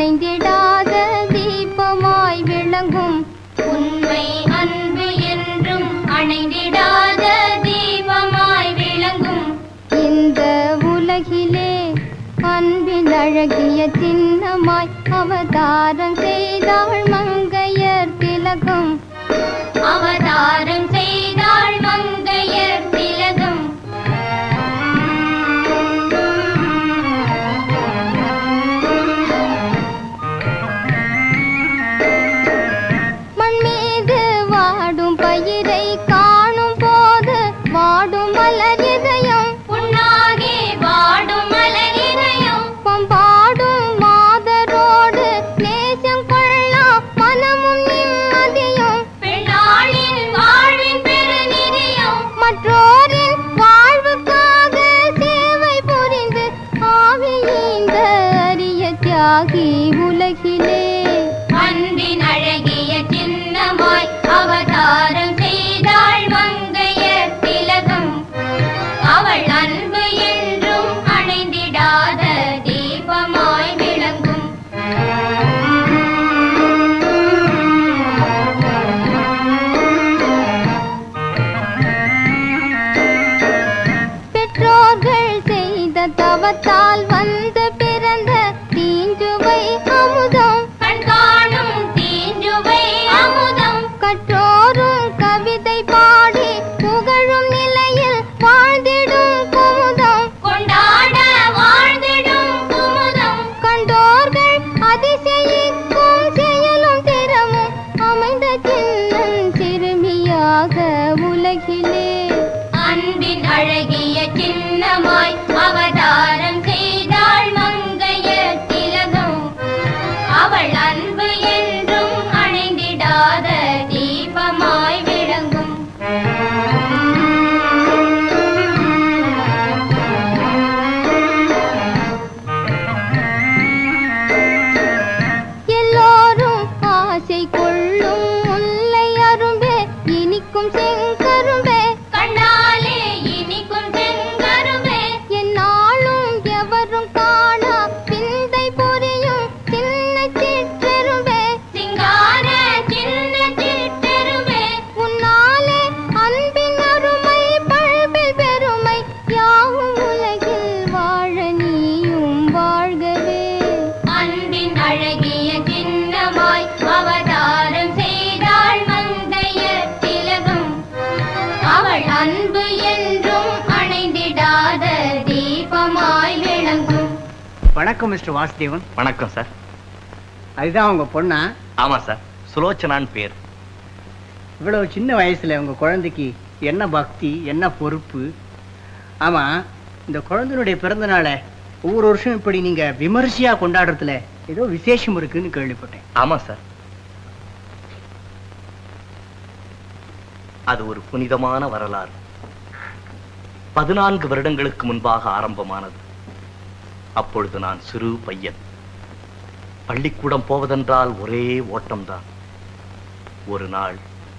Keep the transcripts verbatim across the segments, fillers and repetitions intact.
அணைந்திடாத தீபமாய் விளங்கும் உண்மை அன்பு என்றும் அணைந்திடாத தீபமாய் விளங்கும் இந்த உலகிலே அன்பின் அழகிய சின்னமாய் அவதாரம் செய்தாள் மங்கையர் திலகம் அவதாரம் செய்தாள் மங்கையர் திலகம் மண்மீது வாடும் பயிரை காணும் போது வாடும் மலர் இதயம் உன்னாகி வாடும் மலர் இதயம் பம்பாடும் மாதரோடு நேசம் கொள்ளலாம் மனமும் நிம்மதியும் பெண்ணாளின் வாழ்வின் பெருநிதியம் மற்றோரின் வாழ்வுக்காக சேவை புரிந்து ஆவியீந்த அரிய தியாகி உலகிலே அன்பின் அழகிய சின்னமாய் அவதாரம் செய்தாள் மங்கையர் திலகம் அவள் அன்பு என்றும் அணைந்திடாத தீபமாய் விளங்கும் பெற்றோர்கள் செய்த தவத்தால் வந்து பிறந்த தீஞ்சுவை அமுதம் கண் காணும் தீஞ்சுவை அமுதம் கற்றோரும் கவிதை பாடி புகழும் நிலையில் வாழ்ந்திடும் குமுதம் கொண்டாட வாழ்ந்திடும் குமுதம் கண்டோர்கள் அதிசயிக்கும் செயலும் திறமும் அமைந்த சின்னன் சிறுமியாக உலகிலே அன்பின் அழகிய சின்னமாய் அவதாரம் செய்தாள் மங்கையர் திலகம் அவள் அன்பு என்றும் அணைந்திடாத தீபமாய் விளங்கும் எல்லோரும் ஆசை கொள்ளும் முல்லை அரும்பே இனிக்கும் செங்கரும்பே கண்டாலே இனிக்கும் செங்கரும்பே என்னாலும் எவரும் காணா பிந்தை புரியும் சின்ன சிற்றெரும்பே சிங்கார சின்ன சிற்றெரும்பே உன்னாலே அன்பின் அருமை பண்பில் பெருமை யாவும் உலகில் வாழ நீயும் வாழ்கவே அன்பின் அழகிய சின்னமாய் அவதாரம் செய்தாள் மங்கையர் திலகம் அவள் அன்பு என்றும் அணைந்திடாத தீபமாய் விளங்கும். வணக்கம் மிஸ்டர் வாசுதேவன். வணக்கம் சார். அதுதான் உங்க பொண்ணா? ஆமா சார், சுலோச்சனான் பேர். இவ்வளவு சின்ன வயசுல உங்க குழந்தைக்கு என்ன பக்தி, என்ன பொறுப்பு. ஆமா, இந்த குழந்தையுடைய பிறந்த நாளை ஒவ்வொரு வருஷம் இப்படி நீங்க விமர்சையா கொண்டாடுறதுல ஏதோ விசேஷம் இருக்குன்னு கேள்விப்பட்டேன். ஆமா சார், அது ஒரு புனிதமான வரலாறு. பதினான்கு வருடங்களுக்கு முன்பாக ஆரம்பமானது. அப்பொழுது நான் சிறு பையன். பள்ளிக்கூடம் போவதென்றால் ஒரே ஓட்டம்தான். ஒரு நாள்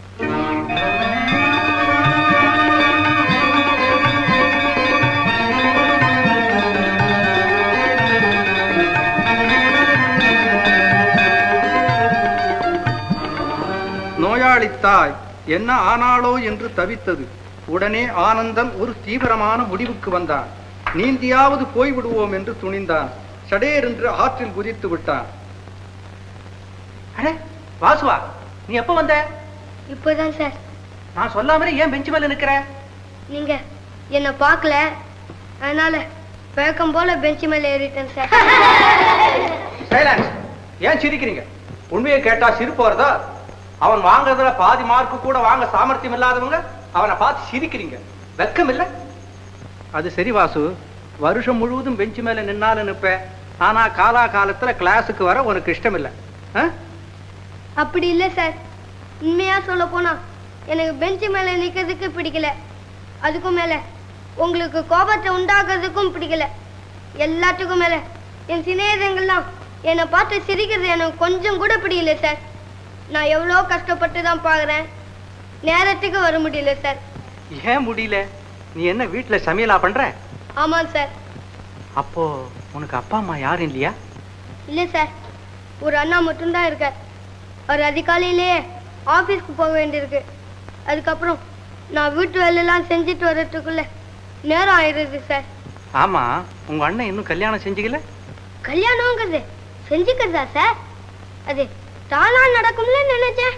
நோயாளித்தாய் என்ன ஆனாலோ என்று தவித்தது. உடனே ஆனந்தன் ஒரு தீவிரமான முடிவுக்கு வந்தான். நீந்தியாவது போய்விடுவோம் என்று துணிந்தான். சடேர் என்று ஆற்றில் குதித்து விட்டான். அடே வாசுவா, நீ எப்ப வந்த? இப்போதான் சார். நான் சொல்லாமலே ஏன் பெஞ்சு மேல நிக்கிற? நீங்க என்ன பார்க்கல, அதனால வேகம் போல பெஞ்சு மேல ஏறிட்டேன் சார். சைலன்ஸ். ஏன் சிரிக்கிறீங்க? உண்மையை கேட்டா சிரிப்பு வருதா? அவன் வாங்குறதுல பாதி மார்க்கு கூட வாங்க சாமர்த்தியம் இல்லாதவங்க அவனை பார்த்து சிரிக்கிறீங்க. வெக்கம் இல்ல? அது சரி வாசு, வருஷம் முழுவதும் பெஞ்சு மேல நின்னாலும் நிப்ப, ஆனா காலா காலத்துல கிளாஸுக்கு வர உனக்கு இஷ்டம் இல்லை. அப்படி இல்லை சார். உண்மையா சொல்ல போனா எனக்கு பெஞ்சு மேல நிக்கிறதுக்கு பிடிக்கல. அதுக்கும் மேல உங்களுக்கு கோபத்தை உண்டாக்குறதுக்கும் பிடிக்கல. எல்லாத்துக்கும் மேல என் சிநேகிதங்கள்லாம் என்னை பார்த்து சிரிக்கிறது எனக்கு கொஞ்சம் கூட பிடிக்கல சார். நான் எவ்வளோ கஷ்டப்பட்டு தான் பாக்குறேன், நேரத்துக்கு வர முடியல சார். ஏன் முடியல? நீ என்ன வீட்டுல சமையலா பண்ற? ஆமாம் சார். அப்போ உனக்கு அப்பா அம்மா யாரும் இல்லையா? இல்லை சார், ஒரு அண்ணா மட்டும்தான் இருக்கார். அவர் அதிகாலையிலேயே ஆபீஸ்க்கு போக வேண்டியிருக்கு. அதுக்கப்புறம் நான் வீட்டு வேலையெல்லாம் செஞ்சுட்டு வர்றதுக்குள்ள நேரம் ஆயிடுது சார். ஆமா, உங்க அண்ணன் இன்னும் கல்யாணம் செஞ்சுக்கல? கல்யாணங்கிறது செஞ்சுக்கிறதா சார்? அது தானா நடக்கும்ல நினைச்சேன்.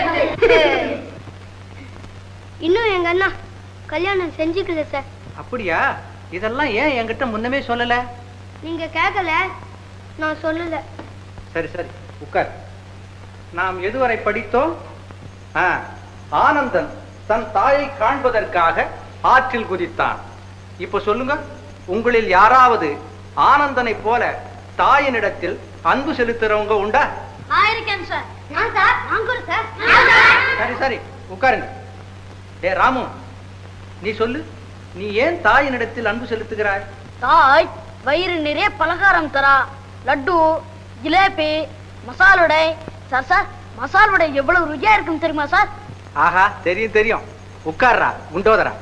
இன்னும் எங்க அண்ணா கல்யாணம் செஞ்சுக்கல சார். அப்படியா? இதெல்லாம் ஏன் என்கிட்ட முன்னமே சொல்லல? நீங்க கேட்கல, நான் சொல்லல. சரி சரி உட்கார். நாம் எதுவரை படித்தோம்? ஆ, ஆனந்தன் தன் தாயை காண்பதற்காக ஆற்றில் குதித்தான். இப்ப சொல்லுங்க, உங்களில் யாராவது ஆனந்தனை போல தாயினிடத்தில் அன்பு செலுத்துறவங்க உண்டா? ஆயிருக்கேன் சார். நான் சார், நான் கூட சார். சரி சரி உட்காருங்க. ஏ ராமு, நீ சொல்லு, நீ ஏன் தாயினிடத்தில் அன்பு செலுத்துகிறாய்? தாய் வயிறு நிறைய பலகாரம் தரா. லட்டு, ஜிலேபி, மசால் வடை. சார் சார், மசால் வடை எவ்வளவு ருசியா இருக்கும் தெரியுமா சார்? ஆஹா, தெரியும் தெரியும். உட்கார்றா குண்டோதரா.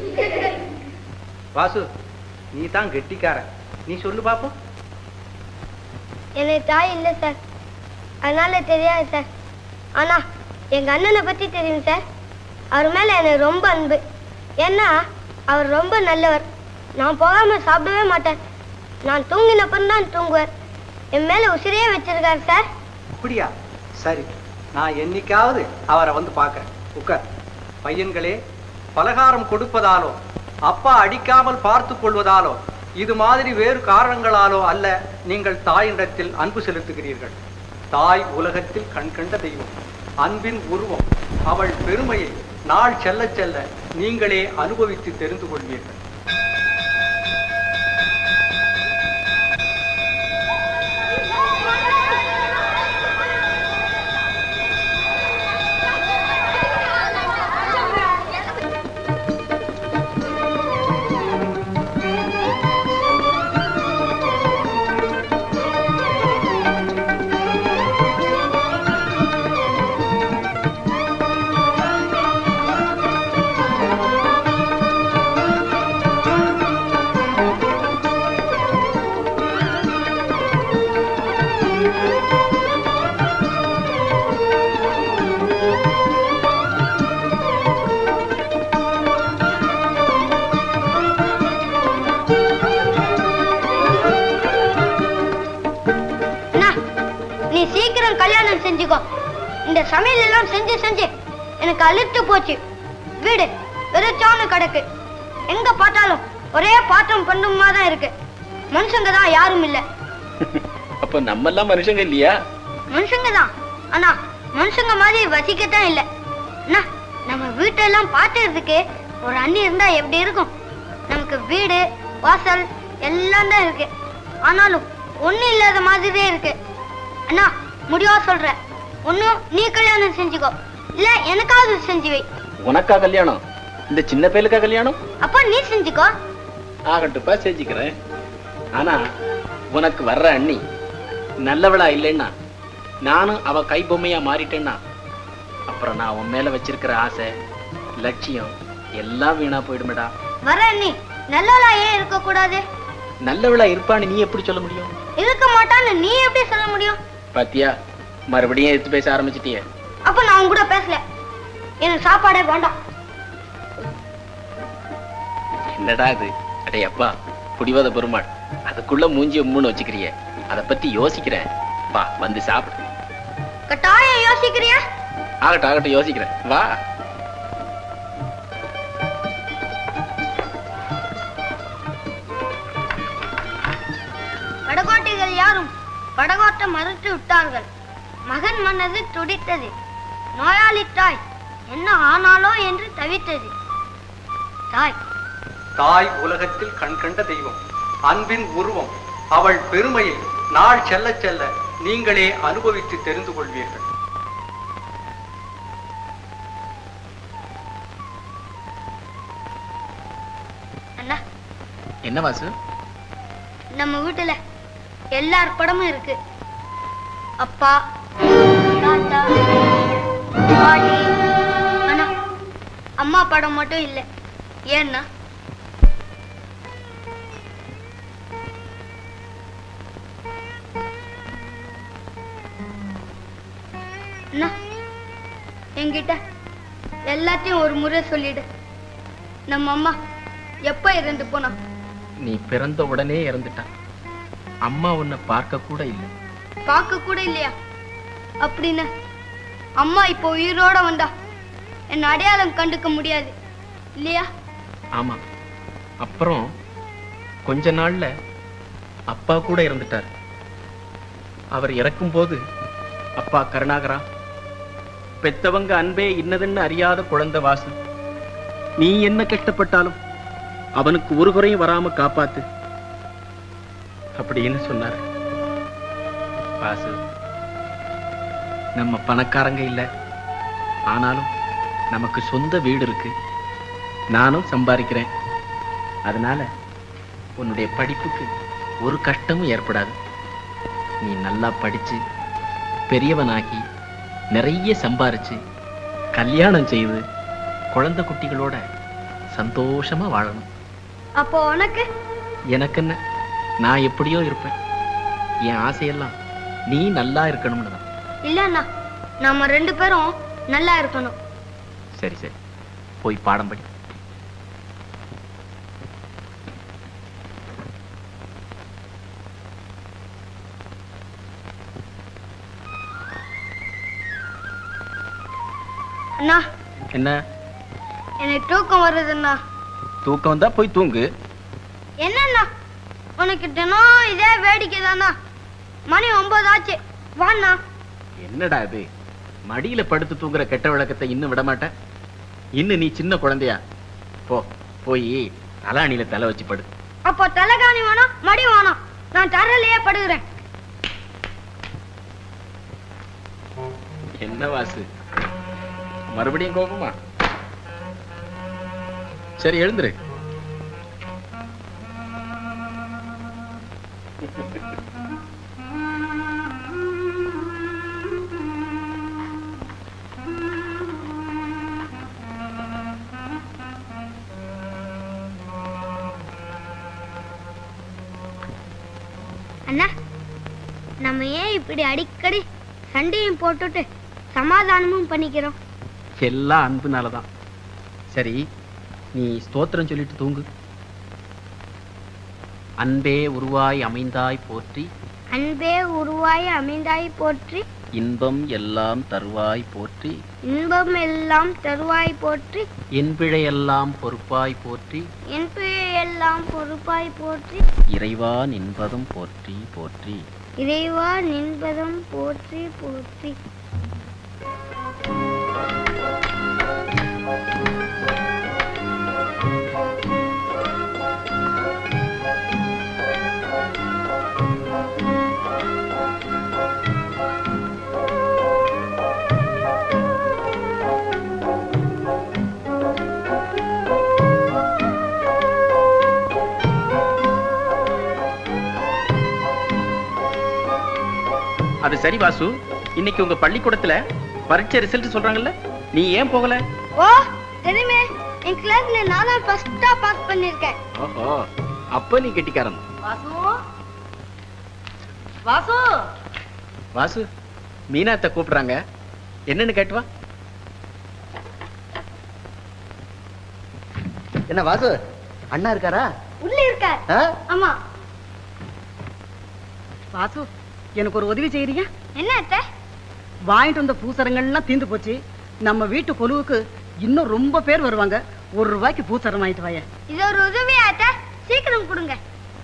வாசு, நீ தான் கெட்டிக்கார. நீ சொல்லு பாப்போம். எனக்கு தாய் இல்லை சார், அதனால தெரியாது சார். ஆனா எங்க அண்ணனை பத்தி தெரியும் சார். அவர் மேல எனக்கு ரொம்ப அன்பு. ஏன்னா அவர் ரொம்ப நல்லவர். நான் போகாம சாப்பிடவே மாட்டேன். நான் தூங்கினப்பன் தான் தூங்குவார். என் மேல உசிரியே வச்சிருக்காரு சார். அப்படியா? சரி, நான் என்னைக்காவது அவரை வந்து பார்க்கிறேன். உட்கார். பையன்களே, பலகாரம் கொடுப்பதாலோ அப்பா அடிக்காமல் பார்த்து கொள்வதாலோ இது மாதிரி வேறு காரணங்களாலோ அல்ல நீங்கள் தாயினிடத்தில் அன்பு செலுத்துகிறீர்கள். தாய் உலகத்தில் கண்கண்ட தெய்வம், அன்பின் உருவம். அவள் பெருமையை நாள் செல்ல செல்ல நீங்களே அனுபவித்து தெரிந்து கொள்வீர்கள். செஞ்சுக்கோ. இந்த சமையல் எல்லாம் செஞ்சு செஞ்சு எனக்கு அழுத்து போச்சு. வீடு வெறுச்சான கிடக்கு. எங்க பார்த்தாலும் ஒரே பாத்திரம் பண்ணுமா தான் இருக்கு. மனுஷங்க தான் யாரும் இல்ல. அப்ப நம்ம எல்லாம் மனுஷங்க இல்லையா? மனுஷங்க தான், ஆனா மனுஷங்க மாதிரி வசிக்கத்தான் இல்ல. அண்ணா, நம்ம வீட்டெல்லாம் பாத்துறதுக்கு ஒரு அண்ணி இருந்தா எப்படி இருக்கும்? நமக்கு வீடு வாசல் எல்லாம் தான் இருக்கு, ஆனாலும் ஒண்ணு இல்லாத மாதிரியே இருக்கு. அண்ணா, முடிவா சொல்றேன், ஒன்னும் நீ கல்யாணம் செஞ்சுக்கோ, இல்ல எனக்காவது செஞ்சு வை. உனக்கா கல்யாணம்? இந்த சின்ன பையலுக்கா கல்யாணம்? அப்ப நீ செஞ்சுக்கோ. ஆகட்டுப்பா, செஞ்சுக்கிறேன். ஆனா உனக்கு வர்ற அண்ணி நல்லவளா இல்லைன்னா, நானும் அவ கை பொம்மையா மாறிட்டேன்னா, அப்புறம் நான் உன் மேல வச்சிருக்கிற ஆசை லட்சியம் எல்லாம் வீணா போயிடுமேடா. வர அண்ணி நல்லவளா ஏன் இருக்க கூடாது? நல்லவளா இருப்பான்னு நீ எப்படி சொல்ல முடியும்? இருக்க மாட்டான்னு நீ எப்படி சொல்ல முடியும்? பாத்தியா, மறுபடியும் எடுத்து பேச ஆரம்பிச்சிட்டிய. அப்ப நான் உன் கூட பேசல, எனக்கு சாப்பாடே வேண்டாம். என்னடா இது? அடே அப்பா, புடிவாத பெருமாள், அதுக்குள்ள மூஞ்சிய மூணு வச்சுக்கிறிய. அதை பத்தி யோசிக்கிறேன், வா வந்து சாப்பிடு. கட்டாயம் யோசிக்கிறியா? ஆகட்டும் ஆகட்டும், யோசிக்கிறேன், வா. படகோட்டிகள் யாரும் படகோட்ட மறுத்து விட்டார்கள். மகன் மனது துடித்தது. நோயாளி தாய் என்ன ஆனாலோ என்று தவித்தது. தாய் தாய் உலகத்தில் கண்கண்ட தெய்வம், அன்பின் உருவம். அவள் பெருமையை நாள் செல்ல செல்ல நீங்களே அனுபவித்து தெரிந்து கொள்வீர்கள். அண்ணா, என்ன வாசு? நம்ம வீட்டுல எல்லார் படமும் இருக்கு. அப்பா, தாத்தா, பாட்டி. ஆனா அம்மா படம் மட்டும் இல்லை. ஏன்னா அண்ணா என்கிட்ட எல்லாத்தையும் ஒரு முறை சொல்லிடு. நம்ம அம்மா எப்ப இறந்து போனா? நீ பிறந்த உடனே இறந்துட்டா. அம்மா உன்னை பார்க்க கூட இல்லை. பார்க்க கூட இல்லையா? அப்படின்னு அம்மா இப்போ உயிரோட வந்தா என்ன அடையாளம் கண்டுக்க முடியாது இல்லையா? ஆமா. அப்புறம் கொஞ்ச நாள்ல அப்பா கூட இறந்துட்டார். அவர் இறக்கும் போது, அப்பா கருணாகரா, பெத்தவங்க அன்பே இன்னதுன்னு அறியாத குழந்தை வாசு, நீ என்ன கஷ்டப்பட்டாலும் அவனுக்கு ஒரு குறையும் வராம காப்பாத்து அப்படின்னு சொன்னார். வாசு, நம்ம பணக்காரங்க இல்ல, ஆனாலும் நமக்கு சொந்த வீடு இருக்கு. நானும் சம்பாதிக்கிறேன். அதனால உன்னுடைய படிப்புக்கு ஒரு கஷ்டமும் ஏற்படாது. நீ நல்லா படிச்சு பெரியவனாகி நிறைய சம்பாரிச்சு கல்யாணம் செய்து குழந்தை குட்டிகளோட சந்தோஷமா வாழணும். அப்போ உனக்கு? எனக்கு என்ன, நான் எப்படியோ இருப்பேன். என் ஆசையெல்லாம் நீ நல்லா இருக்கணும்னு தான். இல்லண்ணா, நாம ரெண்டு பேரும் நல்லா இருக்கணும். சரி சரி, போய் பாடம் படி. அண்ணா, என்ன? எனக்கு தூக்கம் வருதுண்ணா. தூக்கம் வந்தா போய் தூங்கு. என்னண்ணா, உனக்கு தினம் இதே வேடிக்கை தானா? மணி ஒன்பது ஆச்சு, வாண்ணா. என்னடா இது, மடியில படுத்து தூங்குற கெட்ட விளக்கத்தை இன்னும் விட மாட்டேன். இன்னும் நீ சின்ன குழந்தையா? போ, போய் தலாணியில தலை வச்சு படு. அப்போ தலைகாணி வேணாம், மடி வேணாம், நான் தரலையே படுகிறேன். என்ன வாசு, மறுபடியும் கோபமா? சரி, எழுந்துரு. அண்ணா, நம்ம ஏன் இப்படி அடிக்கடி சண்டையும் போட்டுட்டு சமாதானமும் பண்ணிக்கிறோம்? எல்லாம் அன்புனாலதான். சரி, நீ ஸ்தோத்திரம் சொல்லிட்டு தூங்கு. அன்பே உருவாய் அமைந்தாய் போற்றி, அன்பே உருவாய் அமைந்தாய் போற்றி, இன்பம் எல்லாம் தருவாய் போற்றி, இன்பம் எல்லாம் தருவாய் போற்றி, என் பிழையெல்லாம் பொறுப்பாய் போற்றி, என் பிழையெல்லாம் பொறுப்பாய் போற்றி, இறைவா நின்பதும் போற்றி போற்றி. இறைவா நின்பதும் போற்றி போற்றி. அது சரி வாசு, இன்னைக்கு உங்க பள்ளிக்கூடத்துல பரீட்சை ரிசல்ட் சொல்றாங்கல்ல, நீ ஏன் போகல? ஓ, தெரியுமே, என் கிளாஸ்ல நான் தான் ஃபர்ஸ்டா பாஸ் பண்ணிருக்கேன். ஓஹோ, அப்ப நீ கெட்டிக்காரன். வாசு, வாசு, வாசு, மீனாத்த கூப்பிடுறாங்க, என்னன்னு கேட்டு வா. என்ன வாசு, அண்ணா இருக்காரா? உள்ள இருக்கார். ஆ? ஆமா. வாசு, எனக்கு ஒரு உதவி செய்யறீங்க? என்ன அத்தை? வாங்கிட்டு வந்த பூசரங்கள்லாம் தீந்து போச்சு. நம்ம வீட்டு கொலுவுக்கு இன்னும் ரொம்ப பேர் வருவாங்க. ஒரு ரூபாய்க்கு பூசரம் வாங்கிட்டு வாய. இது ஒரு உதவி அத்தை, சீக்கிரம் கொடுங்க.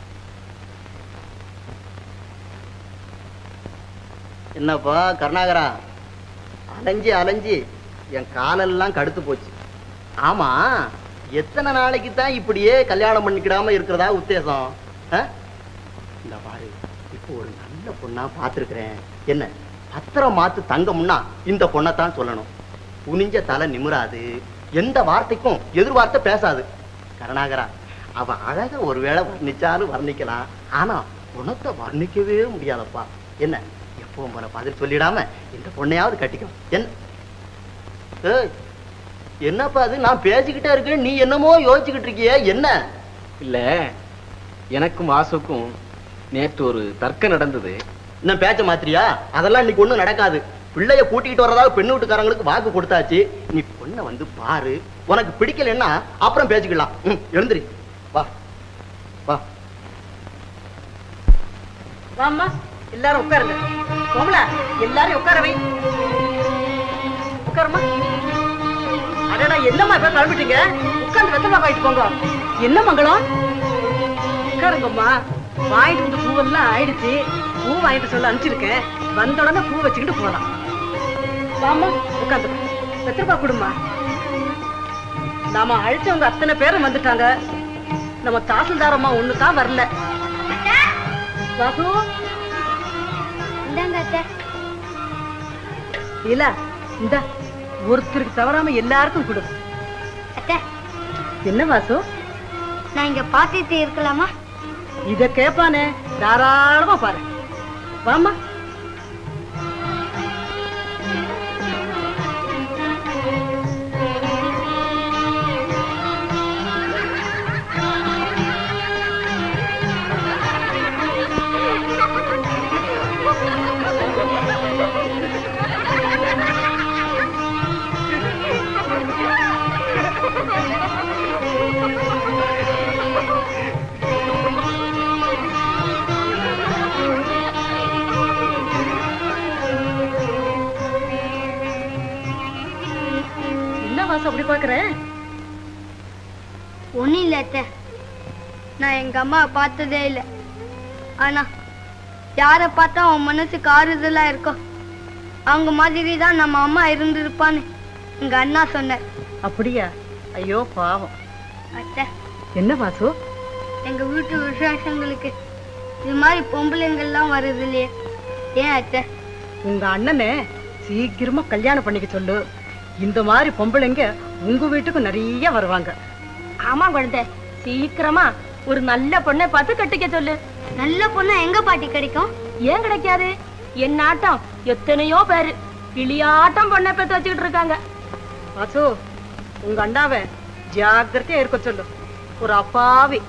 என்னப்பா கருணாகரா, அலைஞ்சி அலைஞ்சி என் காலெல்லாம் கடுத்து போச்சு. ஆமா, எத்தனை நாளைக்கு தான் இப்படியே கல்யாணம் பண்ணிக்கிடாம இருக்கிறதா உத்தேசம்? இந்த பாரு, இப்போ ஒரு நல்ல பொண்ணா பார்த்திருக்கிறேன். என்ன பத்திரம் மாத்து தங்கம்னா இந்த பொண்ணத்தான் சொல்லணும். குனிஞ்ச தலை நிமிராது, எந்த வார்த்தைக்கும் எதிர்வார்த்தை பேசாது. கருணாகரா, அவ அழக ஒருவேளை வர்ணிச்சாலும் வர்ணிக்கலாம், ஆனா குணத்தை வர்ணிக்கவே முடியாதப்பா. என்ன எப்பவும் போல பதில் சொல்லிடாம இந்த பொண்ணையாவது கட்டிக்கும். என்ன ஏய், என்னப்பா அது, நான் பேசிக்கிட்டே இருக்கேன், நீ என்னமோ யோசிச்சுக்கிட்டு இருக்கிய? என்ன? இல்ல, எனக்கும் வாசுக்கும் நேற்று ஒரு தர்க்கம் நடந்தது. இன்னும் பேச்ச மாத்திரியா? அதெல்லாம் இன்னைக்கு ஒண்ணும் நடக்காது. பிள்ளைய கூட்டிட்டு வர்றதாக பெண்ணு வீட்டுக்காரங்களுக்கு வாக்கு கொடுத்தாச்சு. நீ பொண்ணை வந்து பாரு, உனக்கு பிடிக்கலன்னா அப்புறம் பேசிக்கலாம். எழுந்திரி, வா வா. வாம்மா, எல்லாரும் உட்காருங்க. கோமலா, எல்லாரும் உட்கார வை. உட்காருமா. அடடா, என்னம்மா இப்ப கிளம்பிட்டீங்க? உட்கார்ந்து வெத்தமா வாங்கிட்டு போங்க. என்ன மங்களம்? உட்காருங்கம்மா. வாங்கிட்டு வந்து பூவெல்லாம் ஆயிடுச்சு. பூ வாங்கிட்டு சொல்ல அனுப்பிச்சிருக்கேன். வந்த உடனே பூ வச்சுக்கிட்டு போலாம். வாமா, உட்காந்து வெத்தரப்பா கொடுமா. நாம அழைச்சவங்க அத்தனை பேரும் வந்துட்டாங்க. நம்ம தாசில்தாரம்மா ஒண்ணுதான் வரல. வாசு, இல்ல இந்த ஒருத்தருக்கு தவறாம எல்லாருக்கும் கொடு. என்ன வாசு, நான் இங்க பாத்துட்டு இருக்கலாமா? இத கேப்பானே, தாராளமா பாரு. வாமா. அப்படி பாக்குறேன். ஒண்ணும் இல்ல அத்தை, நான் எங்க அம்மா பார்த்ததே இல்ல. ஆனா யார பார்த்தா உன் மனசுக்கு ஆறுதலா இருக்கும், அவங்க மாதிரி தான் நம்ம அம்மா இருந்திருப்பான்னு எங்க அண்ணா சொன்னார். அப்படியா? ஐயோ பாவம். அத்தை, என்ன வாசு, எங்க வீட்டு விசேஷங்களுக்கு இது மாதிரி பொம்பளைங்கள்லாம் வருது இல்லையே, ஏன் அத்தை? உங்க அண்ணனை சீக்கிரமா கல்யாணம் பண்ணிக்க சொல்லு. இந்த மாதிரி பொம்பளைங்க உங்க வீட்டுக்கு நிறைய வருவாங்க. ஆமா குழந்தை, சீக்கிரமா ஒரு நல்ல பொண்ணை பார்த்து கட்டிக்க சொல்லு. நல்ல பொண்ணா எங்க பாட்டி கிடைக்கும்? ஏன் கிடைக்காது? என் ஆட்டம் எத்தனையோ பேரு கிளியாட்டம் பொண்ணை பெத்து வச்சுக்கிட்டு இருக்காங்க. வாசு, உங்க அண்ணாவை ஜாக்கிரதையா இருக்க சொல்லு. ஒரு அப்பாவி.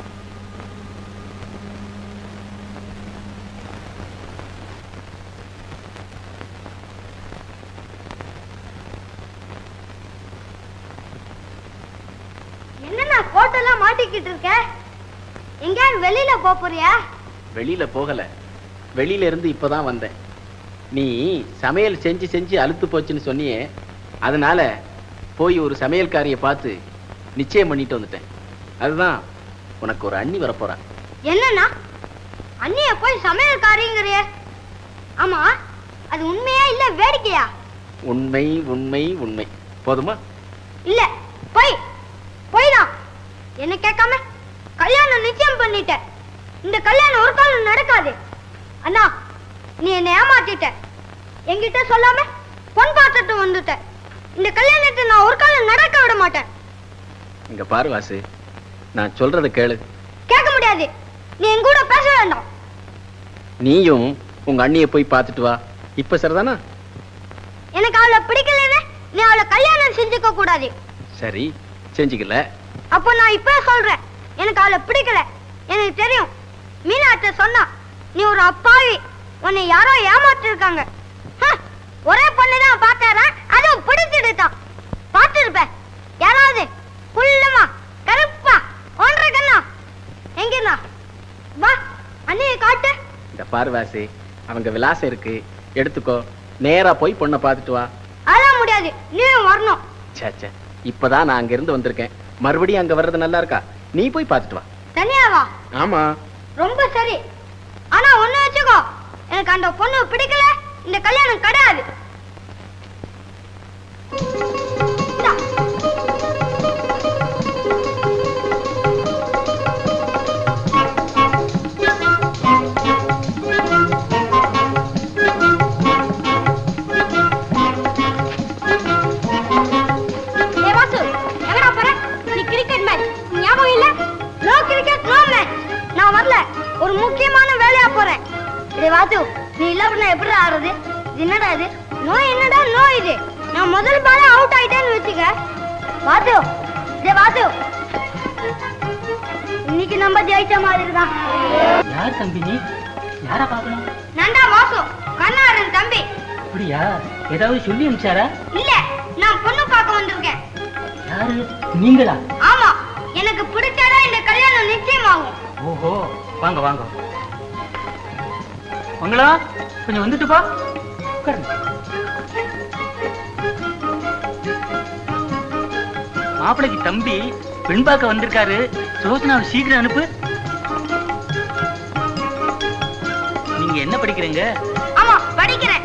என்னன்னா கோட்டெல்லாம் மாட்டிக்கிட்டு இருக்க? எங்கேயாவது வெளியில போறியா? வெளியில போகல, வெளியில இருந்து இப்பதான் வந்தேன். நீ சமையல் செஞ்சு செஞ்சு அழுத்து போச்சுன்னு சொன்னியே, அதனால போய் ஒரு சமையல்காரிய பார்த்து நிச்சயம் பண்ணிட்டு வந்துட்டேன். அதுதான் உனக்கு ஒரு அண்ணி வரப்போறா. என்னன்னா அண்ணிய போய் சமையல்காரிங்கறிய? ஆமா, அது உண்மையா இல்ல வேடிக்கையா? உண்மை உண்மை உண்மை. போதுமா? இல்ல, போய் போய்தான். என்ன கேட்காம கல்யாணம் நிச்சயம் பண்ணிட்டேன். இந்த கல்யாணம் ஒரு காலம் நடக்காது. அண்ணா, நீ என்ன ஏமாத்திட்ட. என்கிட்ட சொல்லாம பொன் பார்த்துட்டு வந்துட்ட. இந்த கல்யாணத்தை நான் ஒரு காலம் நடக்க விட மாட்டேன். இங்க பாரு வாசு, நான் சொல்றத கேளு. கேட்க முடியாது. நீ என் கூட பேச வேண்டாம். நீயும் உங்க அண்ணிய போய் பார்த்துட்டு வா. இப்ப சரிதானா? எனக்கு அவளை பிடிக்கலன்னு நீ அவளை கல்யாணம் செஞ்சுக்க கூடாது. சரி, செஞ்சுக்கல. அப்போ நான் இப்ப சொல்றேன், எனக்கு அவளை பிடிக்கல. எனக்கு தெரியும். மீனாட்ட சொன்னா நீ ஒரு அப்பாவி, உன்னை யாரோ ஏமாத்திருக்காங்க. ஒரே பொண்ணுதான் பார்த்தாரா, அதுவும் பிடிச்சிடுதான். பார்த்திருப்ப யாராவது குள்ளமா கருப்பா ஒன்றரை கண்ணா எங்கண்ணா? வா, அண்ணியை காட்டு. இந்த பாரு வாசி, அவங்க விலாசம் இருக்கு, எடுத்துக்கோ. நேரா போய் பொண்ணை பார்த்துட்டு வா. அதெல்லாம் முடியாது, நீயும் வரணும். சே, இப்பதான் நான் அங்க இருந்து வந்திருக்கேன். மறுபடியும் அங்க வர்றது நல்லா இருக்கா? நீ போய் பார்த்துட்டு வா. தனியாவா? ஆமா. ரொம்ப சரி. ஆனா ஒண்ணு வச்சுக்கோ, எனக்கு அந்த பொண்ணு பிடிக்கல, இந்த கல்யாணம் கிடையாது. ஒரு முக்கியமான வேலையா போறேன். வாசு, நீ இல்ல எப்படி ஆடுறது? என்னடா இது? நோ என்னடா நோ இது? நான் முதல் பால அவுட் ஆயிட்டேன்னு வச்சுக்க. வாசு, வாசு, இன்னைக்கு நம்ம ஜெயிச்ச மாதிரி தான். யார் தம்பி நீ? யார பாக்கணும்? நண்டா வாசு, கண்ணாரன் தம்பி. அப்படியா? அப்படியா? ஏதாவது சொல்லி அனுப்பிச்சாரா? இல்ல, நான் பொண்ணு பார்க்க வந்திருக்கேன். யாரு? நீங்களா? ஆமா, எனக்கு பிடிச்சாதான் இந்த கல்யாணம் நிச்சயமாகும். ஓஹோ, வாங்க வாங்க. மங்களா, கொஞ்சம் வந்துட்டு பா. மாப்பிளைக்கு தம்பி பெண் பார்க்க வந்திருக்காரு. சுலோச்சனாவை சீக்கிரம் அனுப்பு. நீங்க என்ன படிக்கிறீங்க? ஆமா, படிக்கிறேன்.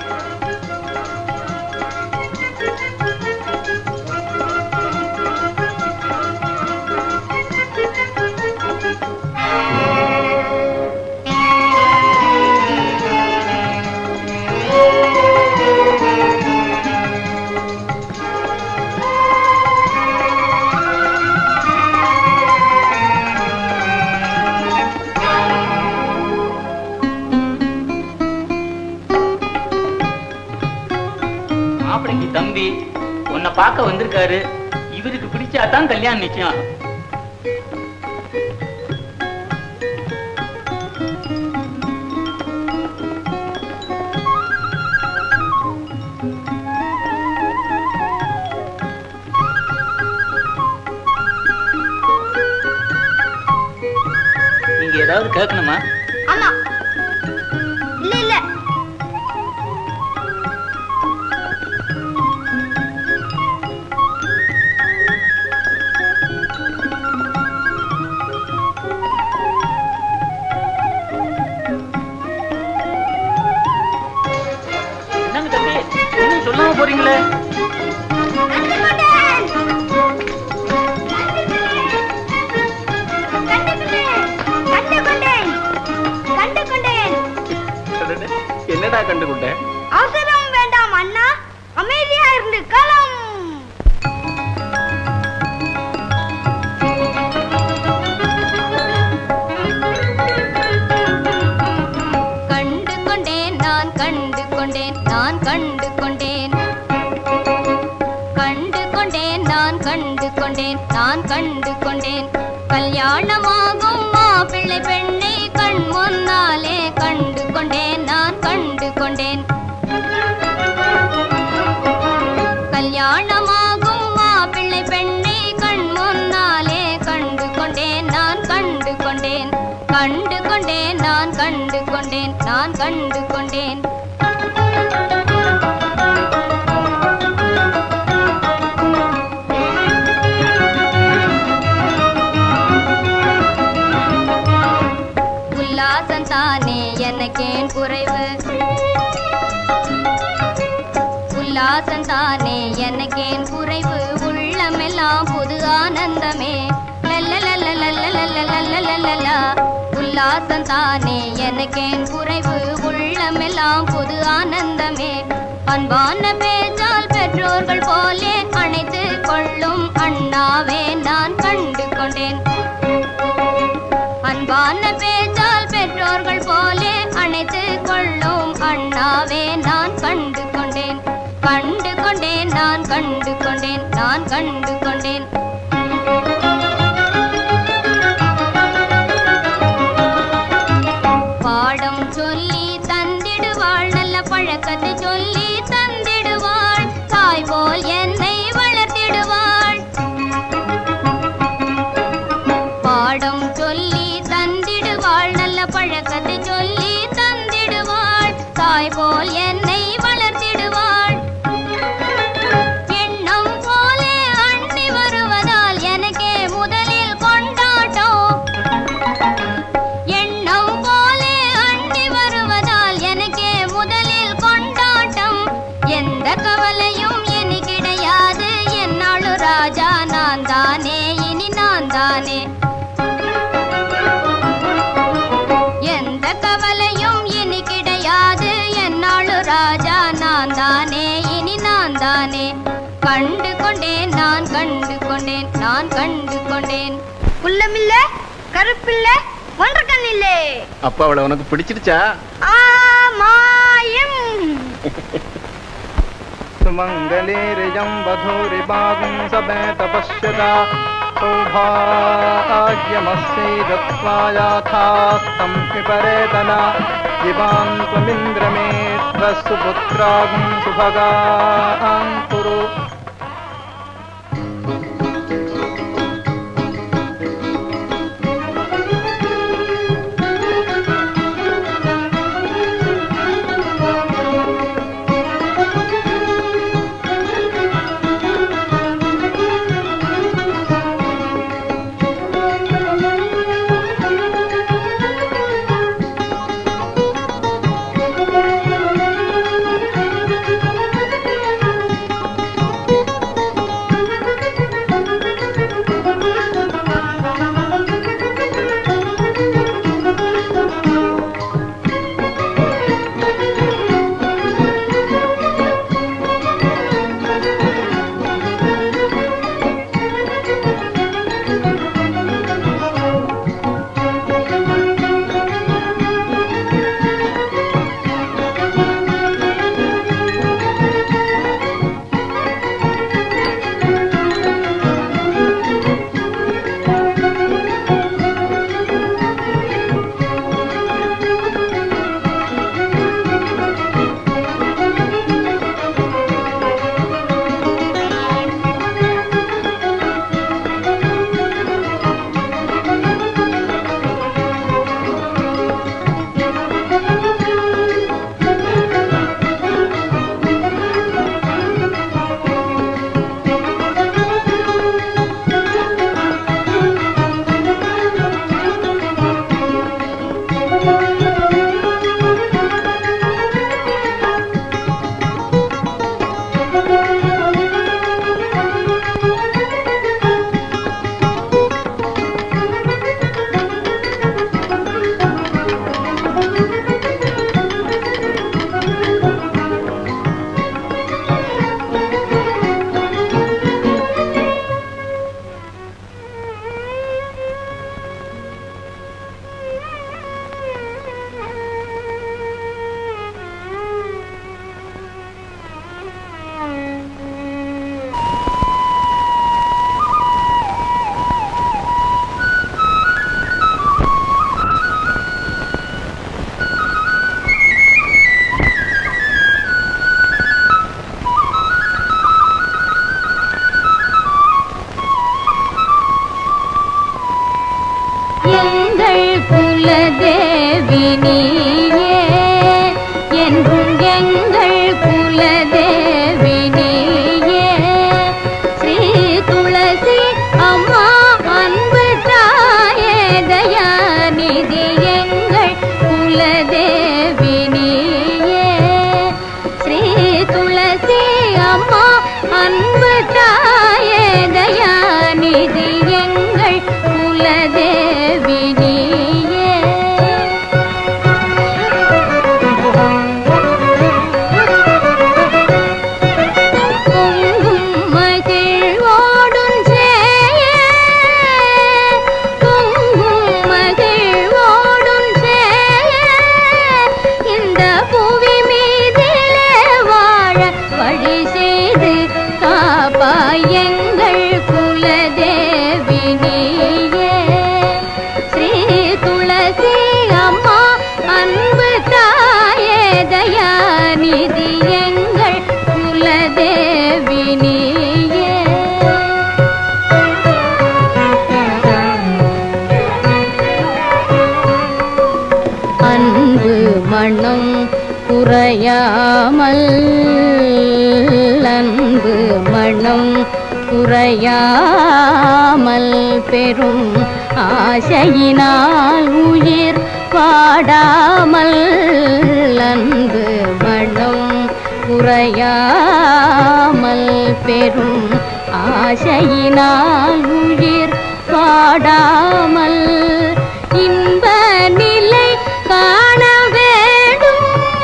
தம்பி உன்னை பார்க்க வந்திருக்காரு. இவருக்கு பிடிச்சாதான் கல்யாணம் நிச்சயம். நீங்க ஏதாவது கேட்கணுமா? ஆமா. இல்ல இல்ல. சொல்லாம போறீங்களே. என்னடா கண்டுகொண்ட? அவசரம் வேண்டாம் அண்ணா, அமைதியா இருந்து களம். கண்டு கொண்டேன் நான் கண்டு கொண்டேன் நான் கண்டு கொண்டேன் கண்டு கொண்டேன் நான் கண்டு கொண்டேன் நான் கண்டு கொண்டேன் கல்யாணமாகும் மாப்பிள்ளை பெண்ணை கண் முன்னாலே கண்டு கொண்டேன் நான் கண்டு கொண்டேன் கல்யாணமாகும் மாப்பிள்ளை பெண்ணை கண் முன்னாலே கண்டு கொண்டேன் நான் கண்டு கொண்டேன் கண்டு கொண்டேன் நான் கண்டு கொண்டேன் நான் கண்டு கொண்டேன் உல்லாசந்தானே எனக்கேன் குறைவு உல்லாசந்தானே எனக்கேன் குறைவு உள்ளமெல்லாம் புது ஆனந்தமே லல்லலல்லலல்லலல்லலல்லலல்லா உல்லாசந்தானே எனக்கேன் குறைவு உள்ளமெல்லாம் புது ஆனந்தமே அன்பான பேச்சால் பெற்றோர்கள் போலே அணைத்து கொள்ளும் அண்ணாவே நான் கண்டு கொண்டேன் அன்பான பேச்சால் பெற்றோர்கள் போலே அணைத்து கொள்ளும் அண்ணாவே நான் கண்டு கொண்டேன் கண்டு கொண்டேன் நான் கண்டு கொண்டேன் நான் கண்டு கொண்டேன் பாடம் சொல்லி தந்திடுவாள் நல்ல பழக்கத்தை சொல்லி தந்திடுவாள் தாய் போல் என்னை வளர்த்திடுவாள் பாடம் சொல்லி தந்திடுவாள் நல்ல பழக்கத்தை சொல்லி தந்திடுவாள் தாய் போல் என்னை வளர்த்திடுவாள் எண்ணம் போலே அண்ணி வருவதால் எனக்கே முதலில் கொண்டாட்டம் எண்ணம் போலே அண்ணி வருவதால் எனக்கே முதலில் கொண்டாட்டம் எந்த கவலையும் இனி கிடையாது என்னாளு ராஜா நான் தானே இனி நான் தானே எந்த கவலையும் இனி கிடையாது என்னாளு ராஜா நான் தானே இனி நான் தானே கண்டு கொண்டேன் நான் கண்டு கொண்டேன் நான் கண்டு கொண்டேன் குள்ளமில்ல கருப்பில்ல ஒன்று கண்ணில்லே அப்பா அவளை உனக்கு பிடிச்சிருச்சா? ஆமாயம் सुमंगलेरिजं वधूरिबागुं समेत पश्यता सौभाग्यमस्यैदत्वायाथास्तं विपरेतना जीवां त्वमिन्द्रमेत् सुपुत्रागं सुभगां कुरु। குறையாமல் அன்பு மனம் குறையாமல் பெரும் ஆசையினால் உயிர் பாடாமல் அன்பு மனம் குறையாமல் பெரும் ஆசையினால் உயிர் பாடாமல் இன்ப நிலை காண வேண்டும்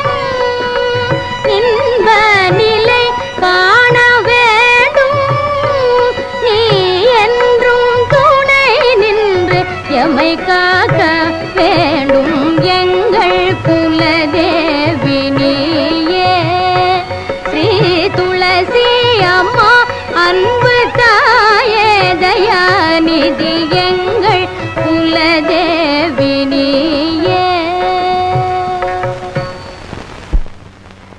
இன்ப நிலை காண வேண்டும் நீ என்றும் துணை நின்று எமை காக்க வேண்டும் எங்கள் குலதேவி நீயே ஸ்ரீ துளசி அம்மா அன்பு தாயே தயாநிதி எங்கள் குலதேவி நீயே.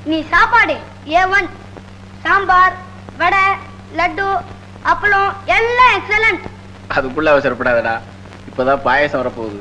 நீ சாப்பாடு ஏ ஒன். சாம்பார், வடை, லட்டு, அப்பளம் எல்லாம் எக்ஸலண்ட். அதுக்குள்ள அவசரப்படாதடா, இப்பதான் பாயசம் வரப்போகுது.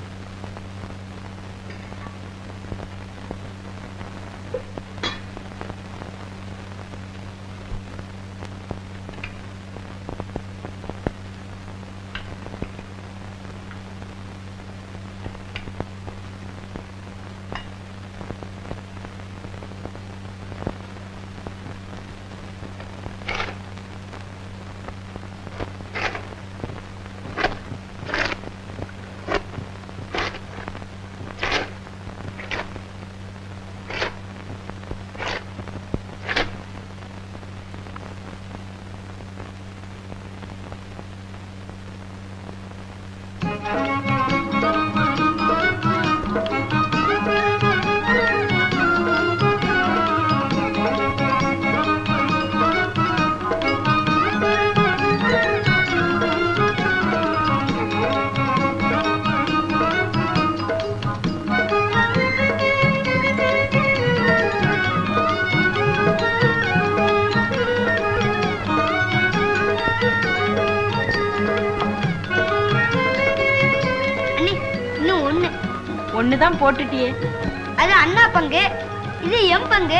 ஒண்ணுதான் போட்டுட்டியே. அது அண்ணா பங்கு, இது எம் பங்கு.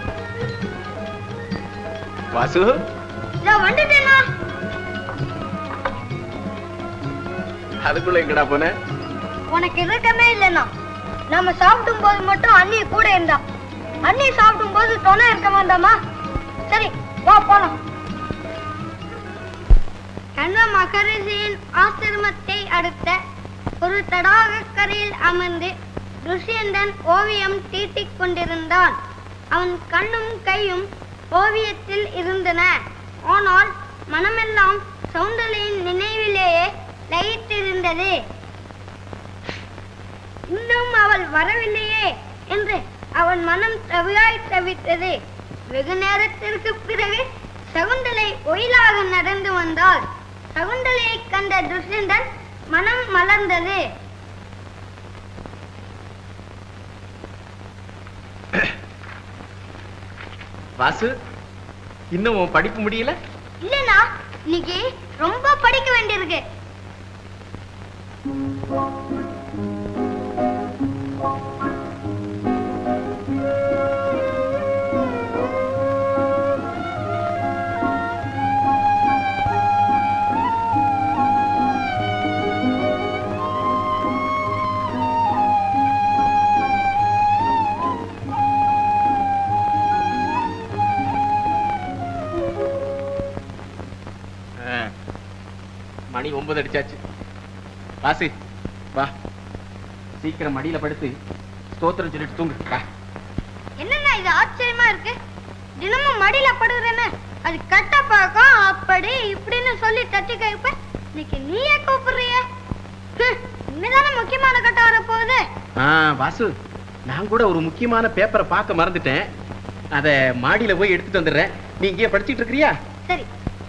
வாசு, நான் வந்துட்டேனா? அதுக்குள்ள எங்கடா போன? உனக்கு இருக்கமே இல்லைன்னா நம்ம சாப்பிடும் போது மட்டும் அண்ணி கூட இருந்தா, அண்ணி சாப்பிடும் போது துணை இருக்க வேண்டாமா? சரி வா போலாம். கண்ண மகரிஷியின் ஆசிரமத்தை அடுத்த ஒரு தடாக கரையில் அமர்ந்து துஷ்யந்தன் ஓவியம் தீட்டிக் கொண்டிருந்தான். அவன் கண்ணும் கையும் ஓவியத்தில் இருந்தன. ஆனால் மனமெல்லாம் சௌந்தர்யின் நினைவிலேயே லயித்திருந்தது. இன்னும் அவள் வரவில்லையே என்று அவன் மனம் தவியாய் தவித்தது. வெகு நேரத்திற்கு பிறகு சகுந்தலை ஒயிலாக நடந்து வந்தாள். சகுந்தலையை கண்ட துஷ்யந்தன் மனம் மலர்ந்தது. வாசு, இன்னும் உன் படிப்பு முடியல? இல்லனா இன்னைக்கு ரொம்ப படிக்க வேண்டியிருக்கு. மணி ஒன்பது அடிச்சாச்சு. வாசி வா, சீக்கிரம் மடியில படுத்து ஸ்தோத்திரம் சொல்லிட்டு தூங்கு. என்னன்னா இது ஆச்சரியமா இருக்கு. தினமும் மடியில படுகிறேன்னு அது கட்ட பழக்கம், அப்படி இப்படின்னு சொல்லி தட்டி கேட்ப. இன்னைக்கு நீயே கூப்பிடுறிய. இனிமேதானே முக்கியமான கட்ட வர போகுது. வாசு, நான் கூட ஒரு முக்கியமான பேப்பரை பார்க்க மறந்துட்டேன். அத மாடியில போய் எடுத்துட்டு வந்துடுறேன். நீ இங்கே படிச்சுட்டு இருக்கிறியா? சரி.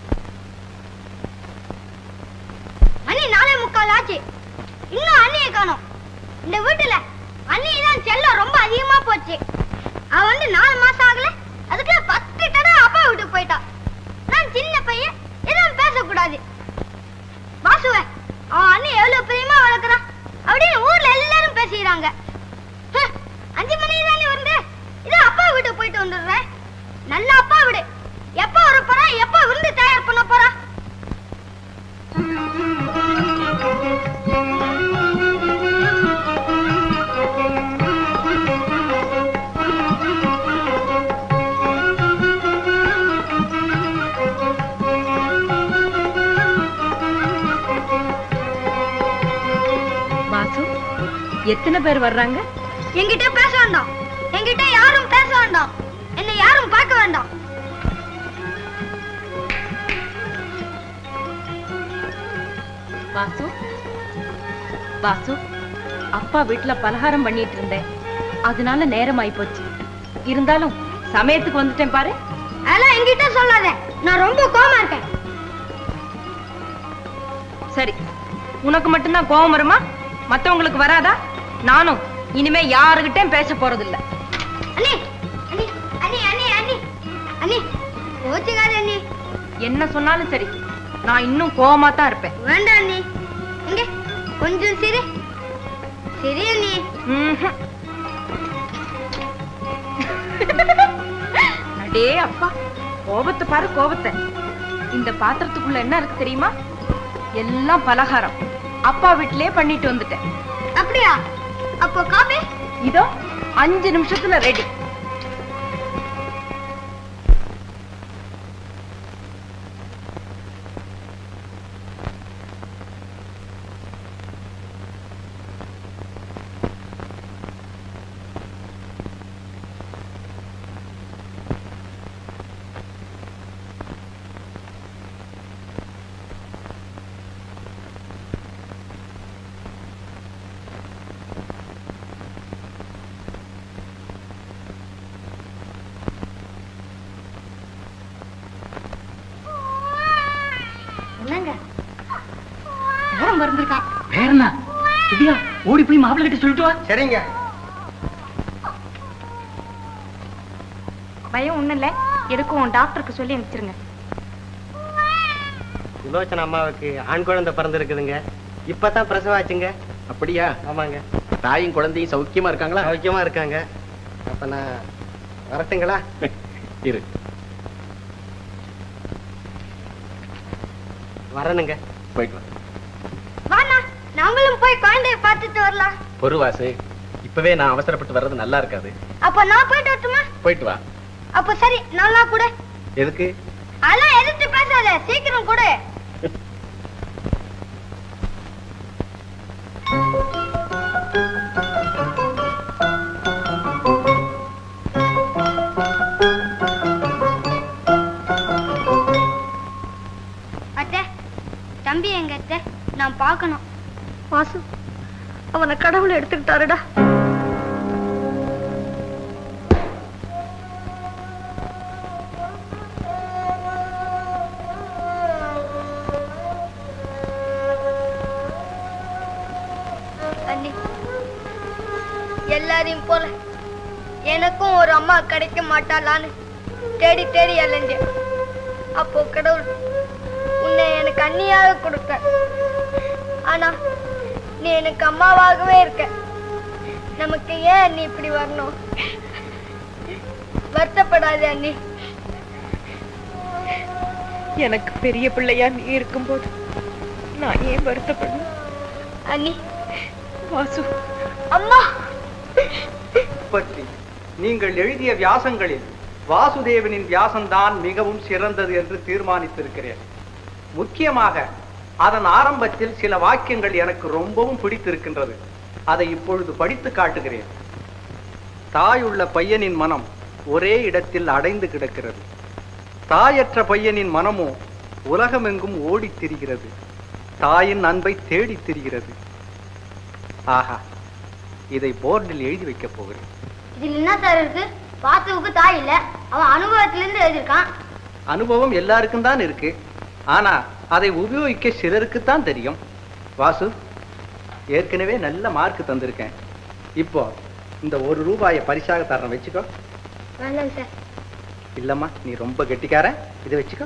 மணி நாலே முக்கால் ஆச்சு, இன்னும் அண்ணியை காணோம். இந்த வீட்டுல அண்ணிதான் செல்லம் ரொம்ப அதிகமா போச்சு. அவ வந்து நாலு மாசம் ஆகல, அதுக்குள்ள பத்து தடவை அப்பா வீட்டுக்கு போயிட்டா. நான் சின்ன பையன், எதுவும் பேசக்கூடாது. வாசுவ அவன் அண்ணி எவ்வளவு பிரியமா வளர்க்குறான் அப்படின்னு ஊர்ல எல்லாரும் பேசிக்கிறாங்க. அஞ்சு மணி தானே வந்து இது அப்பா வீட்டுக்கு போயிட்டு வந்துடுறேன். நல்ல அப்பா வீடு. எப்ப வர போறா, எப்ப விருந்து தயார் பண்ண போறா? வாசு, எத்தனை பேர் வர்றாங்க? என்கிட்ட பேச வேண்டாம், என்கிட்ட யாரும் பேச வேண்டாம், என்னை யாரும் பார்க்க வேண்டாம். வாசு, வாசு, அப்பா வீட்டுல பலகாரம் பண்ணிட்டு இருந்தேன், அதனால நேரம் ஆயி போச்சு. இருந்தாலும் சமயத்துக்கு வந்துட்டேன் பாரு. அதெல்லாம் என்கிட்ட சொல்லாத, நான் ரொம்ப கோவமா இருக்கேன். சரி, உனக்கு மட்டும்தான் கோவம் வருமா? மத்தவங்களுக்கு வராதா? நானும் இனிமே யாருகிட்டையும் பேச போறதில்லை. அண்ணி, அண்ணி, அண்ணி கோச்சுக்காத அண்ணி. என்ன சொன்னாலும் சரி, நான் இன்னும் கோவமா தான் இருப்பேன். வேண்டாம் அண்ணி, இங்க கொஞ்சம் சரி சரி அண்ணி. அடே அப்பா, கோபத்தை பாரு கோபத்தை. இந்த பாத்திரத்துக்குள்ள என்ன இருக்கு தெரியுமா? எல்லாம் பலகாரம். அப்பா வீட்டிலே பண்ணிட்டு வந்துட்டேன். அப்படியா? அப்போ காபி இதோ அஞ்சு நிமிஷத்துல ரெடி. ஓடி போய் மாப்பிள்ளை கிட்ட சொல்லிட்டு வா. சரிங்க. பயம் ஒண்ணும் இல்ல, எதுக்கும் டாக்டருக்கு சொல்லி அனுப்பிச்சிருங்க. சுலோச்சன அம்மாவுக்கு ஆண் குழந்தை பிறந்திருக்குதுங்க. இப்பதான் பிரசவம் ஆச்சுங்க. அப்படியா? ஆமாங்க. தாயும் குழந்தையும் சௌக்கியமா இருக்காங்களா? சௌக்கியமா இருக்காங்க. அப்ப நான் வரட்டுங்களா? இரு. வரணுங்க. போயிட்டு வா. வாண்ணா, நாங்களும் போய் குழந்தைய பார்த்துட்டு வரலாம். பொறுவாசு, இப்பவே நான் அவசரப்பட்டு வர்றது நல்லா இருக்காது. அப்ப நான் போயிட்டு வரட்டுமா? போயிட்டு வா. அப்ப சரி, நல்லா கூட. எதுக்கு? அதெல்லாம் எதிர்த்து பேசாத, சீக்கிரம் கூட. அத்தை, தம்பி எங்க அத்தை? நான் பார்க்கணும். வாசு, அவனை கடவுள் எடுத்துக்கிட்டாருடா. அண்ணி, எல்லாரையும் போல எனக்கும் ஒரு அம்மா கிடைக்க மாட்டாளான்னு தேடி தேடி அலைஞ்சேன். அப்போ கடவுள் உன்னை எனக்கு அண்ணியாக கொடுக்க, ஆனா நீ எனக்கு அம்மாவாகவே இருக்க. நமக்கு ஏன் அண்ணி இப்படி வரணும்? வருத்தப்படாதே அண்ணி. எனக்கு பெரிய பிள்ளையா நீ இருக்கும்போது நான் ஏன் வருத்தப்படணும்? அண்ணி. வாசு. அம்மா. பற்றி நீங்கள் எழுதிய வியாசங்களில் வாசுதேவனின் வியாசம்தான் மிகவும் சிறந்தது என்று தீர்மானித்திருக்கிறேன். முக்கியமாக அதன் ஆரம்பத்தில் சில வாக்கியங்கள் எனக்கு ரொம்பவும் பிடித்திருக்கின்றது. அதை இப்பொழுது படித்து காட்டுகிறேன். தாயுள்ள பையனின் மனம் ஒரே இடத்தில் அடைந்து கிடக்கிறது. தாயற்ற பையனின் மனமோ உலகமெங்கும் ஓடித் திரிகிறது. தாயின் அன்பை தேடித் திரிகிறது. ஆஹா, இதை போர்டில் எழுதி வைக்கப் போகிறேன். இதில் என்ன சார் இருக்கு? வாசுவுக்கு தாய் இல்ல, அவன் அனுபவத்திலிருந்து எழுதியிருக்கான். அனுபவம் எல்லாருக்கும் தான் இருக்கு, ஆனா அதை உபயோகிக்க சிலருக்குத்தான் தெரியும். வாசு, ஏற்கனவே நல்ல மார்க் தந்திருக்கேன். இப்போ இந்த ஒரு ரூபாயை பரிசாக தரேன், வச்சுக்கோ. வேண்டாம் சார். இல்லம்மா, நீ ரொம்ப கெட்டிக்காரன், இதை வச்சுக்கோ.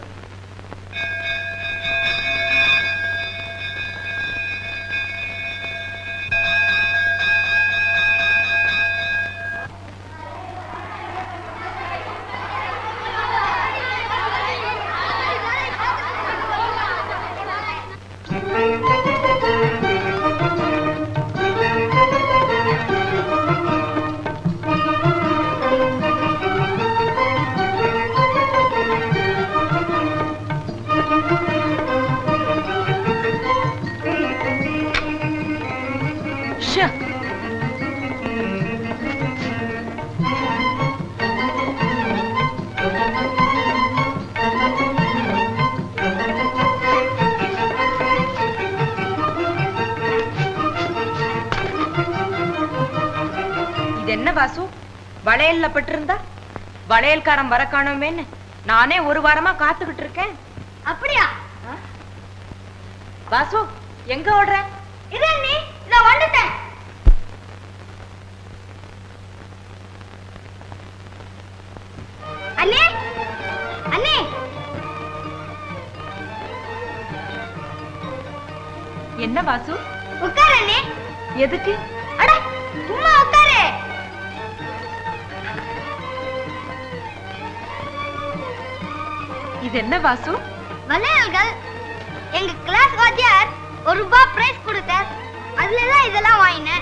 வாசு, வளையல்ல பட்டிருந்தா வளையல்காரன் வர காணோமேன்னு நானே ஒரு வாரமா காத்துக்கிட்டு இருக்கேன். அப்படியா? வாசு, எங்க ஓடுற? இது நீ, நான் வந்துட்டேன். அண்ணே, என்ன வாசு? உட்காரு அண்ணே. எதுக்கு? அட சும்மா உட்காரு. இது என்ன வாசு? வளையல்கள். எங்க கிளாஸ் வாத்தியார் ஒரு ரூபாய் பிரைஸ் கொடுத்தார். அதுல எல்லாம் இதெல்லாம் வாங்கினேன்.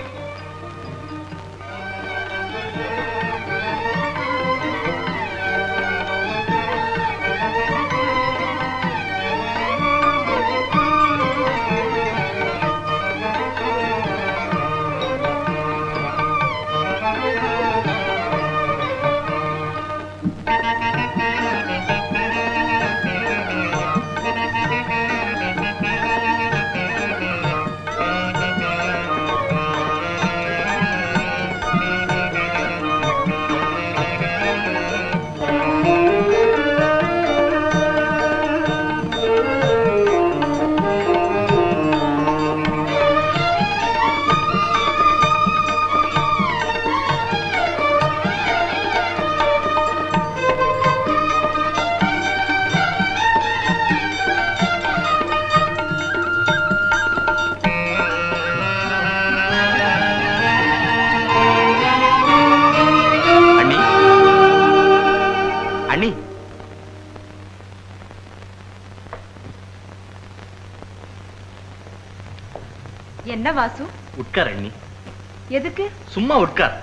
என்ன வாசு? உட்கார் அண்ணி. எதுக்கு? சும்மா உட்கார்.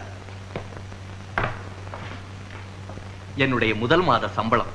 என்னுடைய முதல் மாத சம்பளம்.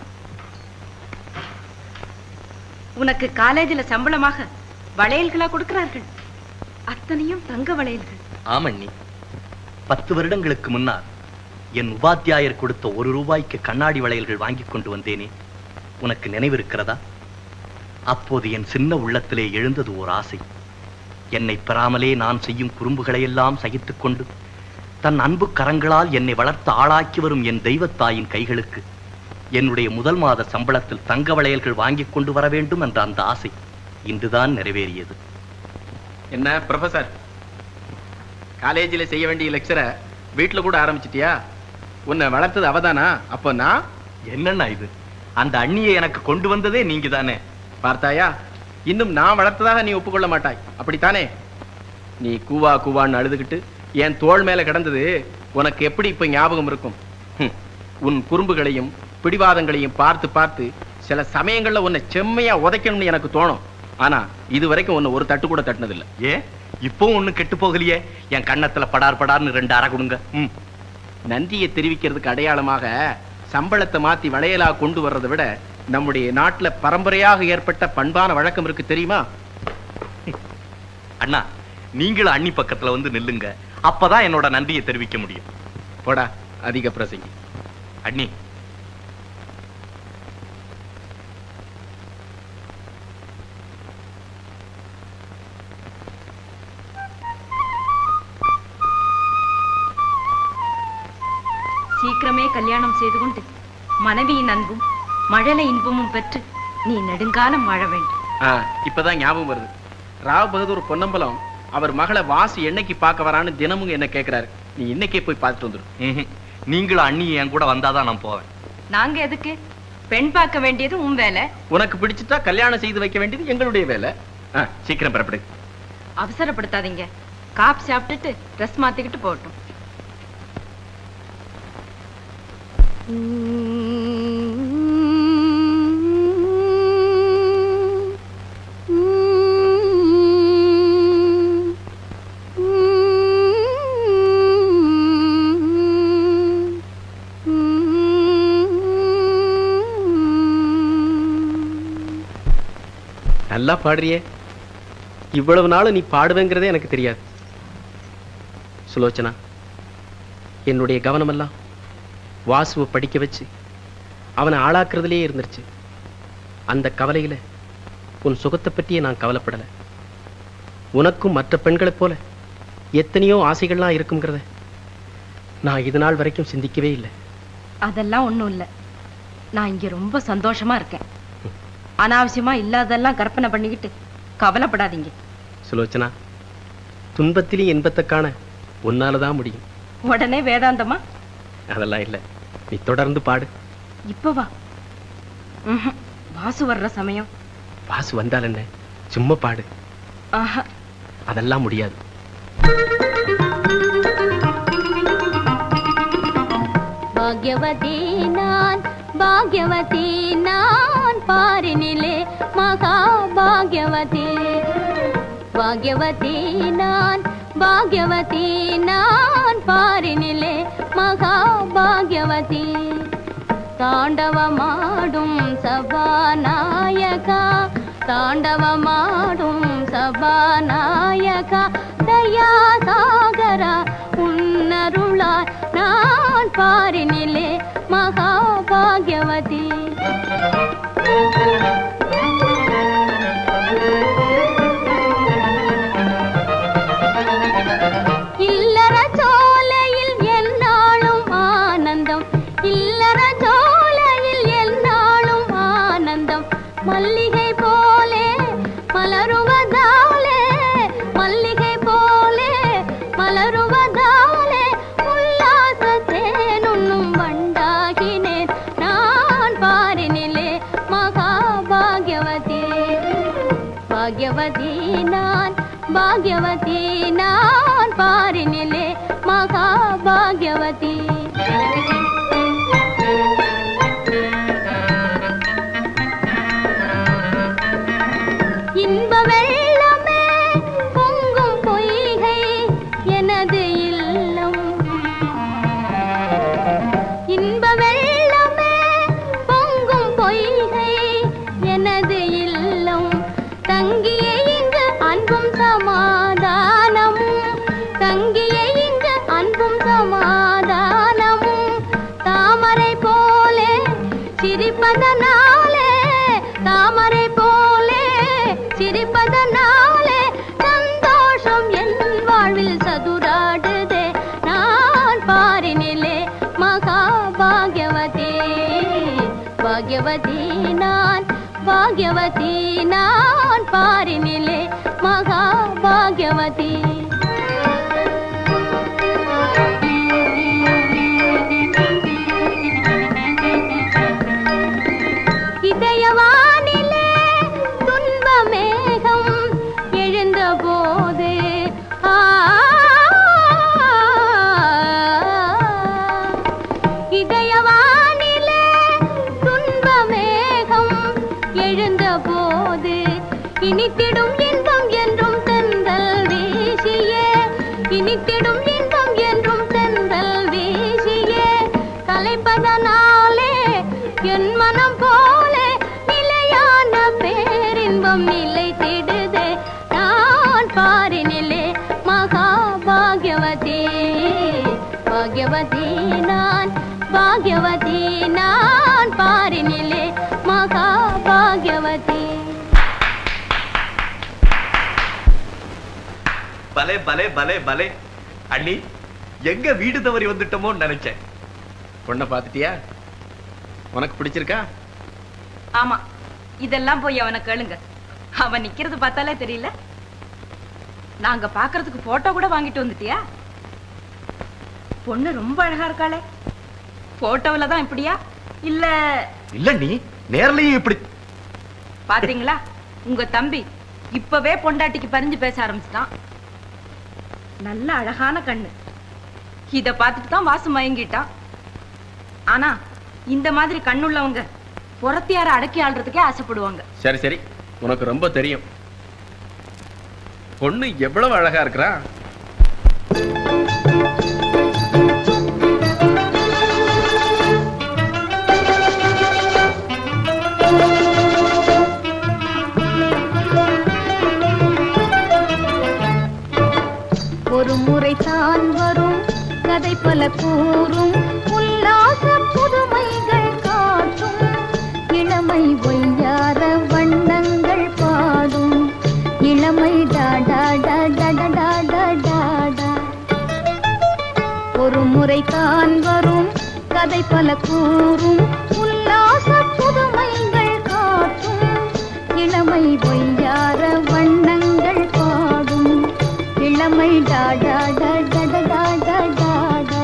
உனக்கு காலேஜில சம்பளமாக வளையல்களா கொடுக்கிறார்கள்? அத்தனையும் தங்க வளையல்கள். ஆமண்ணி, பத்து வருடங்களுக்கு முன்னால் என் உபாத்தியாயர் கொடுத்த ஒரு ரூபாய்க்கு கண்ணாடி வளையல்கள் வாங்கி கொண்டு வந்தேனே, உனக்கு நினைவிருக்கிறதா? அப்போது என் சின்ன உள்ளத்திலே எழுந்தது ஓர் ஆசை. என்னை பெறாமலே நான் செய்யும் குறும்புகளை எல்லாம் சகித்துக் கொண்டு தன் அன்பு கரங்களால் என்னை வளர்த்து ஆளாக்கி வரும் என் தெய்வத்தாயின் கைகளுக்கு என்னுடைய முதல் மாத சம்பளத்தில் தங்க வளையல்கள் வாங்கி கொண்டு வர வேண்டும் என்ற அந்த ஆசை இன்றுதான் நிறைவேறியது. என்ன ப்ரொஃபசர், காலேஜில் செய்ய வேண்டிய லெக்சரை வீட்டுல கூட ஆரம்பிச்சிட்டியா? உன்னை வளர்த்தது அவதானா? அப்போ நான் என்னன்னா இது? அந்த அண்ணியை எனக்கு கொண்டு வந்ததே நீங்க தானே. பார்த்தாயா, இன்னும் நான் வளர்த்ததாக நீ ஒப்புக்கொள்ள மாட்டாய், அப்படித்தானே? நீ கூவா கூவான்னு அழுதுகிட்டு என் தோள் மேல கிடந்தது உனக்கு எப்படி இப்ப ஞாபகம் இருக்கும்? உன் குறும்புகளையும் பிடிவாதங்களையும் பார்த்து பார்த்து சில சமயங்கள்ல உன்னை செம்மையா உதைக்கணும்னு எனக்கு தோணும். ஆனா இது வரைக்கும் உன்னை ஒரு தட்டு கூட தட்டினதில்லை. ஏன் இப்பவும் ஒண்ணு கெட்டு போகலையே? என் கண்ணத்துல படார் படார்னு ரெண்டு அரை கொடுங்க. ம் நன்றியை தெரிவிக்கிறதுக்கு அடையாளமாக சம்பளத்தை மாத்தி வளையலா கொண்டு வர்றதை விட நம்முடைய நாட்டுல பரம்பரையாக ஏற்பட்ட பண்பான வழக்கம் இருக்கு, தெரியுமா? அண்ணா, நீங்களும் அண்ணி பக்கத்துல வந்து நில்லுங்க, அப்பதான் என்னோட நன்றியை தெரிவிக்க முடியும். போடா அதிக பிரசங்கி. அண்ணி, சீக்கிரமே கல்யாணம் செய்து கொண்டு மனைவியின் அன்பும் மழலை இன்பமும் பெற்று நீ நெடுங்காலம் வாழ வேண்டும். இப்பதான் ஞாபகம் வருது, ராவ் பகதூர் பொன்னம்பலம் அவர் மகளை வாசி என்னைக்கு பார்க்க வரான்னு தினமும் என்ன கேட்கிறாரு. நீ இன்னைக்கே போய் பார்த்துட்டு வந்துடும். நீங்களும் அண்ணி என் கூட வந்தாதான் நான் போவேன். நாங்க எதுக்கு? பெண் பார்க்க வேண்டியது உன் வேலை. உனக்கு பிடிச்சிட்டா கல்யாணம் செய்து வைக்க வேண்டியது எங்களுடைய வேலை. சீக்கிரம் பெறப்படு. அவசரப்படுத்தாதீங்க, காப் சாப்பிட்டுட்டு ட்ரெஸ் மாத்திக்கிட்டு போகட்டும். நல்லா பாடுறியே. இவ்வளவு நாள் நீ பாடுவேங்கிறதே எனக்கு தெரியாது. சுலோச்சனா, என்னுடைய கவனமெல்லாம் வாசுவை படிக்க வச்சு அவனை ஆளாக்குறதுலேயே இருந்துருச்சு. அந்த கவலையில உன் சுகத்தை பற்றியே நான் கவலைப்படலை. உனக்கும் மற்ற பெண்களைப் போல எத்தனையோ ஆசைகள்லாம் இருக்குங்கிறத நான் இது நாள் வரைக்கும் சிந்திக்கவே இல்லை. அதெல்லாம் ஒண்ணும் இல்லை, நான் இங்க ரொம்ப சந்தோஷமா இருக்கேன். அனாவசியமா இல்லாதெல்லாம் கற்பனை பண்ணிக்கிட்டு கவலைப்படாதீங்க. சுலோச்சனா, துன்பத்திலேயும் இன்பத்தை காண உன்னாலதான் முடியும். உடனே வேதாந்தமா? அதெல்லாம் இல்லை, நீ தொடர்ந்து பாடு. இப்பவா? வாசு வர்ற சமயம். வாசு வந்தால் என்ன, சும்மா பாடு. அதெல்லாம் முடியாது. பாக்யவதி நான் பாக்யவதி நான் பாரினிலே மகா பாக்யவதி. பாக்யவதி நான் பாக்யவதி நான் பாரினிலே மகா பாக்யவதி. தாண்டவமாடும் சபாநாயகா தாண்டவமாடும் சபாநாயகா தயா சாகரா உன்னருளாய் நான் பாரினிலே மகா பாக்யவதி. இல்லற சோலையில் என்னாலும் ஆனந்தம் இல்லற சோலையில் என்னாலும் ஆனந்தம் மல்லிகை போலே மலருவதாலே மல்லிகை போலே மலருவதாலே உல்லாசத்தேனுண்ணும் வண்டாகினேன் நான் பாரினிலே மகா பாக்யவதி. பாக்யவதி நான் பாக்யவதி நான் பாரினிலே மகா பாக்யவதி. இன்ப வெள்ளமே பொங்கும் பொய்கை எனது இல்லம். இன்ப வெள்ளமே பொங்கும் பொய்கை எனது இல்லம். தங்கிய இங்கு அன்பும் சமாதானமும் தங்கிய இங்கு அன்பும் சமாதானமும் தாமரை போலே சிரிப்பதனாலே தாமரை போலே சிரிப்பதனாலே சந்தோஷம் என் வாழ்வில் சதுராடுதே நான் பாரினிலே மகா பாக்யவதி. பாக்யவதி நான் பாக்யவதி நான் பாரினிலே மகா பாக்யவதி. இதயவானிலே துன்ப மேகம் எழுந்த போது ஆ இதயவானிலே துன்ப மேகம் எழுந்த போது இனித்திடும் இன்பம் என்றும் தென்றல் வீசியே இனித்திடும் இன்பம் என்றும் தென்றல் வீசியே கலைப்பதனாலே என் மனம் போலே நிலையான பேரின்பம் நிலைத்திடுதே நான் பாரினிலே மகா பாக்யவதி. பாக்யவதி நான் பாக்யவதி நான் பாரினிலே மகா பாக்யவதி. பலே பலே பலே பலே அண்ணி, எங்க வீடு தவறி வந்துட்டோமோ நினைச்சேன். பொண்ணை பாத்துட்டியா? உனக்கு பிடிச்சிருக்கா? ஆமா, இதெல்லாம் போய் அவனை கேளுங்க. அவன் நிக்கிறது பார்த்தாலே தெரியல. நாங்க பாக்குறதுக்கு போட்டோ கூட வாங்கிட்டு வந்துட்டியா? பொண்ணு ரொம்ப அழகா இருக்காளே. போட்டோவில் தான் இப்படியா இல்ல? இல்ல நீ நேர்லயும் இப்படி பாத்தீங்களா? உங்க தம்பி இப்பவே பொண்டாட்டிக்கு பறிஞ்சு பேச ஆரம்பிச்சிட்டான். நல்ல அழகான கண்ணு. இத பார்த்துட்டு தான் வாசு மயங்கிட்டான். ஆனா இந்த மாதிரி கண்ணுள்ளவங்க புறத்தியார அடக்கி ஆள்றதுக்கே ஆசைப்படுவாங்க. சரி சரி, உனக்கு ரொம்ப தெரியும். பொண்ணு எவ்வளவு அழகா இருக்கிறா. ஒரு முறை தான் வரும் கதை பல கூறும் உல்லாச புதுமைகள் காட்டும் இளமை ஒய்யார வண்ணங்கள் பாடும் இளமை டாடா டாடா டாடா டாடா. ஒரு முறை தான் வரும் கதை பல கூறும் உல்லாச புதுமைகள் காட்டும் இளமை ஒய்யார வண்ணங்கள் பாடும் இளமை டாடா டாடா டாடா டாடா.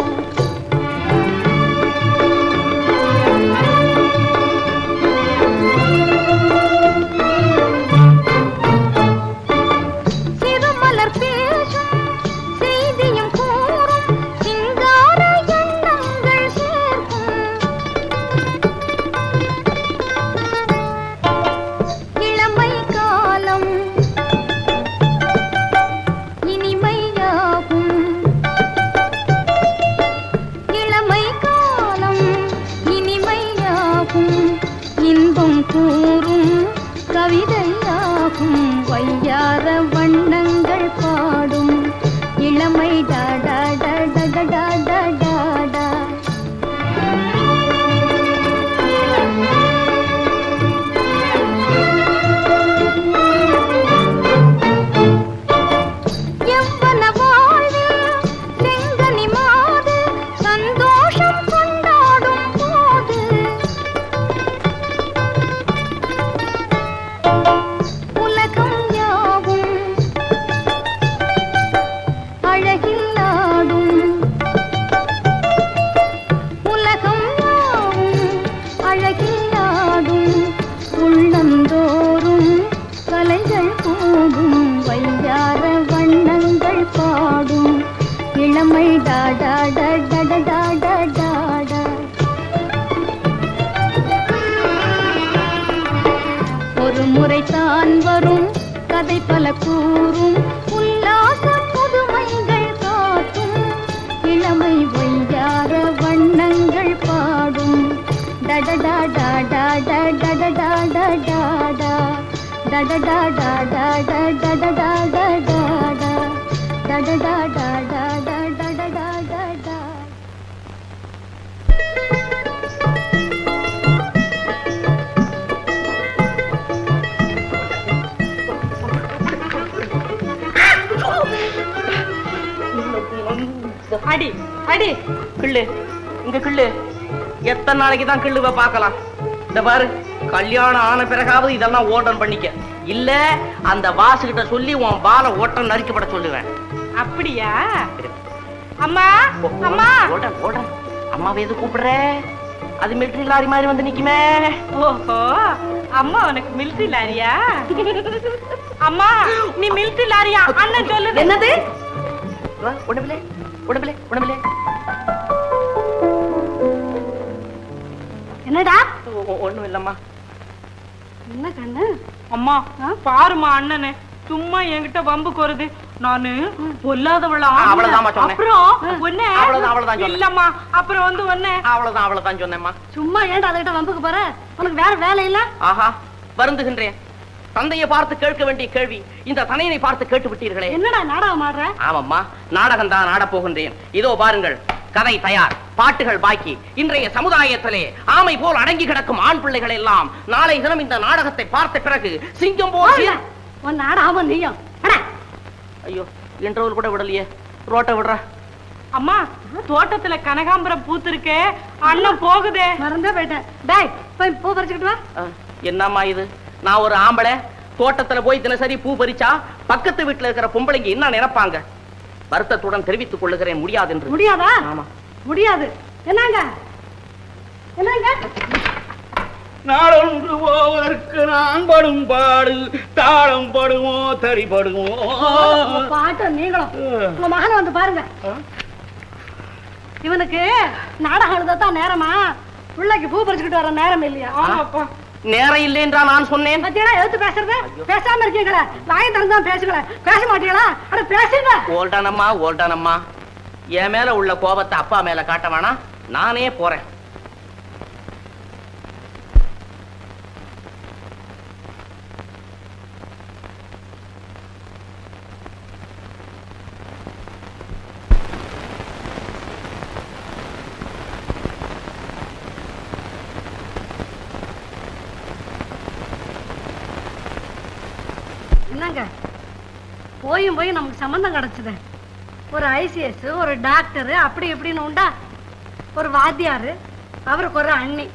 ஒரு முறைதான் வரும் கதை பல கூறும் உல்லாச புதுமைகள் காட்டும் இளமை வையார வண்ணங்கள் பாடும் டடடா டடா டடடா டடடா டடடா டடடா டடடா டடடா டடடா டடடா. அடி அடி கிள்ளு இங்க கிள்ளு. எத்தனை நாளைக்கு தான் கிள்ளுவ பாக்கலாம். இந்த பாரு, கல்யாணம் ஆன பிறகாவது இதெல்லாம் ஓட்டம் பண்ணிக்க. இல்ல அந்த வாசு கிட்ட சொல்லி உன் பால ஓட்டம் நறுக்கப்பட சொல்லுவேன். அப்படியா? அம்மா அம்மா ஓட்டம் ஓட்டம் அம்மாவை எது கூப்பிடுற? அது மிலிட்டரி லாரி மாதிரி வந்து நிக்குமே. ஓஹோ, அம்மா உனக்கு மிலிட்டரி லாரியா? அம்மா நீ மிலிட்டரி லாரியா? அண்ணன் சொல்லு. என்னது? உடம்புல உடம்புல உடம்புல என்னடா? ஒண்ணும் இல்லம்மா. என்ன கண்ணு? அம்மா பாருமா, அண்ணனே சும்மா என்கிட்ட வம்புக்கு வருது. நானு பொல்லாதவளா? அவ்வளவுதான் சொன்னேன். அப்புறம் ஒண்ணே அவ்வளவுதான் அவ்வளவுதான் சொன்னேன். இல்லம்மா அப்புறம் வந்து ஒண்ணே அவ்வளவுதான் அவ்வளவுதான் சொன்னேம்மா. சும்மா ஏன்டா அதட்ட வம்புக்கு போற? உனக்கு வேற வேலை இல்ல? ஆஹா, வருந்துகின்றேன். தந்தையை பார்த்து கேட்க வேண்டிய கேள்வி இந்த தனையனை பார்த்து கேட்டு விட்டீர்களே. என்னடா நாடகம் ஆடுற? ஆமாம்மா, நாடகம் தான் ஆட போகின்றேன். இதோ பாருங்கள், கதை தயார், பாட்டுகள் பாக்கி. இன்றைய சமுதாயத்திலே ஆமை போல் அடங்கி கிடக்கும் ஆண் பிள்ளைகள் எல்லாம் நாளை தினம் இந்த நாடகத்தை பார்த்த பிறகு சிங்கம் போல் உன் நாடகம் நீயும். ஐயோ, இன்டர்வல் கூட விடலையே, ரோட்டை விடுற. அம்மா, தோட்டத்துல கனகாம்பரம் பூத்து இருக்கே, அண்ணன் போகுதே. மறந்தே போயிட்டேன். டேய் போய் பூ பறிச்சுக்கிட்டு வா. என்னம்மா இது? நான் ஒரு ஆம்பளை தோட்டத்துல போய் தினசரி பூ பறிச்சா பக்கத்து வீட்டுல இருக்கிற பொம்பளைங்க என்ன நினைப்பாங்க? வருத்தத்துடன் தெரிவித்துக் கொள்ளுகிறேன், முடியாது என்று. முடியாதா? ஆமா முடியாது. என்னங்க என்னங்க? நாளொன்று போவதற்கு நான் படும் பாடு தாளம் படுமோ தறி படுமோ? பாட்டு நீங்களும் உங்க மகனை வந்து பாருங்க. இவனுக்கு நாடகம் எழுதத்தான் நேரமா? பிள்ளைக்கு பூ பறிச்சுக்கிட்டு வர நேரம் இல்லையா? ஆமாப்பா, நேரம் இல்லை என்றா நான் சொன்னேன். பத்தியா எழுத்து பேசுறது? பேசாம இருக்கீங்களா? வாயை திறந்துதான் பேசுங்களேன். பேச மாட்டீங்களா? அட பேசுங்க. ஓல்டானம்மா ஓல்டானம்மா, என் மேல உள்ள கோபத்தை அப்பா மேல காட்ட வேணாம், நானே போறேன். என்னங்க போயும் போய் நமக்கு சம்பந்தம் கிடைச்சது. ஒரு ஐசிஎஸ், ஒரு டாக்டர், அப்படி இப்படின்னு உண்டா? ஒரு வாத்தியாரு, அவருக்கு ஒரு அண்ணி.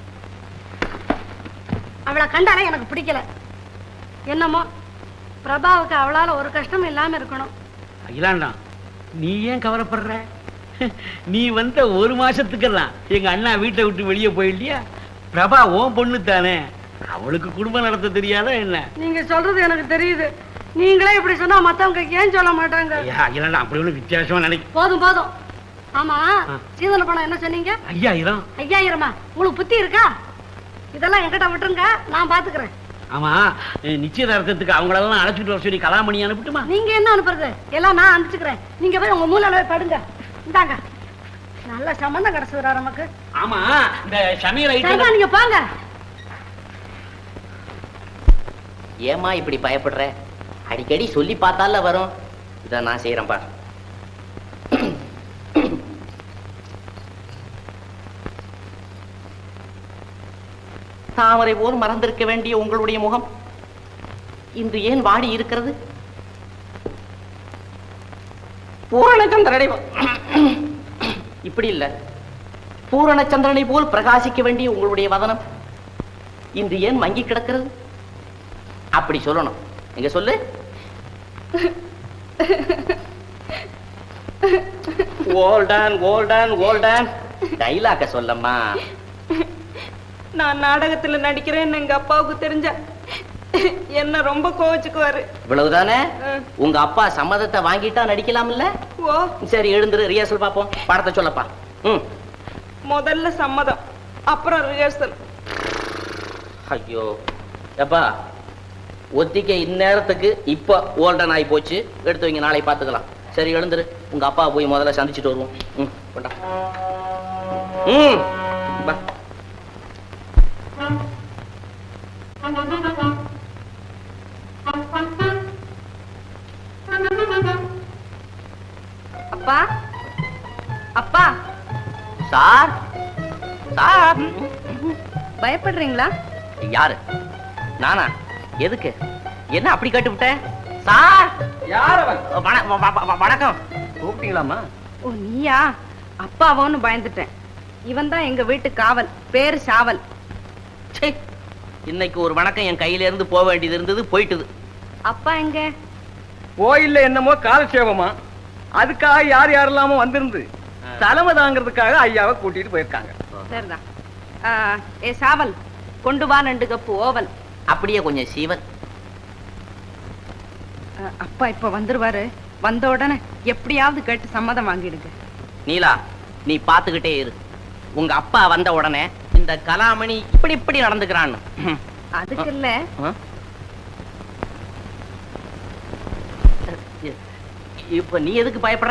அவளை கண்டாலே எனக்கு பிடிக்கல. என்னமோ பிரபாவுக்கு அவளால ஒரு கஷ்டம் இல்லாம இருக்கணும். அகிலாண்டா, நீ ஏன் கவலைப்படுற? நீ வந்த ஒரு மாசத்துக்கெல்லாம் எங்க அண்ணா வீட்டை விட்டு வெளியே போயில்லையா? பிரபா ஓன் பொண்ணு தானே, அவளுக்கு குடும்பம் நடத்த தெரியாதா என்ன? நீங்க சொல்றது எனக்கு தெரியுது. நீங்களே இப்படி சொன்னா மத்தவங்க ஏன் சொல்ல மாட்டாங்க? அகிலாண்டா, அப்படி ஒண்ணு வித்தியாசமா நினைக்க. போதும் போதும். ஆமா, சீதன பணம் என்ன சொன்னீங்க? ஐயாயிரம். ஐயாயிரமா? உங்களுக்கு புத்தி இருக்கா? இதெல்லாம் என்கிட்ட விட்டுருங்க, நான் பாத்துக்கிறேன். ஆமா, நிச்சயதார்த்தத்துக்கு அவங்களெல்லாம் அழைச்சிட்டு வர சொல்லி கலாமணி அனுப்பிட்டுமா? நீங்க என்ன அனுப்புறது? எல்லாம் நான் அனுப்பிச்சுக்கிறேன். நீங்க போய் உங்க மூலையில படுங்க. இந்தாங்க, நல்ல சம்பந்தம் கிடைச்சதுரா நமக்கு. ஆமா, இந்த சமையல் ஐட்டம் நீங்க பாங்க. ஏமா இப்படி பயப்படுற? அடிக்கடி சொல்லி பார்த்தால வரும். இத நான் செய்யறேன் பார். தாமரை போல் மறந்திருக்க வேண்டிய உங்களுடைய முகம் இன்று ஏன் வாடி இருக்கிறது? பூரணச்சந்திரனை இப்படி இல்ல, பூரணச்சந்திரனை போல் பிரகாசிக்க வேண்டிய உங்களுடைய வதனம் இன்று ஏன் மங்கி கிடக்கிறது? அப்படி சொல்லணும். எங்க சொல்லு. ஓல்டன் ஓல்டன் ஓல்டன் டைலாக்க சொல்லம்மா. நான் நாடகத்துல நடிக்கிறேன்னு எங்க அப்பாவுக்கு தெரிஞ்ச என்ன ரொம்ப கோவிச்சுக்குவாரு. இவ்வளவுதானே? உங்க அப்பா சம்மதத்தை வாங்கிட்டா நடிக்கலாம்ல? ஓ சரி எழுந்துரு, ரிஹர்சல் பாப்போம். பாடத்தை சொல்லப்பா. ம் முதல்ல சம்மதம், அப்புறம் ரிஹர்சல். ஐயோ எப்பா, ஒத்திக்க இந்நேரத்துக்கு இப்ப ஓல்டன் ஆகி போச்சு. எடுத்து வைங்க, நாளை பார்த்துக்கலாம். சரி எழுந்துரு, உங்க அப்பா போய் முதல்ல சந்திச்சுட்டு வருவோம். ம் கொண்டா. ம் பா. அப்பா அப்பா. Sir sir. பயப்படுறீங்களா? யாரு? நானா? எதுக்கு? என்ன அப்படி கட்டு விட்ட? சார் யார் வணக்கம். கூப்பிட்டீங்களாமா? ஓ நீயா? அப்பாவோன்னு பயந்துட்டேன். இவன் தான் எங்க வீட்டு காவல், பேரு சாவல். இன்னைக்கு ஒரு வணக்கம் என் கையில இருந்து போக வேண்டியது இருந்தது, போயிட்டுது. அப்பா எங்க? கோயில்ல என்னமோ காலட்சேபமா, அதுக்காக யார் யாரெல்லாமோ வந்திருந்து தலைமை தாங்கிறதுக்காக ஐயாவை கூட்டிட்டு போயிருக்காங்க. சரிதான். ஏ சாவல், கொண்டு வா ரெண்டு கப்பு ஓவல். அப்படியே கொஞ்சம் சீவல். அப்பா இப்ப வந்துருவாரு. வந்த உடனே எப்படியாவது கேட்டு சம்மதம் வாங்கிடுங்க. நீலா, நீ பாத்துக்கிட்டே இரு. உங்க அப்பா வந்த உடனே இந்த கலாமணி இப்படி இப்படி நடந்துக்கிறான்னு. அதுக்கு இல்ல, இப்ப நீ எதுக்கு பயப்படுற?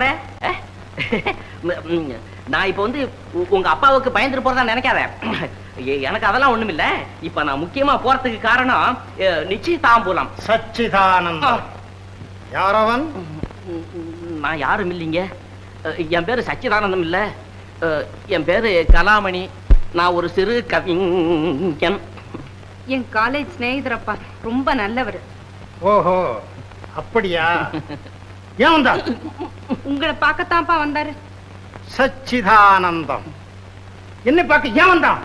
நான் இப்ப வந்து உங்க அப்பாவுக்கு பயந்துட்டு போறதா நினைக்காத. எனக்கு அதெல்லாம் ஒண்ணும் இல்ல. இப்ப நான் முக்கியமா போறதுக்கு காரணம் நிச்சயதாம்பூலம். சச்சிதானந்தம். யாரவன்? நான் யாரும் இல்லைங்க. என் பேரு சச்சிதானந்தம் இல்ல, என் பேரு கலாமணி. நான் ஒரு சிறு கவிஞன். என் காலேஜ் சிநேகிதரப்பா, ரொம்ப நல்லவர். ஓஹோ அப்படியா? ஏன் வந்தா? உங்களை பார்க்கத்தான்ப்பா வந்தாரு. சச்சிதானந்தம் என்ன பார்க்க ஏன் வந்தான்?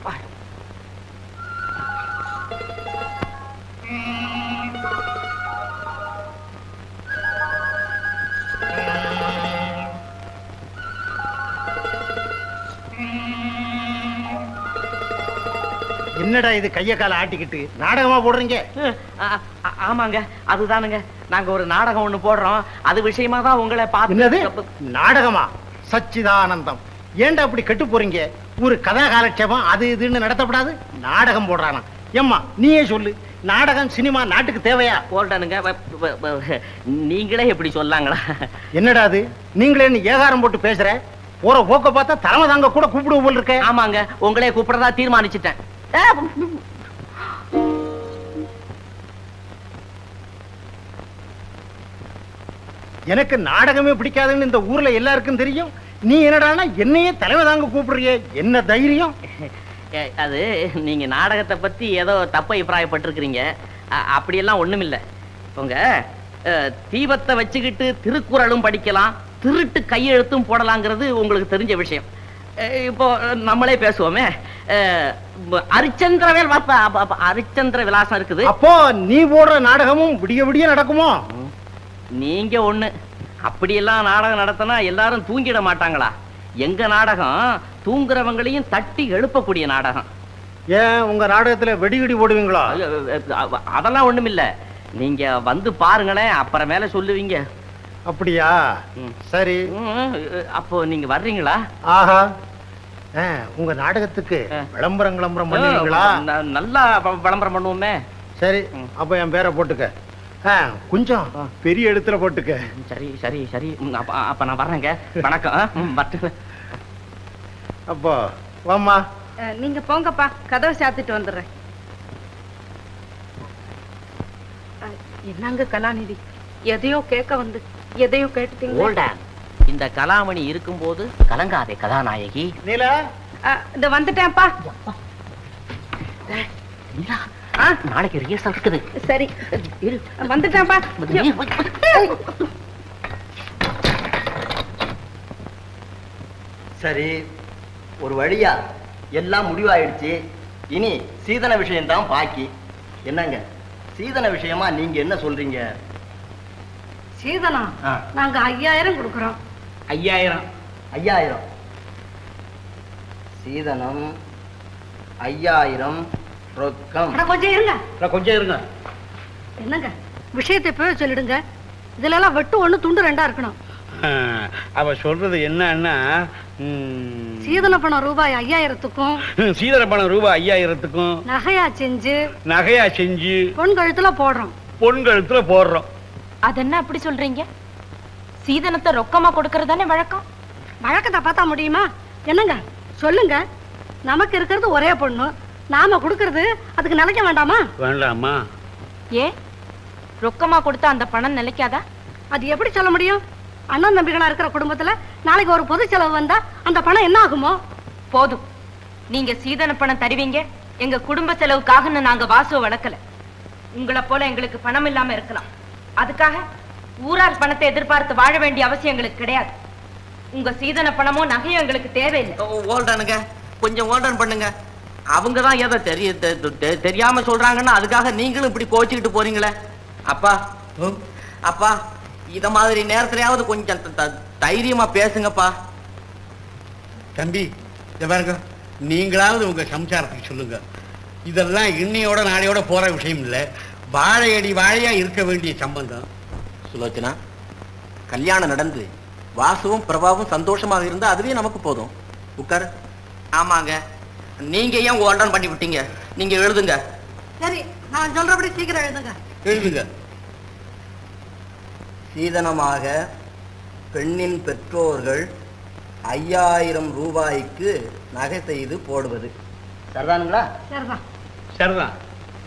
என்னடா இது கைய கால ஆட்டிக்கிட்டு நாடகமா போடுறீங்க? ஆமாங்க, அதுதானுங்க. நாங்க ஒரு நாடகம் ஒண்ணு போடுறோம். அது விஷயமா தான் உங்களை பார்த்து. நாடகமா? சச்சிதானந்தம் ஏன்டா அப்படி கெட்டு போறீங்க? ஒரு கதா காலட்சேபம் அது இதுன்னு நடத்தப்படாது. நாடகம் போடுறானா? ஏம்மா நீயே சொல்லு, நாடகம் சினிமா நாட்டுக்கு தேவையா? போல்டானுங்க, நீங்களே எப்படி சொல்லாங்களா? என்னடா அது நீங்களே ஏகாரம் போட்டு பேசுற? போற போக்க பார்த்தா தலைமை தாங்க கூட கூப்பிடுவ போல் இருக்க. ஆமாங்க, உங்களே கூப்பிடுறதா தீர்மானிச்சுட்டேன். எனக்கு நாடகமே பிடிக்காதுன்னு இந்த ஊர்ல எல்லாருக்கும் தெரியும். நீ என்னடானா என்னையே தலைமை தாங்க கூப்பிடுறிய? என்ன தைரியம்? அது நீங்க நாடகத்தை பத்தி ஏதோ தப்ப அபிப்பிராயப்பட்டிருக்கிறீங்க. அப்படியெல்லாம் ஒண்ணும் இல்ல. உங்க தீபத்தை வச்சுக்கிட்டு திருக்குறளும் படிக்கலாம், திருட்டு கையெழுத்தும் போடலாங்கிறது உங்களுக்கு தெரிஞ்ச விஷயம். இப்போ நம்மளே பேசுவோமே, அரிச்சந்திரவேல் அரிச்சந்திர விலாசம் இருக்குது. அப்போ நீ போடுற நாடகமும் விடிய விடிய நடக்குமோ? நீங்க ஒண்ணு, அப்படியெல்லாம் நாடகம் நடத்தினா எல்லாரும் தூங்கிட மாட்டாங்களா? எங்க நாடகம் தூங்குறவங்களையும் தட்டி எழுப்பக்கூடிய நாடகம். ஏன் உங்க நாடகத்துல வெடிகுடி போடுவீங்களா? அதெல்லாம் ஒண்ணும் இல்ல, நீங்க வந்து பாருங்களேன், அப்புறம் மேல சொல்லுவீங்க. அப்படியா? சரி, அப்போ நீங்க வர்றீங்களா? ஆஹா, உங்க நாடகத்துக்கு விளம்பரம் விளம்பரம் பண்ணுவீங்களா? நல்லா விளம்பரம் பண்ணுவோமே. சரி, அப்ப என் பேரை போட்டுக்க. கொஞ்சம் பெரிய இடத்துல போட்டுக்க. சரி சரி சரி, அப்ப நான் வர்றேங்க. வணக்கம். அப்போ வாம்மா. நீங்க போங்கப்பா, கதவை சாத்திட்டு வந்துடுறேன். என்னங்க கலாநிதி, எதையோ கேட்க வந்து எதையோ கேட்டுட்டீங்க. இந்த கலாமணி இருக்கும்போது கலங்காதே கதாநாயகி. நீலா, இந்த வந்துட்டேன்ப்பா. நாளைக்கு ரிஹர்சல் இருக்குது. சரி வந்துட்டேன்ப்பா. சரி, ஒரு வழியா எல்லாம் முடிவாயிடுச்சு. இனி சீதன விஷயம் தான் பாக்கி. என்னங்க சீதன விஷயமா நீங்க என்ன சொல்றீங்க? சீதனா, நாங்க ஐயாயிரம் கொடுக்குறோம். ஐயாயிரம்? ஐயாயிரம் சீதனம், ஐயாயிரம் ரொக்கம். கொஞ்சம் இருங்க, கொஞ்சம் இருங்க. என்னங்க விஷயத்தை இப்பவே சொல்லிடுங்க. இதுல எல்லாம் வெட்டு ஒண்ணு துண்டு ரெண்டா இருக்கணும். அவ சொல்றது என்னன்னா, சீதன பணம் ரூபாய் ஐயாயிரத்துக்கும் சீதன பணம் ரூபாய் ஐயாயிரத்துக்கும் நகையா செஞ்சு நகையா செஞ்சு பொன் கழுத்துல போடுறோம். பொன் கழுத்துல போடுறோம். அதென்ன அப்படி சொல்றீங்க? சீதனத்தை ரொக்கமா கொடுக்கறதானே வழக்கம். வழக்கத்தை பார்த்தா முடியுமா? என்னங்க சொல்லுங்க. நமக்கு இருக்கிறது ஒரே பொண்ணு, நாம கொடுக்கறது அதுக்கு நிலைக்க வேண்டாமா? வேண்டாமா? ஏ ரொக்கமா கொடுத்தா அந்த பணம் நிலைக்காதா? அது எப்படி சொல்ல முடியும்? அண்ணன் தம்பிகளா இருக்கிற குடும்பத்துல நாளைக்கு ஒரு பொது செலவு வந்தா அந்த பணம் என்ன ஆகுமோ? போதும், நீங்க சீதன பணம் தருவீங்க, எங்க குடும்ப செலவுக்காக நாங்க வாசுவ வளர்க்கல. உங்களை போல எங்களுக்கு பணம் இல்லாம இருக்கலாம், அதுக்காக ஊரார் பணத்தை எதிர்பார்த்து வாழ வேண்டிய அவசியம் எங்களுக்கு கிடையாது. உங்க சீதன பணமோ நகையும் எங்களுக்கு தேவையில்லை. ஓல்டானுங்க, கொஞ்சம் ஓல்டன் பண்ணுங்க. அவங்கதான் ஏதோ தெரிய தெரியாம சொல்றாங்கன்னா அதுக்காக நீங்களும் இப்படி கோச்சிக்கிட்டு போறீங்களே. அப்பா அப்பா, இத மாதிரி நேரத்திலேயாவது கொஞ்சம் தைரியமா பேசுங்கப்பா. தம்பி பாருங்க, நீங்களாவது உங்க சம்சாரத்துக்கு சொல்லுங்க. இதெல்லாம் இன்னையோட நாளையோட போற விஷயம் இல்லை. வாழையடி வாழையா இருக்க வேண்டிய சம்பந்தம். சுலோச்சனா, கல்யாணம் நடந்து வாசுவும் பிரபாவும் சந்தோஷமாக இருந்தா அதுவே நமக்கு போதும். உட்கார். ஆமாங்க, நீங்க ஏன் ஓல்டன் பண்ணி விட்டீங்க? நீங்க எழுதுங்க. சரி, நான் சொல்றபடி சீக்கிரம் எழுதுங்க. எழுதுங்க. சீதனமாக பெண்ணின் பெற்றோர்கள் ஐயாயிரம் ரூபாய்க்கு நகை செய்து போடுவது. சரிதானுங்களா? சரிதான். சரிதான்.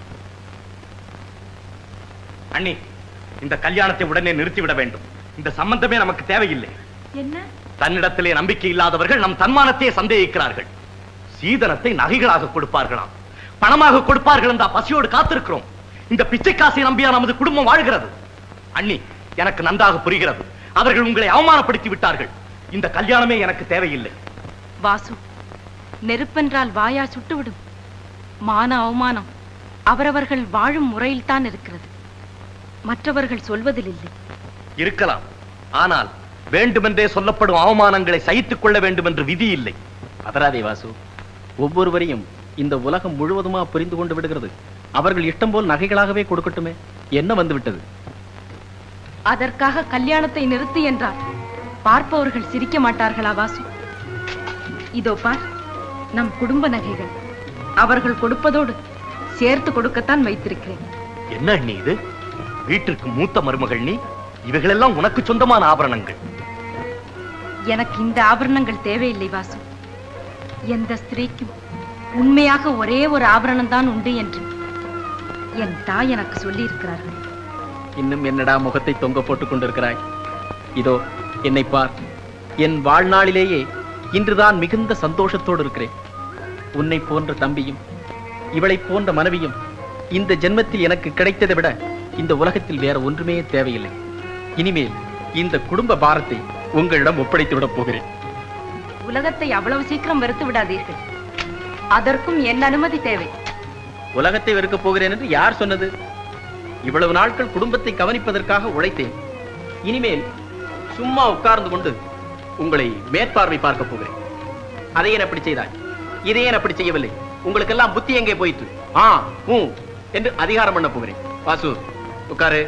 அண்ணி, இந்த கல்யாணத்தை உடனே நிறுத்திவிட வேண்டும். இந்த சம்பந்தமே நமக்கு தேவையில்லை. என்ன? தன்னிடத்திலே நம்பிக்கை இல்லாதவர்கள் நம் தன்மானத்தையே சந்தேகிக்கிறார்கள். சீதனத்தை நகைகளாக கொடுப்பார்களாம், பணமாக கொடுப்பார்கள் என்ற பசியோடு காத்திருக்கிறோம். இந்த பிச்சை காசை நம்பியா நமது குடும்பம் வாழ்கிறது. அண்ணி, எனக்கு நன்றாக புரிகிறது. அவர்கள் உங்களை அவமானப்படுத்தி விட்டார்கள். இந்த கல்யாணமே எனக்கு தேவையில்லை. வாசு, நெருப்பென்றால் வாயா சுட்டுவிடும். மான அவமானம் அவரவர்கள் வாழும் முறையில் தான் இருக்கிறது, மற்றவர்கள் சொல்வதில் இல்லை. இருக்கலாம், ஆனால் வேண்டுமென்றே சொல்லப்படும் அவமானங்களை சகித்துக் கொள்ள வேண்டும் என்று விதி இல்லை. அதராதே வாசு, ஒவ்வொருவரையும் இந்த உலகம் முழுவதுமா புரிந்து கொண்டு விடுகிறது. அவர்கள் இஷ்டம் போல் நகைகளாகவே கொடுக்கட்டுமே, என்ன வந்து விட்டது? அதற்காக கல்யாணத்தை நிறுத்தி என்றார் பார்ப்பவர்கள் சிரிக்க மாட்டார்களா வாசு? இதோ பார், நம் குடும்ப நகைகள் அவர்கள் கொடுப்பதோடு சேர்த்து கொடுக்கத்தான் வைத்திருக்கிறேன். என்ன அண்ணி இது? வீட்டிற்கு மூத்த மருமகள் நீ, இவைகளெல்லாம் உனக்கு சொந்தமான ஆபரணங்கள். எனக்கு இந்த ஆபரணங்கள் தேவையில்லை வாசு. எந்த ஸ்திரீக்கும் உண்மையாக ஒரே ஒரு ஆபரணம் தான் உண்டு என்று என் தாய் எனக்கு சொல்லி இருக்கிறார்கள். இன்னும் என்னடா முகத்தை தொங்க போட்டுக் கொண்டிருக்கிறாய்? இதோ என்னை பார். என் வாழ்நாளிலேயே இன்றுதான் மிகுந்த சந்தோஷத்தோடு இருக்கிறேன். உன்னை போன்ற தம்பியும் இவளை போன்ற மனைவியும் இந்த ஜென்மத்தில் எனக்கு கிடைத்ததை விட இந்த உலகத்தில் வேற ஒன்றுமே தேவையில்லை. இனிமேல் இந்த குடும்ப பாரத்தை உங்களிடம் ஒப்படைத்து விடப் போகிறேன். உலகத்தை அவ்வளவு சீக்கிரம் வெறுத்து விடாதீர்கள், அதற்கும் என் அனுமதி தேவை. உலகத்தை வெறுக்கப் போகிறேன் என்று யார் சொன்னது? இவ்வளவு நாட்கள் குடும்பத்தை கவனிப்பதற்காக உழைத்தேன். இனிமேல் சும்மா உட்கார்ந்து கொண்டு உங்களை மேற்பார்வை பார்க்க போகிறேன். அதை ஏன் அப்படி செய்தாய்? இதை ஏன் அப்படி செய்யவில்லை? உங்களுக்கெல்லாம் புத்தி எங்கே போயிற்று? ஆ ஊ என்று அதிகாரம் பண்ண போகிறேன். வாசு, உட்காரு.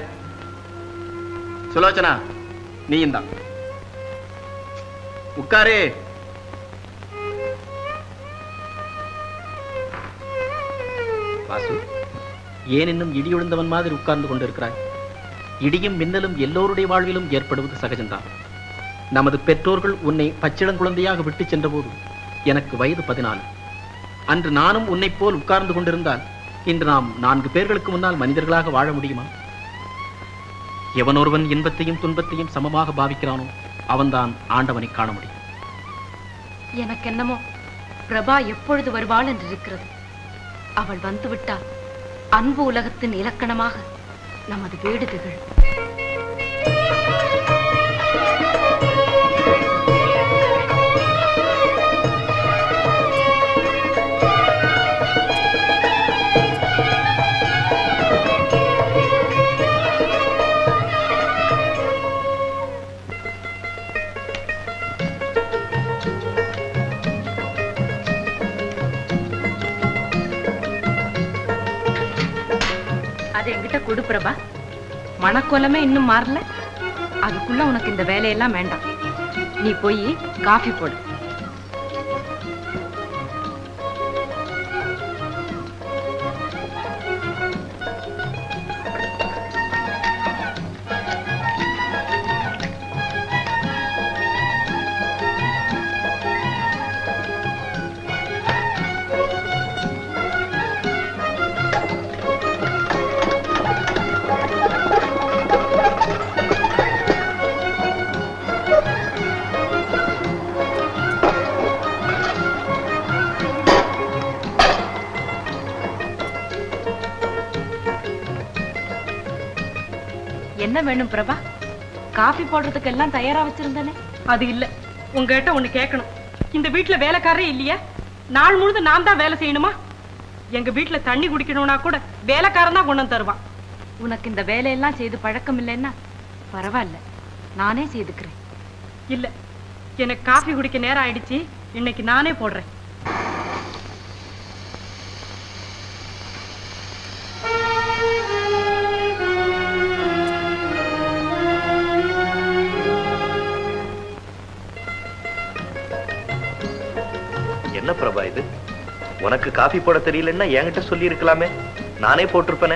சுலோச்சனா, நீயும் தான் உட்காரு. வாசு, ஏன் இன்னும் இடி விழுந்தவன் மாதிரி உட்கார்ந்து கொண்டிருக்கிறாய்? இடியும் மின்னலும் எல்லோருடைய வாழ்விலும் ஏற்படுவது சகஜம்தான். நமது பெற்றோர்கள் உன்னை பச்சிளங்குழந்தையாக விட்டு சென்ற போது எனக்கு வயது பதினாலு. அன்று நானும் உன்னை போல் உட்கார்ந்து கொண்டிருந்தால் இன்று நாம் நான்கு பேர்களுக்கு முன்னால் மனிதர்களாக வாழ முடியுமா? எவனொருவன் இன்பத்தையும் துன்பத்தையும் சமமாக பாவிக்கிறானோ அவன்தான் ஆண்டவனை காண முடியும். எனக்கு என்னமோ பிரபா எப்பொழுது வருவாள் என்று இருக்கிறது. அவள் வந்துவிட்டால் அன்பு உலகத்தின் இலக்கணமாக நமது வீடு திகழும். அதை என்கிட்ட கொடு பிரபா. மணக்கோலமே இன்னும் மாறல, அதுக்குள்ள உனக்கு இந்த வேலையெல்லாம் வேண்டாம். நீ போய் காஃபி போடு. என்ன வேணும் பிரபா? காஃபி போடுறதுக்கு எல்லாம் தயாரா வச்சிருந்தேனே. அது இல்ல, உங்ககிட்ட ஒண்ணு கேட்கணும். இந்த வீட்டுல வேலைக்காரே இல்லையா? நாள் முழுது நான் தான் வேலை செய்யணுமா? எங்க வீட்டுல தண்ணி குடிக்கணும்னா கூட வேலைக்காரன் தான் கொண்டு வந்து தருவான். உனக்கு இந்த வேலையெல்லாம் செய்து பழக்கம் இல்லைன்னா பரவாயில்ல, நானே செய்துக்கிறேன். இல்ல, எனக்கு காஃபி குடிக்க நேரம் ஆயிடுச்சு. இன்னைக்கு நானே போடுறேன். என்ன பிரபா இது? உனக்கு காஃபி போட தெரியலன்னா என்கிட்ட சொல்லி இருக்கலாமே, நானே போட்டிருப்பேனே.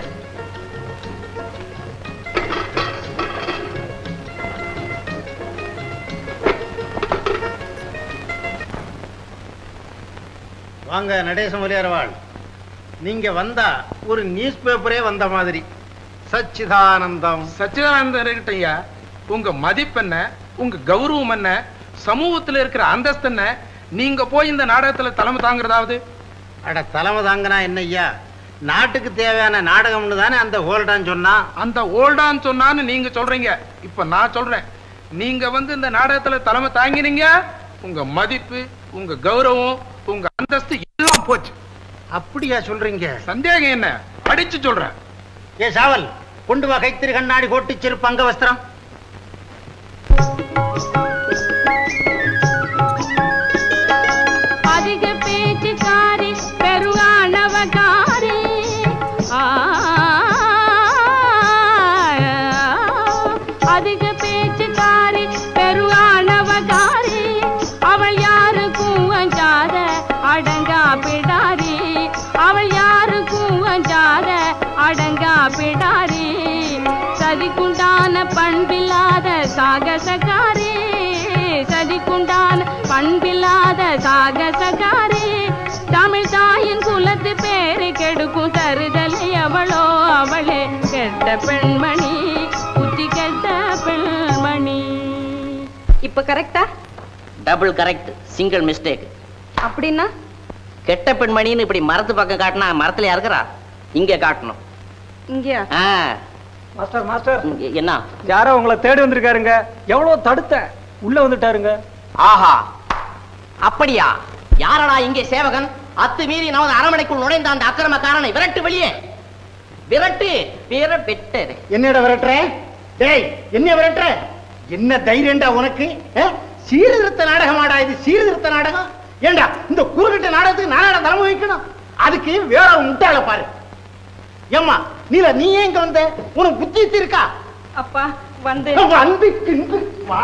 வாங்க நடேச மொழியாரவாள், நீங்க வந்தா ஒரு நியூஸ் பேப்பரே வந்த மாதிரி. சச்சிதானந்தம். சச்சிதானந்தம் இருக்கட்டும் ஐயா. உங்க மதிப்பு என்ன, உங்க கௌரவம் என்ன, சமூகத்துல இருக்கிற அந்தஸ்து என்ன? நீங்க போய் இந்த நாடகத்துல தலைமை தாங்கிறதாவது? அட தலைமை தாங்கினா என்ன ஐயா, நாட்டுக்கு தேவையான நாடகம்னு தானே அந்த ஹோல்டான் சொன்னா. அந்த ஹோல்டான் சொன்னான்னு நீங்க சொல்றீங்க. இப்ப நான் சொல்றேன், நீங்க வந்து இந்த நாடகத்துல தலைமை தாங்கினீங்க, உங்க மதிப்பு, உங்க கௌரவம், உங்க அந்தஸ்து எல்லாம் போச்சு. அப்படியா சொல்றீங்க? சந்தேகம் என்ன, அடிச்சு சொல்றேன். ஏ சாவல், கொண்டு வா கைத்திரி கண்ணாடி கோட்டு செருப்பு அங்க வஸ்திரம். அதிக பேச்சுக்காரி பெருவானவகாரி, அதிக பேச்சுக்காரி பெருவானவகாரி, அவள் யாருக்கும் அஞ்சாத அடங்கா பிடாரி, அவள் யாருக்கும் அஞ்சாத அடங்கா பிடாரி, சதிக்குண்டான பண்பில்லாத சாகசகாரி, சதிக்குண்டான பண்பில்லாத சாகசகாரி, தமிழ் தாயின் குலத்து பேரை கெடுக்கும் தருதலை அவளோ, அவளே கெட்ட பெண்மணி, புத்தி கெட்ட பெண்மணி. இப்ப கரெக்டா? Double correct, single mistake. அப்படின்னா கெட்ட பெண்மணின்னு இப்படி மரத்து பக்கம் காட்டினா மரத்துல இருக்கிறா, இங்க காட்டணும். இங்கயா? மாஸ்டர் மாஸ்டர், என்ன? யாரோ உங்களை தேடி வந்திருக்காருங்க. எவ்வளவு தடுத்த, உள்ள வந்துட்டாருங்க. ஆஹா, அப்படியா? யாரடா இங்கே சேவகன்? அத்து மீறி நமது அரமனைக்குள் நுழைந்த அந்த அக்கிரமக்காரனை விரட்டு வெளியே, விரட்டு. வீர வெட்டரு. என்னடா விரட்டுற? டேய், என்ன விரட்டுற? என்ன தைரியம்டா உனக்கு? சீர்திருத்த நாடகமாடா இது, சீர்திருத்த நாடகம். ஏண்டா இந்த குறுகிட்ட நாடகத்துக்கு நானடா தலைமை வைக்கணும்? அதுக்கு வேற முட்டாள பாரு. ஏம்மா நீல, நீ எங்க வந்த? உனக்கு புத்தி இருக்கா? அப்பா வந்து வந்து வா.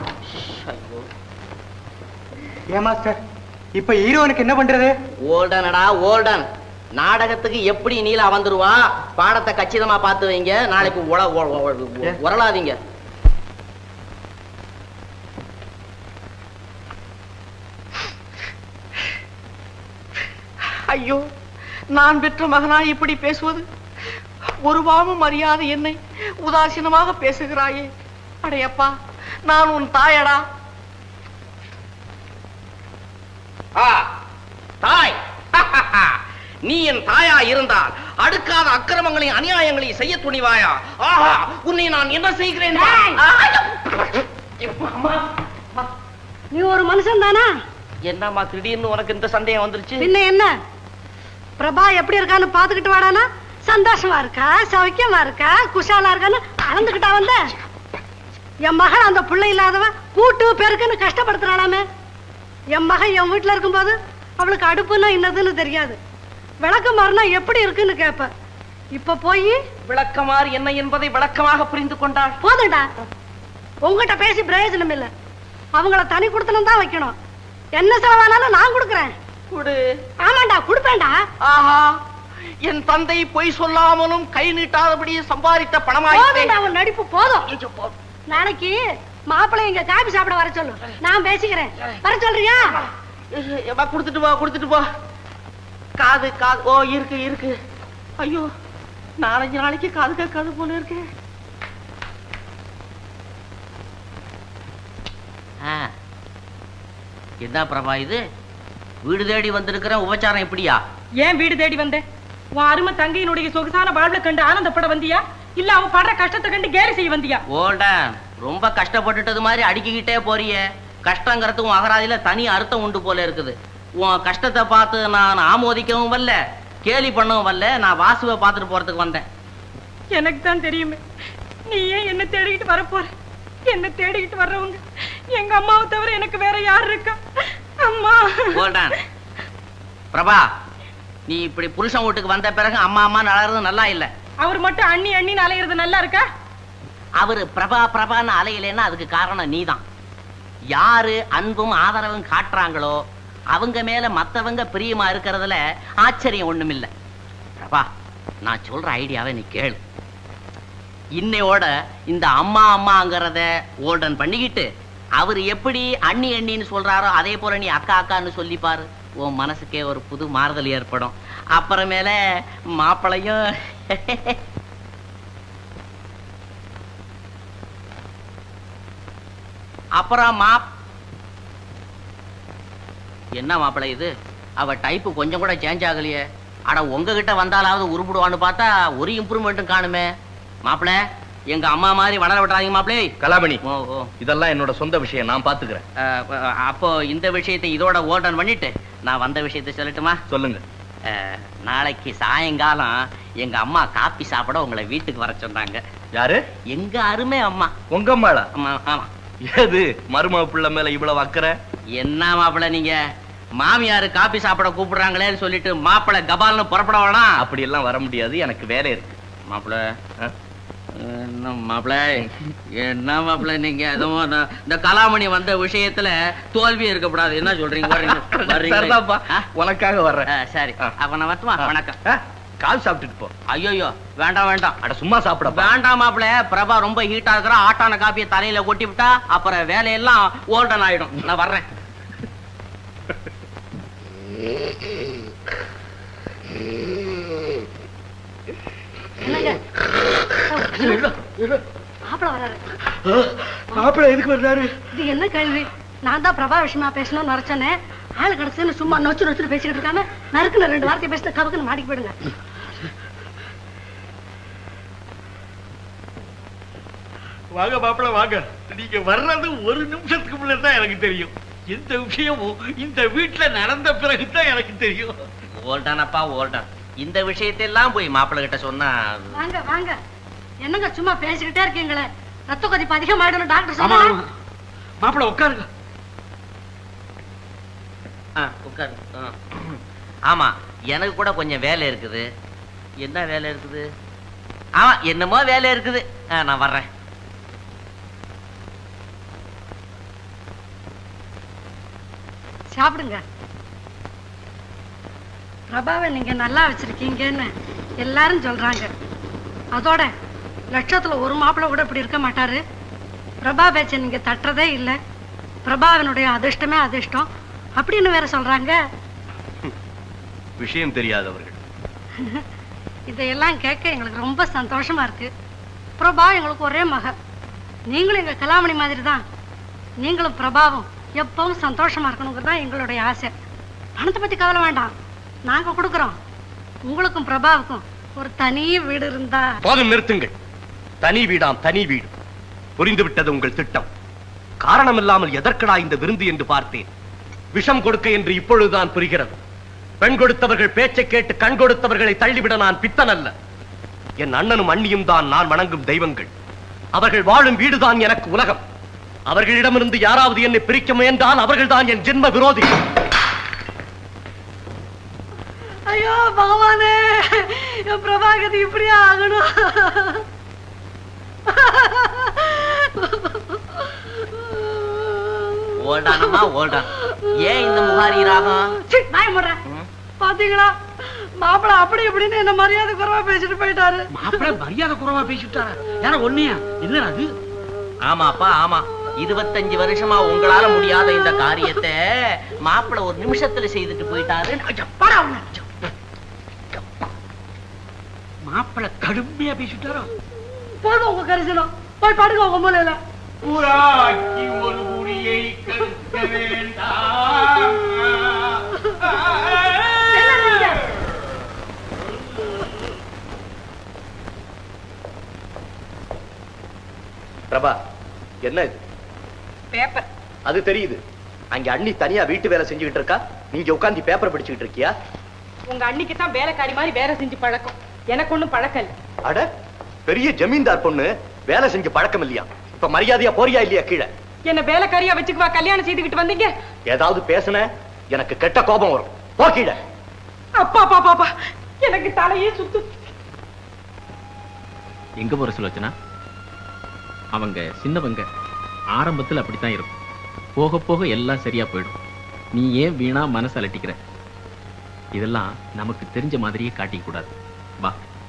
ஏமா சார், இப்ப ஹீரோனுக்கு என்ன பண்றது? ஓல்டனடா ஓல்டன். நாடகத்துக்கு எப்படி நீலா வந்துருவா, பாடத்தை கச்சிதமா பார்த்து வைங்க. நாளைக்கு உரளாதீங்க. ஐயோ, நான் பெற்ற மகனா இப்படி பேசுவது? ஒரு பாவம் அறியாத என்னை உதாசீனமாக பேசுகிறாயே. அடையப்பா, நான் உன் தாயடா. தாய், நீ என் தாயா இருந்தால் அடுக்காத அக்கிரமங்களையும் அநியாயங்களையும் செய்ய துணிவாயா? ஆஹா, உன்னை நான் என்ன செய்கிறேன்? நீ ஒரு மனுஷன் தானா? என்னம்மா திடீர்னு உனக்கு இந்த சந்தேகம் வந்துருச்சு? பின்ன என்ன? பிரபா எப்படி இருக்கான்னு பாத்துக்கிட்டு வாடானா? சந்தோஷமா இருக்கா, சௌக்கியமா இருக்கா, குஷாலா இருக்கான்னு அளந்துகிட்டா வந்த? என் மகன் அந்த பிள்ளை இல்லாதவன் கூட்டு பெருக்குன்னு கஷ்டப்படுத்துறாளாமே. என் மகன் என் வீட்டுல இருக்கும்போது அவளுக்கு அடுப்புன்னா என்னதுன்னு தெரியாது, விளக்கு மாறினா எப்படி இருக்குன்னு கேட்ப. இப்ப போய் விளக்கமாறு என்ன என்பதை விளக்கமாக புரிந்து கொண்டாள். போதும்டா, உங்ககிட்ட பேசி பிரயோஜனம் இல்ல. அவங்கள தனி கொடுத்தனும் தான் வைக்கணும். என்ன செலவானாலும் நான் கொடுக்குறேன். கொடு. ஆமாண்டா, கொடுப்பேன்டா. ஆஹா, என் தந்தை பொய் சொல்லாமலும் கை நீட்டாதபடி சம்பாதித்த பணமாயிட்டே. அவன் நடிப்பு போதும். நாளைக்கு மாப்பிள்ளை இங்க காபி சாப்பிட வர சொல்லு, நான் பேசிக்கிறேன். வர சொல்றியா? கொடுத்துட்டு வா, கொடுத்துட்டு வா. காது காது ஓ இருக்கு இருக்கு. ஐயோ, நாலஞ்சு நாளைக்கு காது கேட்காது போல இருக்கு. என்ன பிரபா இது? வீடு தேடி வந்திருக்கிற உபச்சாரம் எப்படியா? ஏன் வீடு தேடி வந்தேன்? உன் அருமை தங்கையினுடைய சொகுசான வாழ்வை கண்டு ஆனந்தப்பட வந்தியா, இல்ல அவன் படுற கஷ்டத்தை கண்டு கேலி செய்ய வந்தியா? ஓல்ட ரொம்ப கஷ்டப்பட்டுட்டது மாதிரி அடிக்கிட்டே போறிய. கஷ்டங்கிறது உன் அகராதியில தனி அர்த்தம் உண்டு போல இருக்குது. உன் கஷ்டத்தை பார்த்து நான் ஆமோதிக்கவும் வரல, கேலி பண்ணவும் வரல. நான் வாசுவை பார்த்துட்டு போறதுக்கு வந்தேன். எனக்கு தான் தெரியுமே நீ ஏன் என்ன தேடிக்கிட்டு வரப்போற. என்ன தேடிக்கிட்டு வர்றவங்க எங்க அம்மாவை தவிர எனக்கு வேற யார் இருக்கா? அம்மா. ஓல்டன் பிரபா, நீ இப்படி புருஷன் வீட்டுக்கு வந்த பிறகு அம்மா அம்மா அலறது நல்லா இல்ல. அவர் மட்டும் அண்ணி அண்ணின்னு அலையிறது நல்லா இருக்கா? அவரு பிரபா பிரபான்னு அலையிலேன்னா அதுக்கு காரணம் நீதான். யாரு அன்பும் ஆதரவும் காட்டுறாங்களோ அவங்க மேல மத்தவங்க பிரியமா இருக்கிறதுல ஆச்சரியம் ஒண்ணுமில்ல. பிரபா, நான் சொல்ற ஐடியாவை நீ கேளு. இன்னையோட இந்த அம்மா அம்மாங்கிறத ஓல்டன் பண்ணிக்கிட்டு அவர் எப்படி அண்ணி அண்ணின்னு சொல்றாரோ அதே போல நீ அக்கா அக்கான்னு சொல்லிப்பாரு. உன் மனசுக்கே ஒரு புது மாறுதல் ஏற்படும். அப்புறமேல மாப்பிளையும் அப்புறம் மா என்ன மாப்பிள்ளை இது? அவ டைப்பு கொஞ்சம் கூட சேஞ்ச் ஆகலையே. அட உங்ககிட்ட வந்தாலாவது உருப்பிடுவான்னு பார்த்தா ஒரு இம்ப்ரூவ்மெண்ட்டும் காணுமே. மாப்பிள்ள, எங்க அம்மா மாதிரி வளர விட்டாங்க மாப்பிள்ளை. கலாமணி, இதெல்லாம் என்னோட சொந்த விஷயம், நான் பாத்துக்கிறேன். அப்போ இந்த விஷயத்தை இதோட ஓல்டன் பண்ணிட்டு நான் வந்த விஷயத்தை சொல்லட்டுமா? சொல்லுங்க. நாளைக்கு சாயங்காலம் எங்க அம்மா காப்பி சாப்பிட உங்களை வீட்டுக்கு வர சொன்னாங்க. யாரு? எங்க அருமை அம்மா. உங்க அம்மாளா? ஆமா. ஏது மருமக பிள்ளை மேல இவ்வளவு அக்கறை? என்ன மாப்பிள்ள, நீங்க மாமியாரு காப்பி சாப்பிட கூப்பிடுறாங்களேன்னு சொல்லிட்டு மாப்பிள்ள கபால்னு புறப்பட வேணாம். அப்படி எல்லாம் வர முடியாது, எனக்கு வேலை இருக்கு. மாப்பிள்ள என்ன மாப்பிள்ள என்ன மாப்பிள்ள நீங்க எதுவும் இந்த கலாமணி வந்த விஷயத்துல தோல்வி இருக்கக்கூடாது. என்ன சொல்றீங்க? உனக்காக வர்றேன். சரி, அப்ப நான் வரட்டுமா? வணக்கம். கால் சாப்பிட்டுட்டு போ. ஐயோ வேண்டாம் வேண்டாம். அட சும்மா சாப்பிட. வேண்டாம் மாப்பிள்ள, பிரபா ரொம்ப ஹீட்டா இருக்கிற ஆட்டான காப்பியை தலையில கொட்டி விட்டா அப்புறம் வேலையெல்லாம் ஓல்டன் ஆயிடும். நான் வர்றேன். மாப்பிள்ள எதுக்கு வர்றாரு? இது என்ன கேள்வி? நான் தான் பிரபா விஷயமா பேசணும்னு நினைச்சேனே. ஆளு கடைசின்னு சும்மா நொச்சு நொச்சு பேசிக்கிட்டு இருக்காம நறுக்குன்னு ரெண்டு வார்த்தை பேசிட்டு கவுக்குன்னு மாடிக்கு போயிடுங்க. வாங்க மாப்பிள்ள வாங்க. நீங்க வர்றது ஒரு நிமிஷத்துக்கு முன்னதான் எனக்கு தெரியும். எந்த விஷயமும் இந்த வீட்டுல நடந்த பிறகுதான் எனக்கு தெரியும். ஓல்டன் அப்பா ஓல்டன், இந்த விஷயத்தெல்லாம் போய் மாப்பிள்ள கிட்ட சொன்னா. வாங்க வாங்க, என்னங்க சும்மா பேசிக்கிட்டே இருக்கீங்களே? ரத்த கொதிப்பு அதிகமாயிடும் டாக்டர் சொன்னாங்க. மாப்பிள்ள உட்காருங்க. உட்காரு. ஆமா, எனக்கு கூட கொஞ்சம் வேலை இருக்குது. என்ன வேலை இருக்குது? ஆமா, என்னமோ வேலை இருக்குது. நான் வர்றேன். சாப்பிடுங்க. பிரபாவை நீங்க நல்லா வச்சிருக்கீங்கன்னு எல்லாரும் சொல்றாங்க. அதோட லட்சத்துல ஒரு மாப்பிள்ளை கூட இப்படி இருக்க மாட்டாரு. பிரபா பேச்ச நீங்க தட்டுறதே இல்லை. பிரபாவினுடைய அதிர்ஷ்டமே அதிர்ஷ்டம் அப்படின்னு வேற சொல்றாங்க. விஷயம் தெரியாதவர்கள். இதையெல்லாம் கேட்க எங்களுக்கு ரொம்ப சந்தோஷமா இருக்கு. பிரபா எங்களுக்கு ஒரே மக. நீங்களும் எங்க கலாமணி மாதிரி தான். நீங்களும் பிரபாவும் எப்பவும் சந்தோஷமா இருக்கணுங்கிறது தான் எங்களுடைய ஆசை. பணத்தை பத்தி கவலை வேண்டாம், நாங்க கொடுக்குறோம். உங்களுக்கும் பிரபாவுக்கும் ஒரு தனி வீடு இருந்தா. போதும், நிறுத்துங்கள். தனி வீடாம் தனி வீடு. புரிந்து விட்டது உங்கள் திட்டம். காரணம் இல்லாமல் எதற்கடா இந்த விருந்து என்று பார்த்தேன். விஷம் கொடுக்க என்று இப்பொழுதுதான் புரிகிறது. பெண் கொடுத்தவர்கள் பேச்சை கேட்டு கண் கொடுத்தவர்களை தள்ளிவிட நான் பித்தன் அல்ல. என் அண்ணனும் அண்ணியும் தான் நான் வணங்கும் தெய்வங்கள். அவர்கள் வாழும் வீடுதான் எனக்கு உலகம். அவர்களிடமிருந்து யாராவது என்னை பிரிக்க முயன்றால் அவர்கள் தான் என் ஜென்ம விரோதி. ஐயோ பகவானே, என் பிரபாகதி இப்படியே ஆகணும். ஓல்டானம்மா ஓல்டான். ஏன் இந்த முகாரி ராகம்? நாய் முறை பாத்தீங்களா, மாப்பிள அப்படி இப்படின்னு என்ன மரியாதை குறைவா பேசிட்டு போயிட்டாரு. மாப்பிள மரியாதை குறைவா பேசிட்டாரா? யார ஒண்ணையா? என்ன அது? ஆமாப்பா ஆமா. இருபத்தஞ்சு வருஷமா உங்களால முடியாத இந்த காரியத்தை மாப்பிள ஒரு நிமிஷத்துல செய்துட்டு போயிட்டாரு. மாப்பிள கடுமையா பேசிட்டாரோ? போதும் உங்க கரிசனம், போய் படுங்க உங்க மூலையில. புறாக்கி ஒரு குறியை கற்க வேண்டாம். பிரபா, என்ன இது? பேப்பர். அது தெரியுது. அங்க அண்ணி தனியா வீட்டு வேலை செஞ்சுக்கிட்டு இருக்கா, நீங்க உட்கார்ந்து பேப்பர் படிச்சுக்கிட்டு இருக்கியா? உங்க அன்னைக்கு தான் வேலைக்காரி மாதிரி வேலை செஞ்சு பழக்கம், எனக்கு ஒண்ணும் பழக்கம் இல்ல. அட, பெரிய ஜமீன்தார் பொண்ணு வேலை செஞ்சு பழக்கம் இல்லையா? இப்ப மரியாதையா போறியா இல்லையா கீழே? என்ன வேலைக்காரியா வச்சுக்குவா கல்யாணம் செய்துக்கிட்டு வந்தீங்க? ஏதாவது பேசுன எனக்கு கெட்ட கோபம் வரும். போ கீழே. அப்பா அப்பா பாப்பா, எனக்கு தலையே சுத்து. எங்க போற சுலோச்சனா? அவங்க சின்னவங்க, ஆரம்பத்தில் அப்படித்தான் இருக்கும். போக போக எல்லாம் சரியா போயிடும். நீ ஏன் வீணா மனசு அலட்டிக்கிற? இதெல்லாம் நமக்கு தெரிஞ்ச மாதிரியே காட்டிக்க கூடாது. வா.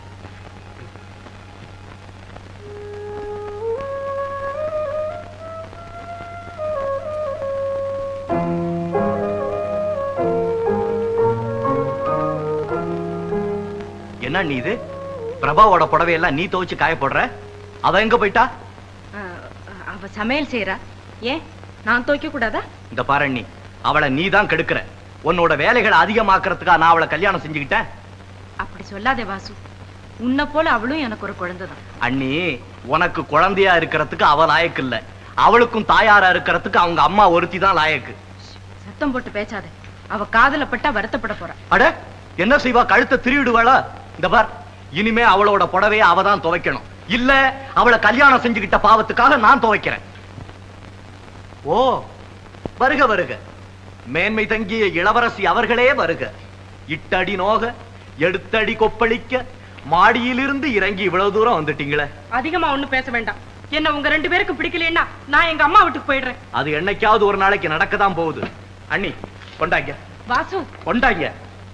என்ன நீ இது? பிரபாவோட புடவையெல்லாம் நீ துவைச்சு காய போடுற, அவ எங்க போயிட்டா? அவ சமையல் செய்யறா, ஏன் நான் துவைக்க கூடாதா? இந்த பாரு அண்ணி, அவளை நீ தான் கெடுக்கிற. உன்னோட வேலைகளை அதிகமாக்குறதுக்கா நான் அவளை கல்யாணம் செஞ்சுக்கிட்டேன். அப்படி சொல்லாதே வாசு, உன்னை போல அவளும் எனக்கு ஒரு குழந்தை தான். அண்ணி, உனக்கு குழந்தையா இருக்கிறதுக்கு அவ லாயக்கு இல்ல, அவளுக்கும் தாயாரா இருக்கிறதுக்கு அவங்க அம்மா ஒருத்தி தான் லாயக்கு. சத்தம் போட்டு பேசாதே, அவ காதல பட்டா வருத்தப்பட போறா. அட, என்ன செய்வா? கழுத்தை திருவிடுவாளா? இந்த பார், இனிமே அவளோட புடவைய அவ தான் துவைக்கணும். இல்ல அவளை கல்யாணம் செஞ்சுக்கிட்ட பாவத்துக்காக நான் துவைக்கிறேன். ஓ, வருக வருக, மேன்மை தங்கிய இளவரசி அவர்களே வருக. இட்டடி நோக எடுத்தடி கொப்பளிக்க மாடியிலிருந்து இறங்கி இவ்வளவு தூரம் வந்துட்டீங்களே. அதிகமா ஒண்ணும் பேச வேண்டாம். என்ன உங்க ரெண்டு பேருக்கு பிடிக்கலன்னா நான் எங்க அம்மா வீட்டுக்கு போயிடுறேன். அது என்னைக்காவது ஒரு நாளைக்கு நடக்கதான் போகுது. அண்ணி, கொண்டாங்க. வாசு, கொண்டாங்க.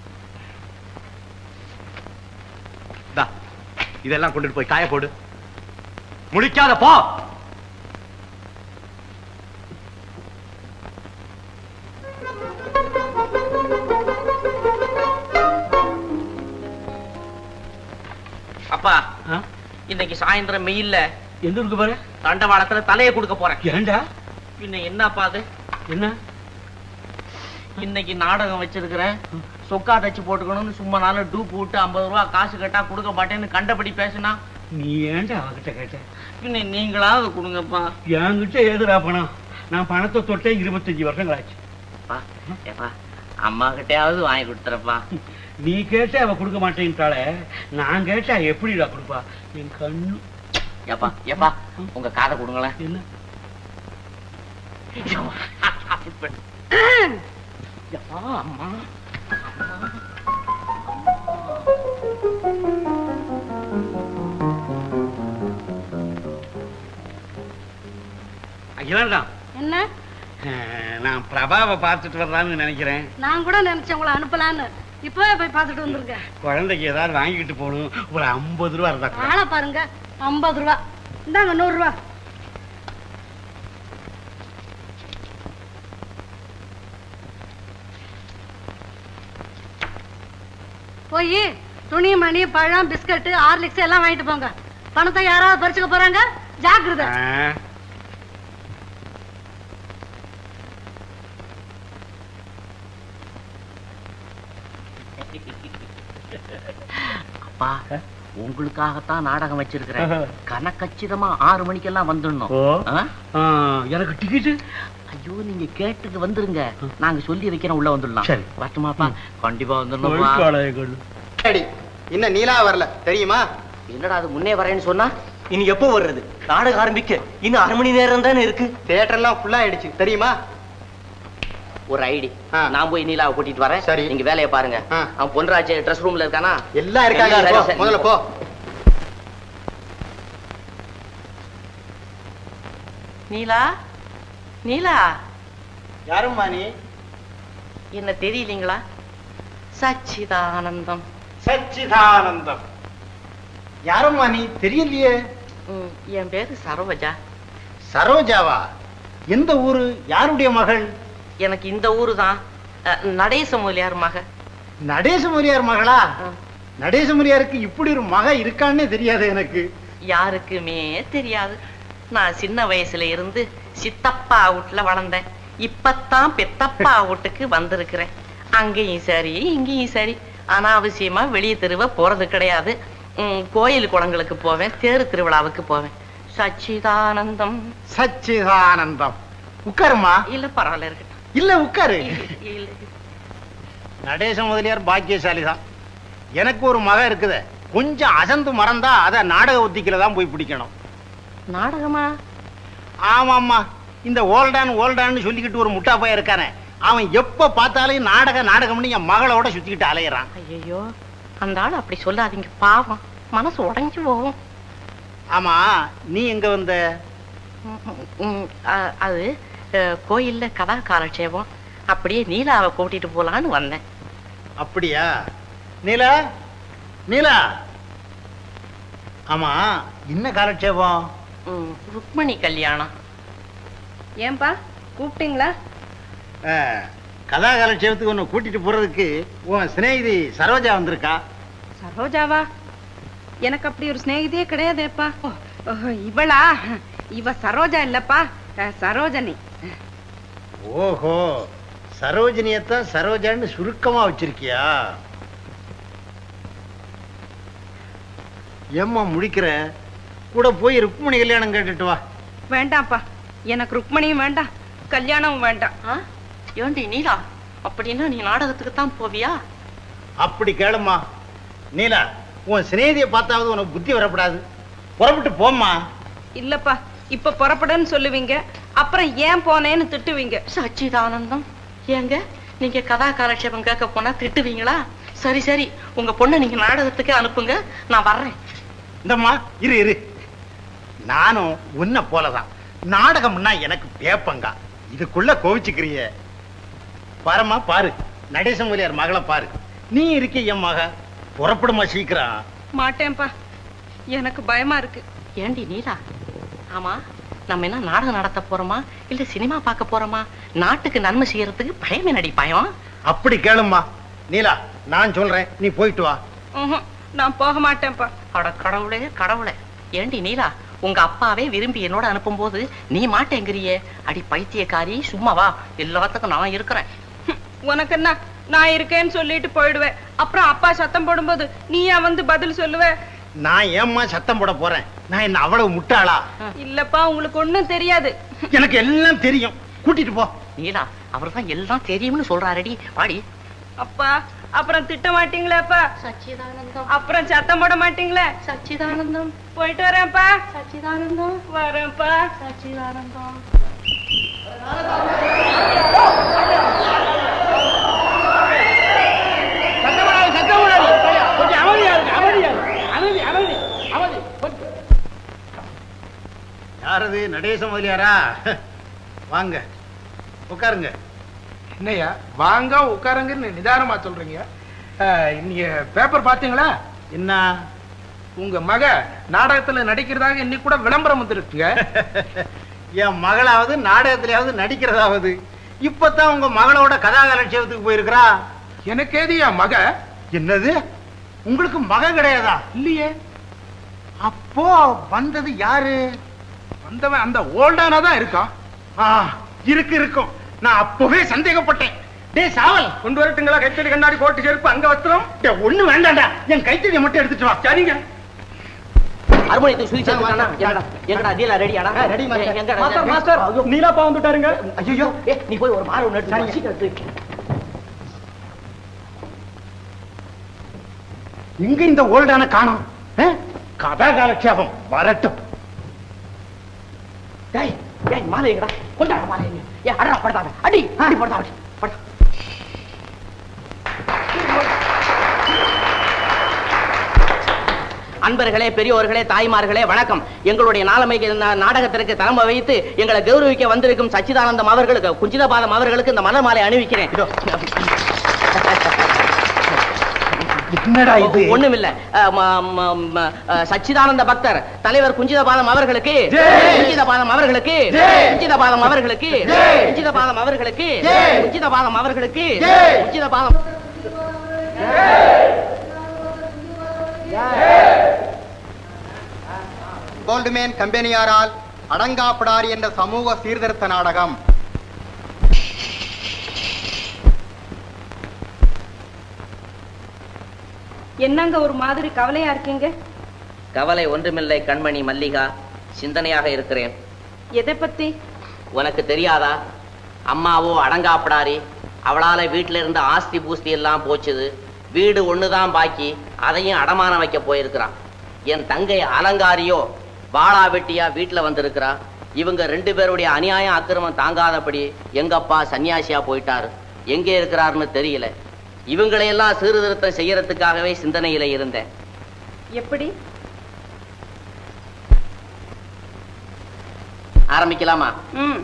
இதெல்லாம் கொண்டுட்டு போய் காய போடு. முழிக்காத, போ. அப்பா, இன்னைக்கு சாயந்தரம் மெயில்ல எந்த இருக்கு பாரு, தண்டவாளத்துல தலையை கொடுக்க போறேன். ஏண்டா? பின்ன என்னப்பா அது? என்ன? இன்னைக்கு நாடகம் வச்சிருக்கிறேன், சொக்கா தச்சு போட்டுக்கணும்னு சும்மா நாள் டூப் விட்டு ஐம்பது ரூபா காசு கேட்டா கொடுக்க மாட்டேன்னு கண்டபடி பேசினா. நீ ஏன்டா அவகிட்ட கேட்ட? பின்ன நீங்களாவது கொடுங்கப்பா. என்கிட்ட ஏதுடா பணம்? நான் பணத்தை தொட்டே இருபத்தஞ்சு வருஷங்கள் ஆச்சு. அம்மா கிட்டையாவது வாங்கி கொடுத்துறப்பா. நீ கேட்ட அவ கொடுக்க மாட்டேன்ட்டாளே, நான் கேட்டா எப்படிடா கொடுப்பா? என் கண்ணு. ஏப்பா ஏப்பா, உங்க காதை கொடுங்களேன். என்ன? அம்மா என்ன? நான் பிரபாவை பார்த்துட்டு வரலான்னு நினைக்கிறேன். நான் கூட நினைச்சேன் உங்களை அனுப்பலான்னு. இப்பவே போய் பார்த்துட்டு வந்துருங்க. குழந்தைக்கு ஏதாவது வாங்கிட்டு போகணும். ஒரு ஐம்பது ரூபா இருந்தா ஆளை பாருங்க, ஐம்பது ரூபா. இந்தாங்க நூறு ரூபா. போய் துணி மணி பழம் பிஸ்கட் ஹார்லிக்ஸ் எல்லாம் வாங்கிட்டு போங்க. பணத்தை யாராவது பறிச்சுக்க போறாங்க, ஜாக்கிரதை. அப்பா, உங்களுக்காகத்தான் நாடகம் வச்சிருக்கிறேன். கனக்கச்சிதமா ஆறு மணிக்கெல்லாம் வந்துடணும். எனக்கு டிக்கெட்டு? ஐயோ, நீங்க கேட்டுட்டு வந்துருங்க, நாங்க சொல்லி வைக்கிறோம், உள்ள வந்துடலாம். சரி, வரட்டுமாப்பா? கண்டிப்பா வந்துடணும். இன்னும் நீலா வரல தெரியுமா? என்னடா அது முன்னே வரேன்னு சொன்னா? இனி எப்போ வர்றது? நாடகம் ஆரம்பிக்க இன்னும் அரை மணி நேரம் தானே இருக்கு. தியேட்டர் எல்லாம் ஃபுல்லா ஆயிடுச்சு தெரியுமா? ஒரு ஐடி நான் போய் நீலாவை கூட்டிட்டு வரேன். சரி. நீங்க வேலையை பாருங்க. அவன் பொன்ராஜ் ட்ரெஸ் ரூம்ல இருக்கானா? எல்லாம் இருக்காங்க. முதல்ல போ. நீலா, நீலா. யாரும்மா நீ? என்ன தெரியலீங்களா? சச்சிதானந்தம். சச்சிதானந்தம். யாரும்மா நீ? தெரியலையே. என் பேரு சரோஜா. சரோஜாவா? எந்த ஊரு? யாருடைய மகள்? எனக்கு இந்த ஊரு தான். நடேச முதலியார் மக. நடேச முதலியார் மகளா? நடேச முதலியாருக்கு இப்படி ஒரு மக இருக்கான்னே தெரியாது எனக்கு. யாருக்குமே தெரியாது. நான் சின்ன வயசுல இருந்து சித்தப்பா வீட்டுல வளர்ந்தேன். இப்பத்தான் பெத்தப்பா வீட்டுக்கு வந்திருக்கிறேன். அங்கேயும் சரி இங்கேயும் சரி அனாவசியமா வெளியே தெருவ போறது கிடையாது. கோயில் குளங்களுக்கு போவேன், தேரு திருவிழாவுக்கு போவேன். சச்சிதானந்தம். சச்சிதானந்தம். உட்காருமா. இல்ல பரவாயில்ல இருக்கட்டும். இல்ல உட்காரு. நடேச முதலியார் பாக்கியசாலி தான். எனக்கு ஒரு மக இருக்குது. கொஞ்சம் அசந்து மறந்தா அத நாடக ஒத்திக்கில தான் போய் பிடிக்கணும். நாடகமா? ஆமாம்மா. இந்த ஓல்டான் ஓல்டான்னு சொல்லிக்கிட்டு ஒரு முட்டா பையன் இருக்கானே, அவன் எப்ப பார்த்தாலும் நாடக நாடகம்னு என் மகளோட சுத்திக்கிட்டு அலையிறான். ஐயோ, அந்த ஆள் அப்படி சொல்லாதீங்க, பாவம், மனசு உடைஞ்சு போகும். ஆமா, நீ எங்க வந்த? அது கோயில்ல கதா காலட்சேபம், அப்படியே நீலாவை கூட்டிட்டு போலான்னு வந்தேன். அப்படியா? நீலா, நீலா. ஆமா, என்ன காலட்சேபம்? ருக்மணி கல்யாணம். ஏன்பா கூப்பிட்டீங்களா? கதா காலட்சேபத்துக்கு ஒன்னு கூட்டிட்டு போறதுக்கு உன் சிநேகிதி சரோஜா வந்திருக்கா. சரோஜாவா? எனக்கு அப்படி ஒரு சிநேகிதியே கிடையாதேப்பா. இவளா? இவ சரோஜா இல்லப்பா, சரோஜனி. ஓஹோ, சரோஜனியத்தான் சரோஜான்னு சுருக்கமா வச்சிருக்கியா? ஏம்மா முடிக்கிற? கூட போய் ருக்மணி கல்யாணம் கேட்டுட்டு வா. வேண்டாம்ப்பா, எனக்கு ருக்மணியும் வேண்டாம், கல்யாணமும் வேண்டாம். ஏண்டி நீலா, அப்படின்னா நீ நாடகத்துக்கு தான் போவியா? அப்படி கேளுமா. நீலா, உன் சிநேகிதியை பார்த்தாவது உனக்கு புத்தி வரப்படாது. புறப்பட்டு போம்மா. இல்லப்பா, இப்ப புறப்படுன்னு சொல்லுவீங்க, அப்புறம் ஏன் போனேன்னு திட்டுவீங்க. சச்சிதானந்தம், ஏங்க நீங்க கதா காலட்சேபம் கேட்க போனா திட்டுவீங்களா? சரி சரி, உங்க பொண்ணை நீங்க நாடகத்துக்கு அனுப்புங்க, நான் வர்றேன். இந்தம்மா இரு இரு. நானும் உன்னை போலதான். நாடகம்னா எனக்கு பேப்பங்க. இதுக்குள்ள கோவிச்சுக்கிறிய. பாரம்மா பாரு, நடேச முதலியார் மகளை பாரு. நீ இருக்க என் மக. புறப்படுமா சீக்கிரம். மாட்டேன்ப்பா, எனக்கு பயமா இருக்கு. ஏண்டி நீலா, ஆமா நம்ம என்ன நாடகம் நடத்த போறோமா இல்ல சினிமா பார்க்க போறோமா? நாட்டுக்கு நன்மை செய்யறதுக்கு பயமே நடி பயம். அப்படி கேளும்மா. நீலா, நான் சொல்றேன், நீ போயிட்டு வா. நான் போக மாட்டேன்ப்பா. அட கடவுளே கடவுளே. ஏண்டி நீலா, உங்க அப்பாவே விரும்பி என்னோட அனுப்பும் போது நீ மாட்டேங்கிறியே. அடி பைத்தியக்காரி, சும்மா வா, எல்லாத்துக்கும் நான் இருக்கிறேன். உனக்கு என்ன, நான் இருக்கேன்னு சொல்லிட்டு போயிடுவேன். அப்புறம் அப்பா சத்தம் போடும்போது நீயா வந்து பதில் சொல்லுவ. நான் ஏம்மா சத்தம் போட போறேன்? நான் என்ன அவ்வளவு முட்டாளா? இல்லப்பா, உங்களுக்கு ஒண்ணும் தெரியாது. எனக்கு எல்லாம் தெரியும், கூட்டிட்டு போ. நீலா, அவர்தான் எல்லாம் தெரியும்னு சொல்றாரடி, வாடி. அப்பா, அப்புறம் திட்ட மாட்டீங்களாப்பா? சச்சிதானந்தம். அப்புறம் சத்தம் போட மாட்டீங்களா? சச்சிதானந்தம். போயிட்டு வரேன்ப்பா. சச்சிதானந்தம். வரேன்ப்பா. சச்சிதானந்தம். யாரது? நடேச முதலியாரா? வாங்க, உட்காருங்க. என்னையா வாங்க உட்காருங்கன்னு நிதானமா சொல்றீங்க? நீங்க பேப்பர் பாத்தீங்களா? என்ன, உங்க மக நாடகத்துல நடிக்கிறதாக இன்னைக்கு கூட விளம்பரம் வந்துருக்குங்க. என் மகளாவது நாடகத்திலாவது நடிக்கிறதாவது. இப்பதான் உங்க மகளோட கதாகாலட்சேபத்துக்கு போயிருக்கிறா. எனக்கு ஏதியா மக? என்னது, உங்களுக்கு மக கிடையாதா? இல்லையே. அப்போ வந்தது யாரு? வந்தவன் அந்த ஓல்டானா தான் இருக்கான். இருக்கு இருக்கும், நான் அப்பவே சந்தேகப்பட்டேன். டேய் சாவல், கொண்டு வரட்டுங்களா? கைத்தறி கண்ணாடி கோட்டு செருப்பு அங்க வஸ்திரம் ஒண்ணு வேண்டாண்டா, என் கைத்தறியை மட்டும் எடுத்துட்டு வா. சரிங்க. அருமணியத்தை சுதிச்சா எங்கடா எங்கடா டீலா ரெடியாடா? Ready master. எங்கடா மாஸ்டர் மாஸ்டர் நீலாப்பா வந்துட்டாருங்க. ஐயோ, நீ போய் ஒரு மாறு ஒன்னு எடுத்து சீக்கிரம். இங்க இந்த ஓல்டான காணோம். கதா காலட்சேபம் வரட்டும். டேய் டேய், மாலை எங்கடா? கொண்டாட மாலை. ஏ அடடா, படுதாத அடி அடி, படுதாத படுதாத. அன்பர்களே, பெரியோர்களே, தாய்மார்களே, வணக்கம். எங்களுடைய நாளமை நாடகத்திற்கு தலைமை வைத்து எங்களை கௌரவிக்க வந்திருக்கும் சச்சிதானந்தம் அவர்களுக்கு, குஞ்சிதபாதம் அவர்களுக்கு இந்த மலர் மாலை அணிவிக்கிறேன். என்னடா இது? ஒண்ணுமில்ல. சச்சிதானந்த பக்தர் தலைவர் குஞ்சிதபாதம் அவர்களுக்கு, குஞ்சிதபாதம் அவர்களுக்கு, குஞ்சிதபாதம் அவர்களுக்கு, குஞ்சிதபாதம் அவர்களுக்கு, குஞ்சிதபாதம் அவர்களுக்கு, குஞ்சிதபாதம். கோல்டுமேன் கம்பெனியாரால் அடங்காப்படாரி என்ற சமூக சீர்திருத்த நாடகம். என்னங்க ஒரு மாதிரி கவலையா இருக்கீங்க? கவலை ஒன்றுமில்லை கண்மணி மல்லிகா, சிந்தனையாக இருக்கிறேன். எதை பத்தி? உனக்கு தெரியாதா? அம்மாவோ அடங்காப்படாரி, அவளால வீட்டுல இருந்த ஆஸ்தி பூஸ்தி எல்லாம் போச்சுது. வீடு ஒண்ணுதான் பாக்கி, அதையும் அடமானம் வைக்க போயிருக்கிறான். என் தங்கை அலங்காரியோ வாளா வெட்டியா வீட்டுல வந்திருக்கிறா. இவங்க ரெண்டு பேருடைய அநியாயம் அக்கிரமம் தாங்காதபடி எங்க அப்பா சன்னியாசியா போயிட்டாரு. எங்கே இருக்கிறாருன்னு தெரியல. இவங்களையெல்லாம் சீர்திருத்தம் செய்யறதுக்காகவே சிந்தனையில இருந்தேன். எப்படி ஆரம்பிக்கலாமா? ம்.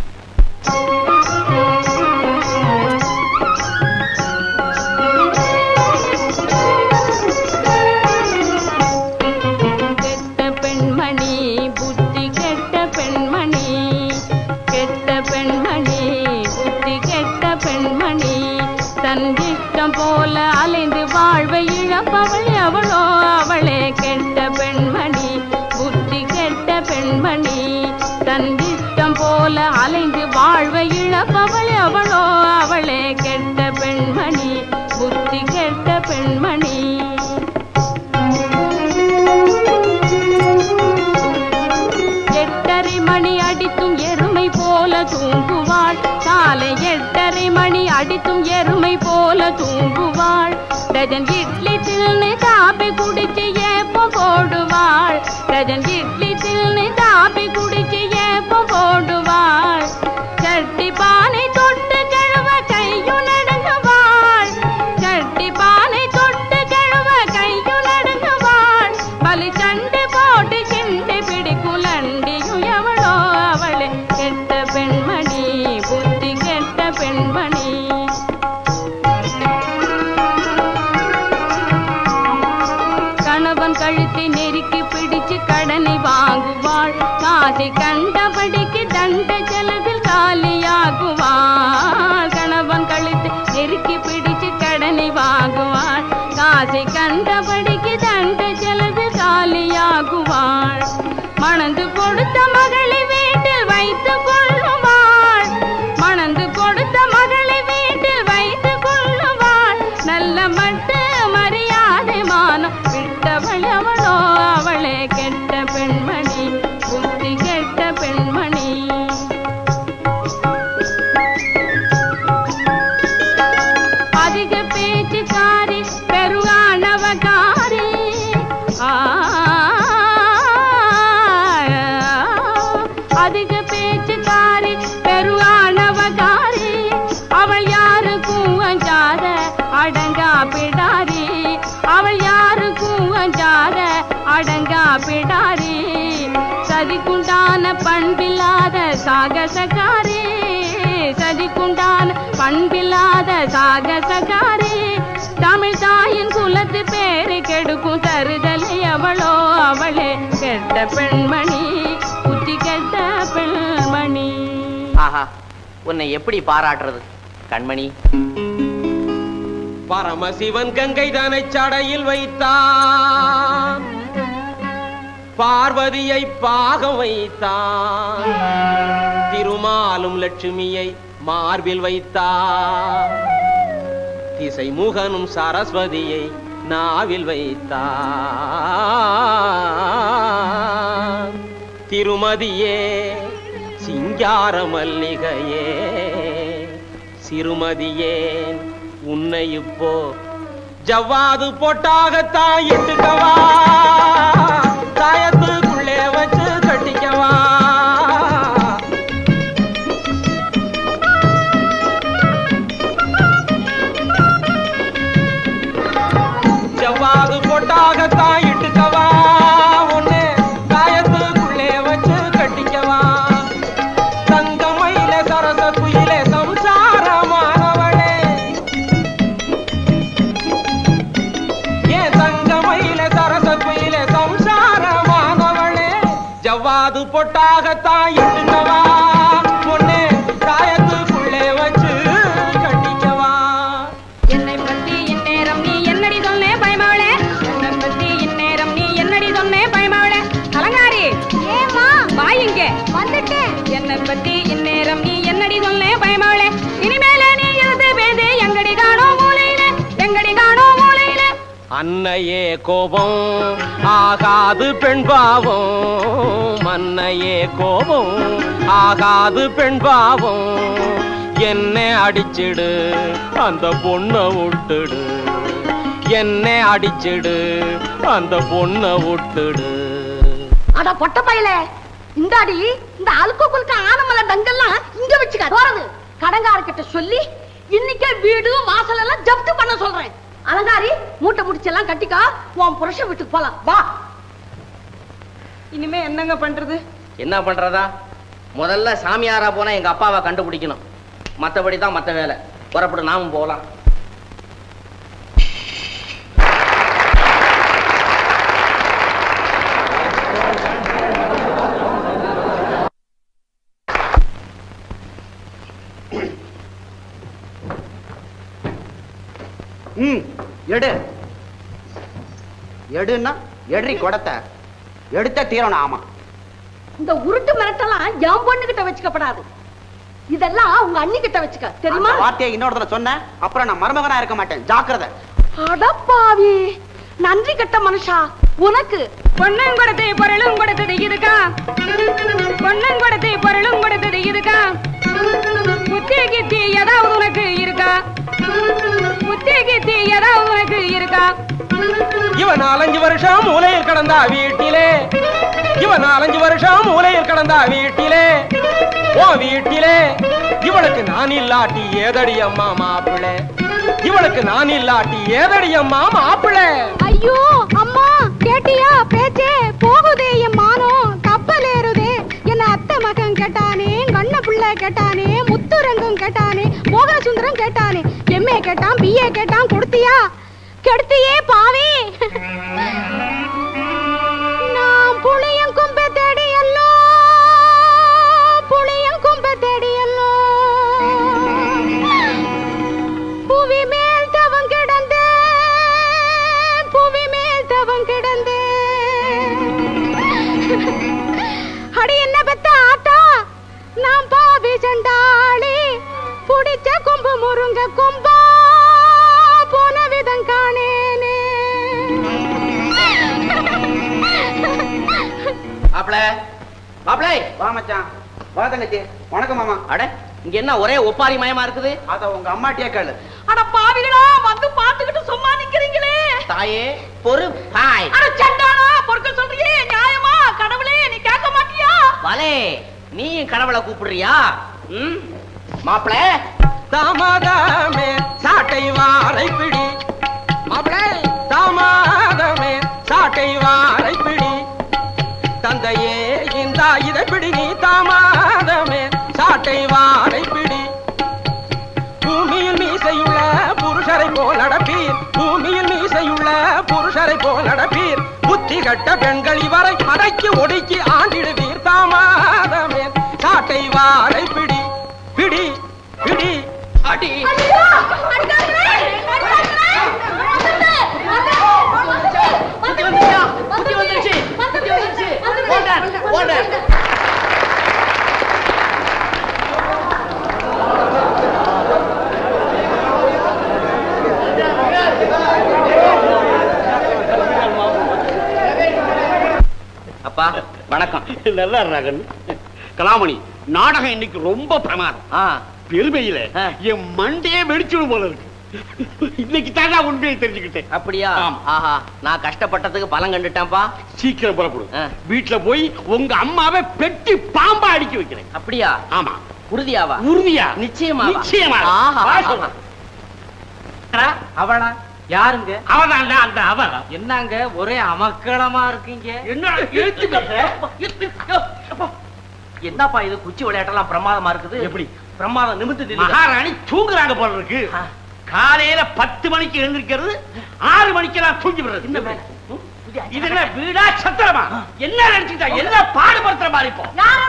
கெட்ட பெண்மணி, புத்தி கெட்ட பெண்மணி, கெட்ட பெண்மணி, புத்தி கெட்ட பெண்மணி, தன் இஷ்டம் போல அலைந்து வாழ்வை இழப்பவள் அவளோ அவளே கெட்ட பெண்மணி, புத்தி கெட்ட பெண்மணி, தன் இஷ்டம் போல அலைந்து வாழ்வை இழப்பவள் அவளோ அவளே கெட்ட பெண்மணி, புத்தி கெட்ட பெண்மணி. எட்டரை மணி அடித்தும் எருமை போல தூங்குவாள், காலை எட்டரை மணி அடித்தும் எருமை போல தூங்குவாள். டஜன் இட்லி தின்னு காப்பி குடிச்சு ஏப்பம் போடுவாள், டஜன் இட்லி தின்னு காப்பி குடிச்சு ஏப்பம் போடுவாள். சட்டி பானை தொட்டு கழுவ கையும் நடுங்குவாள், சட்டி பானை தொட்டு கழுவ கையும் நடுங்குவாள். பலி சண்டை போட்டு சிண்டை பிடிக்கும் லண்டியும் எவளோ அவளே கெட்ட பெண்மணி, புத்தி கெட்ட பெண்மணி. கணவன் கழுத்தை நெருக்கி பிடிச்சு கடனை வாங்குவாள், காசை கண்டபடிக்கு தண்ட செலவில் காலியாகுவாள். கணவன் கழுத்தை நெருக்கி பிடிச்சு கடனை வாங்குவாள், காசை கண்டபடிக்கு தண்ட செலவில் காலியாகுவாள். மணந்து கொடுத்த மகளை வீட்டில் வைத்துக் கொள்ளுவாள், மணந்து கொடுத்த மகளை வீட்டில் வைத்துக் கொள்ளுவாள். நல்ல மட்டு மரியாதை மானம் விட்டவள் அவளோ அவளே கெட்ட பெண்மணி, புத்தி கெட்ட பெண்மணி. அதிக பேச்சுக்காரி, பெருகானவகாரி, அதிக பேச்சுக்காரி, பெருகானவகாரி, அவள் யாருக்கும் அஞ்சாத அடங்கா பிடாரி, அவள் யாருக்கும் அஞ்சாத அடங்கா பிடாரி. சதிக்குண்டான பண்பில்லாத சாகசக்காரி, சதிக்குண்டான பண்பில்லாத சாகசக்காரி. தமிழ் தாயின் குலத்து பேரை கெடுக்கும் தருதலை அவளோ அவளே கெட்ட பெண்மணி, புத்தி கெட்ட பெண்மணி. ஆஹா, உன்னை எப்படி பாராட்டுறது கண்மணி. பரமசிவன் கங்கை தானை சடையில் வைத்தான், பார்வதியை பாகம் வைத்தான், திருமாலும் லட்சுமியை மார்பில் வைத்தான், திசை முகனும் சரஸ்வதியை நாவில் வைத்தான். திருமதியே சிங்கார மல்லிகையே, சிறுமதியேன் உன்னை இப்போ ஜவ்வாது பொட்டாகத்தான் இட்டுக்கவா, தாயத்துக்குள்ளே வச்சு கட்டிக்கவா. ஜவ்வாது பொட்டாகத்தான் இட்டுக்கவா, பொட்டாகத்தான் இட்டுக்கவா பொண்ணு தாயத்துக்குள்ளே வச்சு கட்டிக்கவா. என்னை பத்தி இந்நேரம் நீ என்னடி சொன்னே பயமாவளே, என்னை பத்தி இந்நேரம் நீ என்னடி சொன்னே பயமாவளே. அலங்காரி ஏமா வாயிங்க வந்துட்டேன். என்னை பத்தி இந்நேரம் நீ என்னடி சொன்னே பயமாவளே, இனிமேல நீ இருந்து பேந்து எங்கடி காணோ மூலையில, எங்கடி காணோ மூலையில. அன்னையே கோபம் ஆகாது பெண் பாவம், அன்னையே கோபம் ஆகாது பெண் பாவம். என்னை அடிச்சிடு அந்த பொண்ணை விட்டுடு, என்னை அடிச்சிடு அந்த பொண்ணை விட்டுடு. அட பொட்ட பையல, இந்த அடி இந்த அழுக்கு குலுக்க ஆனமல டங்கெல்லாம் இங்க வச்சுக்க போறது. கடங்காரக்கிட்ட சொல்லி இன்னைக்கே வீடு வாசல் எல்லாம் ஜப்து பண்ண சொல்றேன். அலங்காரி மூட்டை முடிச்செல்லாம் கட்டிக்கா, உன் புருஷன் வீட்டுக்கு போலாம் வா. இனிமே என்னங்க பண்றது? என்ன பண்றதா? முதல்ல சாமியாரா போனா எங்க அப்பாவை கண்டுபிடிக்கணும். மத்தபடி தான் மத்த வேலை. புறப்பட்டு நாமும் போகலாம். ம் எடு எடுன்னா எட்ரி கொடத்தை எடுத்த தீரணும். ஆமா, இந்த உருட்டு மிரட்டெல்லாம் என் பொண்ணு கிட்ட வச்சுக்கப்படாது. இதெல்லாம் உங்க அண்ணி கிட்ட வச்சுக்க தெரியுமா? வார்த்தையை இன்னொரு தடவை சொன்ன அப்புறம் நான் மருமகனா இருக்க மாட்டேன். ஜாக்கிரதை. அடப்பாவி நன்றி கட்ட மனுஷா. உனக்கு பொண்ணும் கொடுத்து பொருளும் கொடுத்தது இதுக்கா, பொண்ணும் கொடுத்து பொருளும் கொடுத்தது இதுக்கா. புத்தி கித்தி ஏதாவது உனக்கு இருக்கா, புத்தி கித்தி ஏதாவது உனக்கு இருக்கா. இவன் நாலஞ்சு வருஷம் மூலையில் கடந்தா வீட்டிலே, இவன் நாலஞ்சு வருஷம் மூலையில் கடந்தா வீட்டிலே, ஓ வீட்டிலே. இவளுக்கு நான் இல்லாட்டி ஏதடி அம்மா மாப்பிள்ளை, இவளுக்கு நான் இல்லாட்டி ஏதடி அம்மா மாப்பிள்ளை. ஐயோ அம்மா கேட்டியா பேச்சே போகுதே என் மானம் கப்பல் ஏறுதே. என்ன அத்தை மகன் கேட்டானே, கண்ண புள்ள கேட்டானே, முத்துரங்கம் கேட்டானே, மோகன சுந்தரம் கேட்டானே, எம்ஏ கேட்டான், பிஏ கேட்டான். கொடுத்தியா? கெடுத்தியே பாவி. நான் புளியன் கும்பை தேடியல்லோ, புளியன் கும்பை தேடியல்லோ. புவி மேல் தவம் கிடந்தே, புவி மேல் தவம் கிடந்தே. அடி என்ன பெத்த ஆத்தா, நான் பாவி சண்டாளி, புடிச்ச கொம்பு முருங்க கொம்பா போன விதம் காணேனே. மாப்பிள மாப்பிளை வா மச்சான். வா தங்கச்சி. வணக்கம் மாமா. அட இங்க என்ன ஒரே ஒப்பாரி மயமா இருக்குது? அத உங்க அம்மாட்டியே கேளு. அட பாவிகளா வந்து பாத்துக்கிட்டு சும்மா நிக்கிறீங்களே. தாயே பொறு பாய். அட சண்டாளா பொறுக்க சொல்றியே நியாயமா? கடவுளே நீ கேட்க மாட்டியா? வலே நீ கடவுளை கூப்பிடுறியா? ம் மாப்பிள தாமாதமே சாட்டை வாரை பிடி, மாப்பிளை தாமாதமே சாட்டை வாரை பிடி. தந்தையே இந்த இதை பிடி நீ தாமாதமே சாட்டை வாரை பிடி. பூமியில் மீசையுள்ள புருஷரை போல் நடப்பீர், பூமியில் மீசையுள்ள புருஷரை போல் நடப்பீர். புத்தி கட்ட பெண்கள் இவரை அடக்கி ஒடுக்கி ஆண்டிடுவீர். தாமாதமே சாட்டை வாரை பிடி பிடி பிடி அடி. அப்பா வணக்கம். நல்லா ராகன். கலாமணி நாடகம் இன்னைக்கு ரொம்ப பிரமாதம். பெருமையில என் மண்டையே வெடிச்சிடும் போல இருக்கு. இன்னைக்கு தான் உண்மையை தெரிஞ்சுக்கிட்டேன். அப்படியா? ஆஹா நான் கஷ்டப்பட்டதுக்கு பலன் கண்டுட்டேன்ப்பா. சீக்கிரம் புறப்படும். வீட்டுல போய் உங்க அம்மாவை பெட்டி பாம்பா அடிக்க வைக்கிறேன். அப்படியா? ஆமா. உறுதியாவா? உறுதியா? நிச்சயமா நிச்சயமா. அவளா யாருங்க? அவதான்டா அந்த அவ. என்னங்க ஒரே அமக்களமா இருக்கீங்க? என்னப்பா இது குச்சி விளையாட்டெல்லாம் பிரமாதமா இருக்குது. எப்படி பிரமாதம்? நிமித்து மகாராணி தூங்குறாங்க போல இருக்கு. காலையில பத்து மணிக்கு எழுந்திருக்கிறது, ஆறு மணிக்கு எல்லாம் தூங்கி விடுறது. இது என்ன வீடா சத்திரமா? என்ன நினைச்சுட்டா? என்ன பாடுபடுத்துற மாதிரி இப்போ?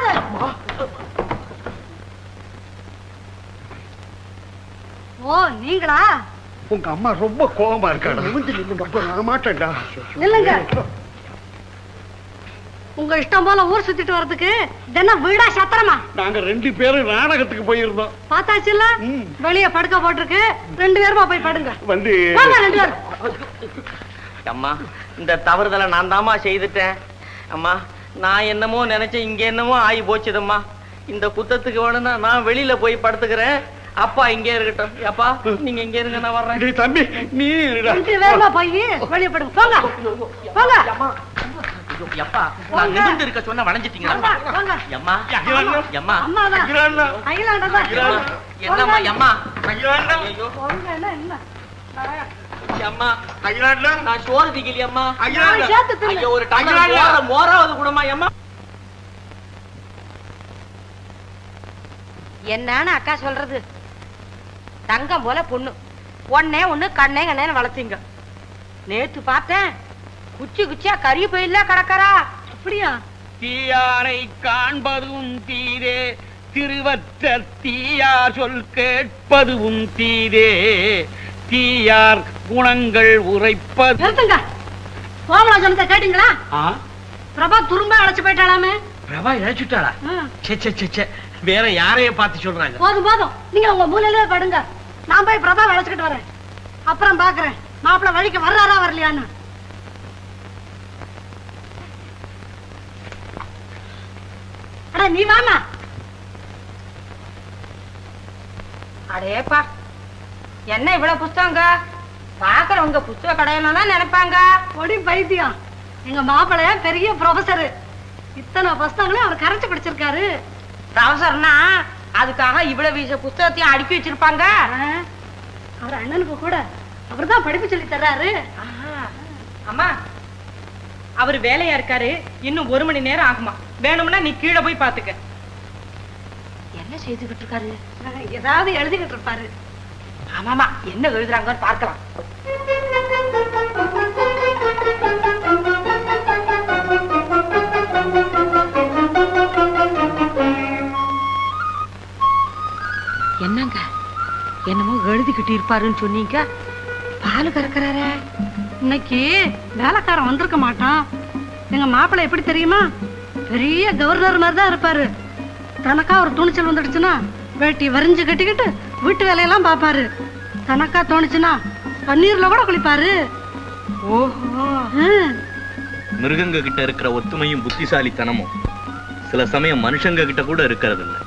ஓ நீங்களா? உங்க அம்மா ரொம்ப கோபமா இருக்காடா. மாட்டேன்டா. இல்லங்க, உங்க இஷ்டம் போல ஊர் சுத்திட்டு வர்றதுக்கு தினம் வீடா சத்திரமா? நாங்க ரெண்டு பேரும் நாடகத்துக்கு போயிருந்தோம். பார்த்தாச்சுல்ல, வெளியே படுக்க போட்டிருக்கு. ரெண்டு பேருமா போய் படுங்க. வந்து ரெண்டு பேரும். அம்மா, இந்த தவறுதலை நான் தாமா செய்துட்டேன். அம்மா, நான் என்னமோ நினைச்சேன், இங்க என்னமோ ஆகி போச்சுதம்மா. இந்த குத்தத்துக்கு வேணும்னா நான் வெளியில போய் படுத்துக்கிறேன். அப்பா இங்கே இருக்கட்டும். அப்பா நீங்க இங்க இருங்க, நான் வர்றேன். தம்பி நீ ரெண்டு பேருமா போய் வெளியே படுங்க. போங்க போங்க. அப்பா, நான் நிமிர்ந்து இருக்க சொன்ன வளைஞ்சிட்டீங்களா? அம்மா அம்மா என்னம்மா அம்மா? அம்மா நான் சோறு திக்கலையம்மா. ஐயோ, ஒரு டம்ளர் மோராவது கூடமா அம்மா? என்னன்னு அக்கா சொல்றது? தங்கம் போல பொண்ணு, ஒன்னே ஒண்ணு கண்ணே கண்ணேன்னு வளர்த்தீங்க. நேத்து பார்த்தேன், குச்சி குச்சியா கறி போயில கிடக்கறா. அப்படியா? தீயானை காண்பதும் தீரே, திருவற்ற தீயார் சொல் கேட்பதும் தீரே, தீயார் குணங்கள் உரைப்பது. நிறுத்துங்க. கோமலா சொன்னதை கேட்டீங்களா? பிரபா துரும்ப அழைச்சு போயிட்டாளாமே. பிரபா இழைச்சுட்டாளா? வேற யாரைய பார்த்து சொல்றாங்க? போதும் போதும், நீங்க உங்க மூலையிலே படுங்க. நான் போய் பிரபா அழைச்சுக்கிட்டு வரேன். அப்புறம் பாக்குறேன் மாப்பிள்ள வழிக்கு வர்றாரா வரலையான்னு. அட நீ வாமா. அடேப்பா, என்ன இவ்வளவு புஸ்தகங்க? பாக்குறவங்க புஸ்தக கடையிலாம் நினைப்பாங்க. ஒடி பைத்தியம், எங்க மாப்பிள்ளைய பெரிய ப்ரொஃபசர். இத்தனை புஸ்தகங்களையும் அவர் கரைச்சு படிச்சிருக்காரு. ப்ரொஃபசர்னா அதுக்காக இவ்வளவு வீச புஸ்தகத்தையும் அடுக்கி வச்சிருப்பாங்க. அவர் அண்ணனுக்கு கூட அவர் தான் படிப்பு சொல்லி தர்றாரு. அம்மா, அவரு வேலையா இருக்காரு, இன்னும் ஒரு மணி நேரம் ஆகுமா. வேணும்னா நீ கீழே போய் பாத்துக்க. என்ன செய்துகிட்டு இருக்காரு? ஏதாவது எழுதிக்கிட்டு இருப்பாரு. ஆமாமா, என்ன எழுதுறாங்கன்னு பார்க்கலாம். என்னங்க, என்னமோ எழுதிக்கிட்டு இருப்பாருன்னு சொன்னீங்க. பால் கறக்குறாரு. இன்னைக்கு வேலைக்காரன் வந்திருக்க மாட்டான். எங்க மாப்பிள்ளை எப்படி தெரியுமா? பெரிய கவர்னர் மாதிரி தான் இருப்பாரு. தனக்கா ஒரு துணிச்சல் வந்துடுச்சுன்னா வேட்டி வரிஞ்சு கட்டிக்கிட்டு வீட்டு வேலையெல்லாம் பாப்பாரு. தனக்கா தோணுச்சுன்னா பன்னீர்ல கூட குளிப்பாரு. ஓஹோ, மிருகங்க கிட்ட இருக்கிற ஒத்துமையும் புத்திசாலித்தனமும் சில சமயம் மனுஷங்க கிட்ட கூட இருக்கிறது இல்ல.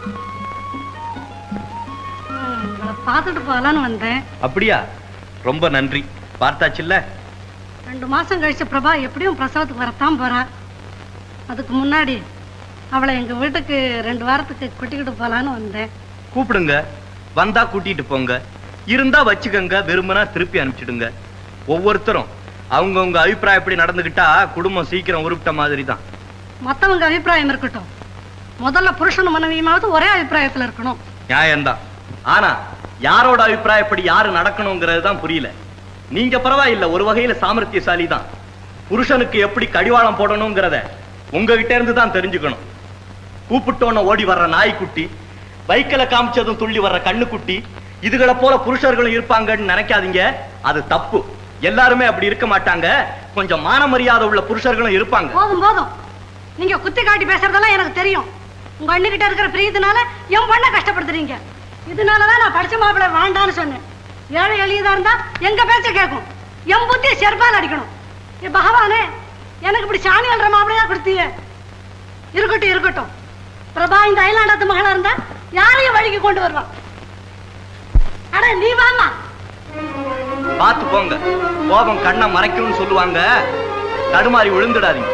பாத்துட்டு போகலான்னு வந்தேன். அப்படியா? ரொம்ப நன்றி. பார்த்தாச்சுல்ல? ரெண்டு மாசம் கழிச்ச பிரபா எப்படியும் பிரசவத்துக்கு வரத்தான் போறா. அதுக்கு முன்னாடி அவளை எங்க வீட்டுக்கு ரெண்டு வாரத்துக்கு கூட்டிக்கிட்டு போலான்னு வந்தேன். கூப்பிடுங்க, வந்தா கூட்டிட்டு போங்க, இருந்தா வச்சுக்கங்க, விரும்பினா திருப்பி அனுப்பிச்சிடுங்க. ஒவ்வொருத்தரும் அவங்கவுங்க அபிப்பிராயப்படி நடந்துகிட்டா குடும்பம் சீக்கிரம் உருப்பிட்ட மாதிரி தான். மத்தவங்க அபிப்பிராயம் இருக்கட்டும், முதல்ல புருஷனும் மனைவியுமாவது ஒரே அபிப்பிராயத்துல இருக்கணும். நியாயம்தான். ஆனா யாரோட அபிப்பிராயப்படி யாரு நடக்கணுங்கிறது தான் புரியல. நீங்க பரவாயில்ல, ஒரு வகையில சாமர்த்தியசாலி தான். புருஷனுக்கு எப்படி கடிவாளம் போடணுங்கிறத உங்ககிட்ட இருந்து தான் தெரிஞ்சுக்கணும். கூப்பிட்டோன்னு ஓடி வர்ற நாய்க்குட்டி, பைக்கில காமிச்சதும் துள்ளி வர்ற கண்ணுக்குட்டி, இதுகளை போல புருஷர்களும் இருப்பாங்கன்னு நினைக்காதீங்க. அது தப்பு. எல்லாருமே அப்படி இருக்க மாட்டாங்க. கொஞ்சம் மான மரியாதை உள்ள புருஷர்களும் இருப்பாங்க. போதும் போதும், நீங்க குத்தி காட்டி பேசுறதெல்லாம் எனக்கு தெரியும். உங்க அண்ணிக்கிட்ட இருக்கிற பிரியத்தினால என் பொண்ணை கஷ்டப்படுத்துறீங்க. இதனாலதான் நான் படிச்ச மாப்பிள்ளை வேண்டான்னு சொன்னேன். ஏழை எளியதா இருந்தா எங்க பேச்ச கேட்கும், என் புத்தி செருப்பால் அடிக்கணும். ஏ பகவானே, எனக்கு இப்படி சாணி அல்ற மாப்பிள்ளையா கொடுத்தீங்க. இருக்கட்டும் இருக்கட்டும், பிரபா இந்த அயலாண்டத்து மகளா இருந்தா யாரையும் வழிக்கு கொண்டு வருவான். அட நீ வாமா. பார்த்து போங்க, கோபம் கண்ணை மறைக்கும்னு சொல்லுவாங்க. தடுமாறி விழுந்துடாதீங்க.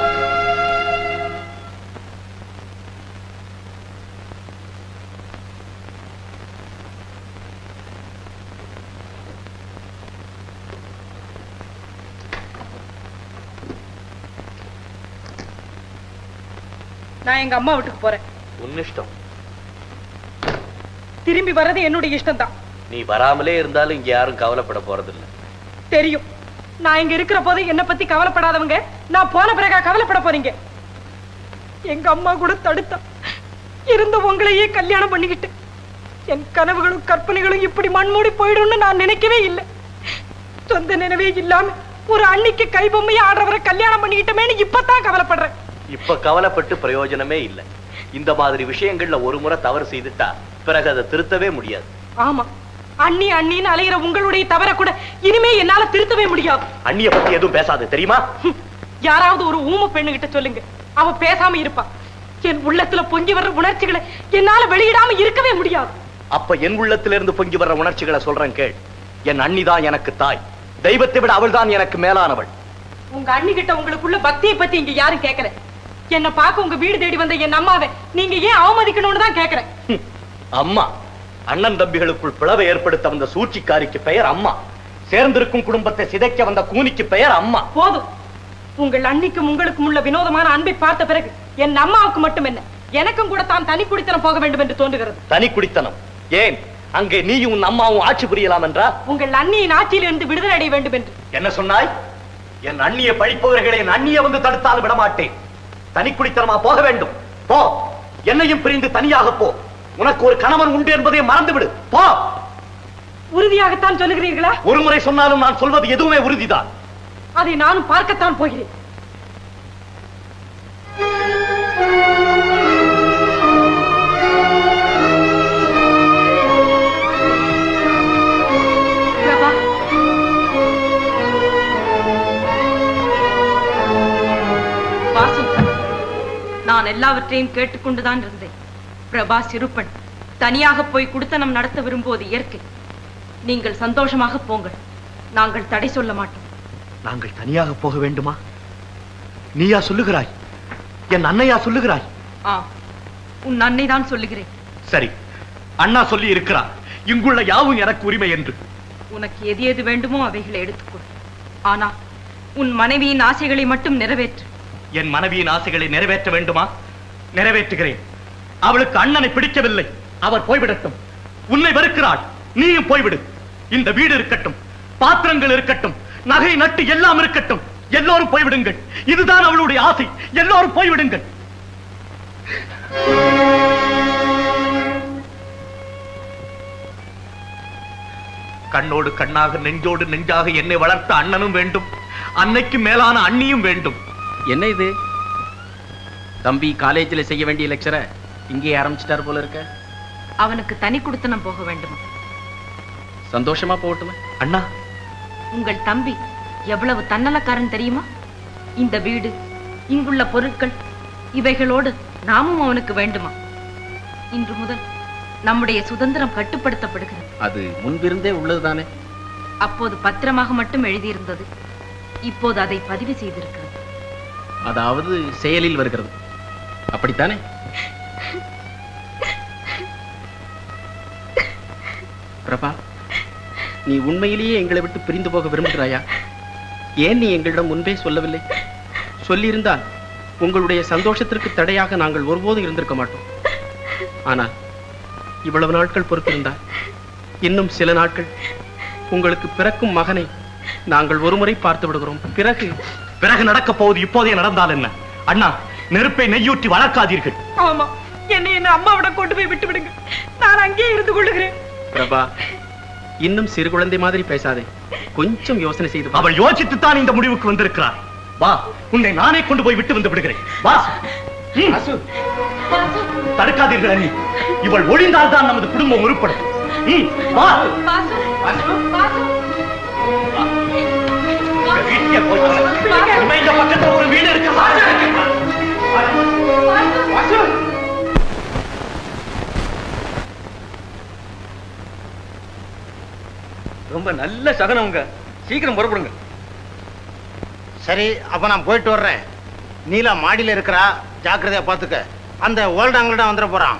நான் எங்க அம்மா வீட்டுக்கு போறேன். உன் இஷ்டம். திரும்பி வர்றது என்னுடைய இஷ்டம் தான். நீ வராமலே இருந்தாலும் இங்க யாரும் கவலைப்பட போறதில்லை. தெரியும். நான் இங்க இருக்கிற போது என்ன பத்தி கவலைப்படாதவங்க நான் போன பிறகா கவலைப்பட போறீங்க? எங்க அம்மா கூட தடுத்தா இருந்த உங்களையே கல்யாணம் பண்ணிக்கிட்டு என் கனவுகளும் கற்பனைகளும் இப்படி மண்மூடி போயிடும்னு நான் நினைக்கவே இல்லை. சொந்த நினைவே இல்லாம ஒரு அன்னைக்கு கைபொம்மையை ஆடுறவரை கல்யாணம் பண்ணிக்கிட்டமேன்னு இப்பதான் கவலைப்படுறேன். இப்ப கவலைப்பட்டு பிரயோஜனமே இல்ல. இந்த மாதிரி விஷயங்கள்ல ஒரு முறை தவறு செய்துட்டா பிறகு அதை திருத்தவே முடியாது. ஆமா, அண்ணி அண்ணின்னு அலைகிற உங்களுடைய தவற கூட இனிமே என்னால திருத்தவே முடியாது. அண்ணிய பத்தி எதுவும் பேசாது தெரியுமா? யாராவது ஒரு ஊம பெண்ணு கிட்ட சொல்லுங்க, அவ பேசாம இருப்பா. என் உள்ளத்துல பொங்கி வர்ற உணர்ச்சிகளை என்னால வெளியிடாம இருக்கவே முடியாது. அப்ப என் உள்ளத்திலிருந்து பொங்கி வர்ற உணர்ச்சிகளை சொல்றேன் கேள். என் அண்ணிதான் எனக்கு தாய், தெய்வத்தை விட அவள் தான் எனக்கு மேலானவள். உங்க அண்ணி கிட்ட உங்களுக்குள்ள பக்தியை பத்தி இங்க யாரும் கேட்கல. என்ன பார்க்க உங்க வீடு தேடி வந்த என் அம்மாவை நீங்க ஏன் அவமதிக்கணும்னு தான் கேட்கிறேன். அம்மா, அண்ணன் தம்பிகளுக்குள் பிளவை ஏற்படுத்த வந்த சூழ்ச்சிக்காரிக்கு பெயர் அம்மா. சேர்ந்திருக்கும் குடும்பத்தை சிதைக்க வந்த கூனிக்கு பெயர் அம்மா. போதும். உங்கள் அண்ணிக்கும் உங்களுக்கும் உள்ள வினோதமான அன்பை பார்த்த பிறகு என் அம்மாவுக்கு மட்டும் என்ன, எனக்கும் கூட தான் தனி குடித்தனம் போக வேண்டும் என்று தோன்றுகிறது. தனி குடித்தனம்? ஏன்? அங்கே நீயும் உன் அம்மாவும் ஆட்சி புரியலாம் என்றா? உங்கள் அண்ணியின் ஆட்சியில் இருந்து விடுதலை அடைய வேண்டும் என்று. என்ன சொன்னாய்? என் அண்ணியை பழிப்பவர்களை என் அண்ணியை வந்து தடுத்தாலும் விடமாட்டேன். தனி குடித்தனமா போக வேண்டும்? போ. என்னையும் பிரிந்து தனியாக போ. உனக்கு ஒரு கணவன் உண்டு என்பதை மறந்துவிடு. போ. உறுதியாகத்தான் சொல்லுகிறீர்களா? ஒரு முறை சொன்னாலும் நான் சொல்வது எதுவுமே உறுதிதான். அதை நானும் பார்க்கத்தான் போகிறேன். பிரபா, வாசு, நான் எல்லாவற்றையும் கேட்டுக்கொண்டுதான் இருந்தேன். பிரபா சிறுப்பன் தனியாக போய் குடித்தனம் நடத்த விரும்புவது இயற்கை. நீங்கள் சந்தோஷமாக போங்கள், நாங்கள் தடை சொல்ல மாட்டோம். நாங்கள் தனியாக போக வேண்டுமா? நீயா சொல்லுகிறாய்? என் அண்ணையா சொல்லுகிறாய்? ஆ, உன் அன்னை தான் சொல்லுகிறேன். சரி, அண்ணா சொல்லி இருக்கிறார் இங்குள்ள யாவும் எனக்கு உரிமை என்று. உனக்கு எது எது வேண்டுமோ அவைகளை எடுத்துக்கொள். ஆனா உன் மனைவியின் ஆசைகளை மட்டும் நிறைவேற்று. என் மனைவியின் ஆசைகளை நிறைவேற்ற வேண்டுமா? நிறைவேற்றுகிறேன். அவளுக்கு அண்ணனை பிடிக்கவில்லை, அவர் போய்விடட்டும். உன்னை வெறுக்கிறாள், நீயும் போய்விடு. இந்த வீடு இருக்கட்டும், பாத்திரங்கள் இருக்கட்டும், நகை நட்டு எல்லாம் இருக்கட்டும். எல்லோரும் போய்விடுங்கள். இதுதான் அவளுடைய ஆசை. எல்லோரும் போய்விடுங்கள். கண்ணோடு கண்ணாக நெஞ்சோடு நெஞ்சாக என்னை வளர்த்த அண்ணனும் வேண்டும், அன்னைக்கு மேலான அண்ணியும் வேண்டும். என்ன இது? தம்பி காலேஜில் செய்ய வேண்டிய லெக்சரை இங்கே ஆரம்பிச்சிட்டார் போல இருக்க. அவனுக்கு தனி குடித்தனம் போக வேண்டுமா? சந்தோஷமா போகட்டுமே. அண்ணா, உங்கள் தம்பி எவ்வளவு தன்னலக்காரன் தெரியுமா? இந்த வீடு, இங்குள்ள பொருட்கள், இவைகளோடு நாமும் அவனுக்கு வேண்டுமா? இன்று முதல் நம்முடைய சுதந்திரம் கட்டுப்படுத்தப்படுகிறது. அது முன்பிருந்தே உள்ளதுதானே? அப்போது பத்திரமாக மட்டும் எழுதியிருந்தது, இப்போது அதை பதிவு செய்திருக்கிறது. அதாவது செயலில் வருகிறது, அப்படித்தானே? பிரபா, நீ உண்மையிலேயே எங்களை விட்டு பிரிந்து போக விரும்புகிறாயா? ஏன் நீ எங்களிடம் முன்பே சொல்லவில்லை? சொல்லியிருந்தால் உங்களுடைய சந்தோஷத்திற்கு தடையாக நாங்கள் ஒருபோதும் இருந்திருக்க மாட்டோம். ஆனால் இவ்வளவு நாட்கள் பொறுத்திருந்தால் இன்னும் சில நாட்கள் உங்களுக்கு பிறக்கும் மகனை நாங்கள் ஒருமுறை பார்த்து விடுகிறோம். பிறகு பிறகு நடக்க போவது இப்போதே நடந்தால் என்ன? அண்ணா, நெருப்பை நெய்யூற்றி வளர்க்காதீர்கள். ஆமா, என்னை என்ன அம்மாவிட கொண்டு போய் விட்டு விடுங்க, நான் அங்கே இருந்து கொள்ளுகிறேன். பிரபா, இன்னும் சிறு குழந்தை மாதிரி பேசாதே, கொஞ்சம் யோசனை செய்து. அவள் யோசித்துத்தான் இந்த முடிவுக்கு வந்திருக்கிறார். வா, உன்னை நானே கொண்டு போய் விட்டு வந்து விடுகிறேன். வா. தடுக்காதீர்கள் அண்ணி, இவள் ஒழிந்தால் தான் நமது குடும்பம் உருப்படும். வா. வீட்டுக்கே போய் இந்த பக்கத்துல ஒரு வீடு இருக்கு. ரொம்ப நல்ல சகனம்ங்க, சீக்கிரம் புறப்படுங்க. சரி, அப்ப நான் போயிட்டு வர்றேன். நீலா மாடியில இருக்கிறா, ஜாக்கிரதையா பாத்துக்க. அந்த ஓல்டாங்கிட்ட வந்துட போறான்.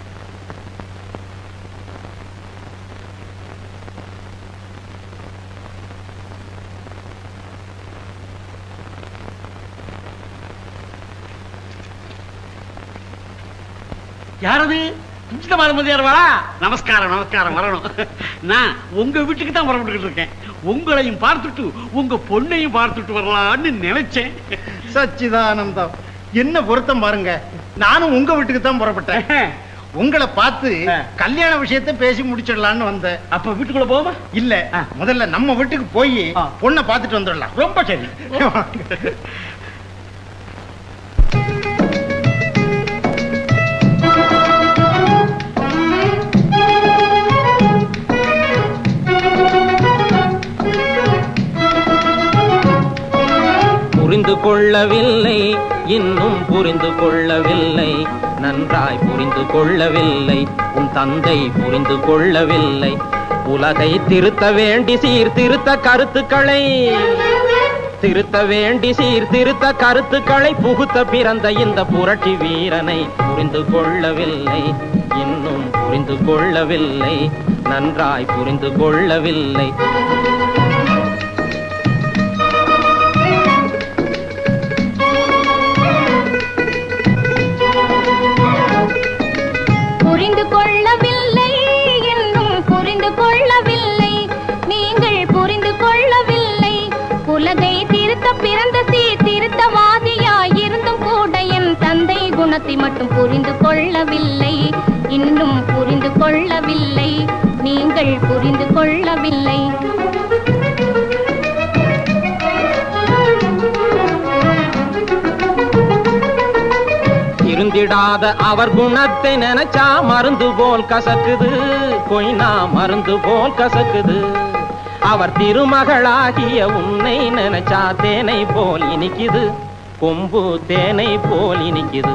யாரது? சுச்சிதமான மதியார் வரா? நமஸ்காரம் நமஸ்காரம், வரணும். நான் உங்க வீட்டுக்கு தான் புறப்பட்டுக்கிட்டு இருக்கேன். உங்களையும் பார்த்துட்டு உங்க பொண்ணையும் பார்த்துட்டு வரலான்னு நினைச்சேன். சச்சிதானந்தம், என்ன பொருத்தம் பாருங்க. நானும் உங்க வீட்டுக்கு தான் புறப்பட்டேன். உங்களை பார்த்து கல்யாண விஷயத்தை பேசி முடிச்சிடலான்னு வந்தேன். அப்ப வீட்டுக்குள்ள போவா? இல்ல, முதல்ல நம்ம வீட்டுக்கு போய் பொண்ணை பார்த்துட்டு வந்துடலாம். ரொம்ப சரி. புரிந்து கொள்ளவில்லை, இன்னும் புரிந்து கொள்ளவில்லை, நன்றாய் புரிந்து கொள்ளவில்லை, உன் தந்தை புரிந்து கொள்ளவில்லை. உலகை திருத்த வேண்டி சீர்திருத்த கருத்துக்களை திருத்த வேண்டி சீர்திருத்த கருத்துக்களை புகுத்த பிறந்த இந்த புரட்சி வீரனை புரிந்து கொள்ளவில்லை, இன்னும் புரிந்து கொள்ளவில்லை, நன்றாய் புரிந்து கொள்ளவில்லை. புரிந்து கொள்ளவில்லை, இன்னும் புரிந்து கொள்ளவில்லை, நீங்கள் புரிந்து கொள்ளவில்லை. உலகை திருத்த பிறந்த சீர்திருத்தவாதியாயிருந்தும் கூட என் தந்தை குணத்தை மட்டும் புரிந்து கொள்ளவில்லை, இன்னும் புரிந்து கொள்ளவில்லை, நீங்கள் புரிந்து கொள்ளவில்லை. இருந்திடாத அவர் குணத்தை நினைச்சா மருந்து போல் கசக்குது, கொய்னா மருந்து போல் கசக்குது. அவர் திருமகளாகிய உன்னை நினைச்சா தேனை போல் இனிக்குது, கொம்பு தேனை போல் இனிக்குது.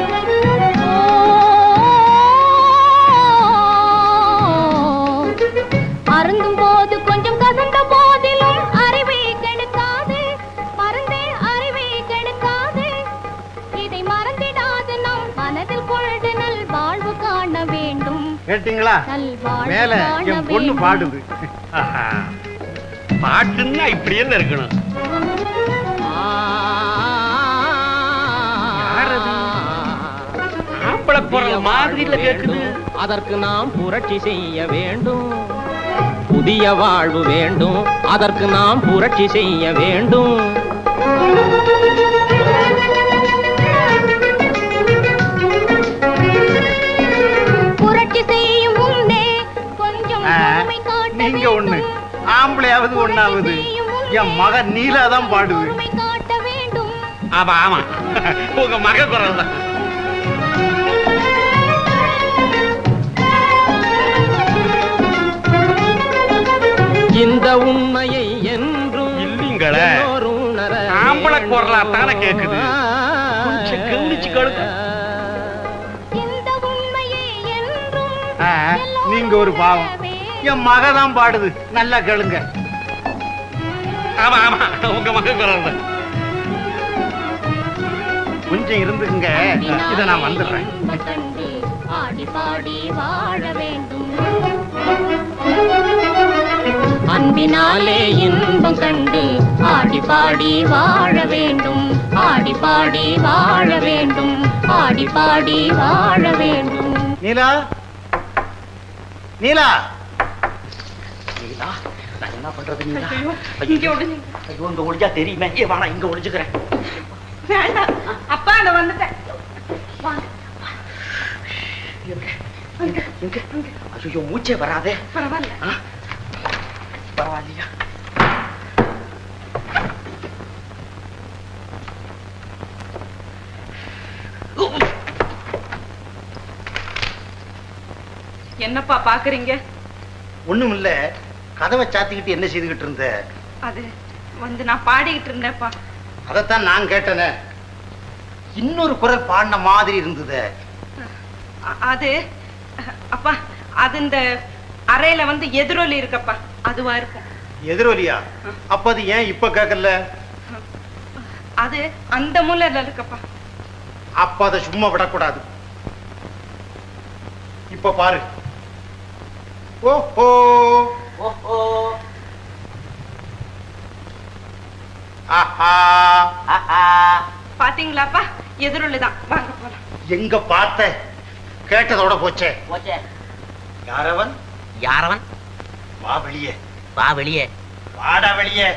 அருந்தும் போது கொஞ்சம் கசந்த போதிலும் அறிவை கெடுக்காது, மறந்தே அறிவை கெடுக்காது. இதை மறந்திடாது நம் மனதில் கொண்டு நல் வாழ்வு காண வேண்டும். கேட்டீங்களா? மேல என் பொண்ணு பாடுது. பாட்டுன்னா இப்படி என்ன இருக்கணும்? ஆம்பளை குரல் மாதிரில கேக்குது. அதற்கு நாம் புரட்சி செய்ய வேண்டும், புதிய வாழ்வு வேண்டும், அதற்கு நாம் புரட்சி செய்ய வேண்டும். புரட்சி செய்யும் முன்னே கொஞ்சம் பொறுமை காட்ட நீங்க ஒண்ணு, ஆம்பளையாவது ஒண்ணாவது. என் மகன் நீலாதான் பாடுது. காட்ட வேண்டும். ஆமா ஆமா, உங்க மக குரல் தான். இந்த உண்மையை என்றும் இல்லீங்களே, ஆம்பளை குரலா தானே கேக்குது. கொஞ்சம் கவனிச்சு கேளுங்க. நீங்க ஒரு பாவம், என் மகதான் பாடுது. நல்லா கேளுங்க. ஆமா ஆமா, உங்க மக குரல் தான். கொஞ்சம் இருந்துக்குங்க, இத நான் வந்துடுறேன். ஆடி பாடி வாழ வேண்டும், அன்பினாலே இன்பம் கண்டு ஆடி பாடி வாழ வேண்டும், ஆடி பாடி வாழ வேண்டும், ஆடி பாடி வாழ வேண்டும். நீலா, நீலா, நீலா, நான் என்ன பண்றது நீலா? ஐயோ, இங்க ஒளிஞ்சா தெரியுமே. ஏ வாடா, இங்க ஒளிஞ்சுக்கிறேன். வேண்டாம் அப்பா, நான் வந்துட்டேன். ஐயோ, மூச்சே வராதே. பரவாயில்ல, பரவாயில்லையா? என்னப்பா பாக்குறீங்க? ஒண்ணும் இல்ல. கதவை சாத்திக்கிட்டு என்ன செய்துகிட்டு இருந்த? அது வந்து நான் பாடிக்கிட்டு இருந்தேன்ப்பா. அதத்தான் நான் கேட்டேனே. இன்னொரு குரல் பாடின மாதிரி இருந்தது. அது அப்பா, அது இந்த அறையில வந்து எதிரொலி இருக்கப்பா, அதுவா இருக்கும். எதிரொலியா? அப்ப அது ஏன் இப்ப கேட்கல? அது அந்த மூலையில இருக்கப்பா. அப்ப அதை சும்மா விடக்கூடாது. இப்ப பாரு. ஓஹோ ஓஹோ, ஆஹா ஆஹா, பாத்தீங்களாப்பா? எதிரொலிதான். வாங்க போலாம். எங்க பார்த்த? கேட்டதோட போச்சே. போச்சே. யாரவன்? யாரவன்? வா வெளியே. வா வெளியே. வாடா வெளியே.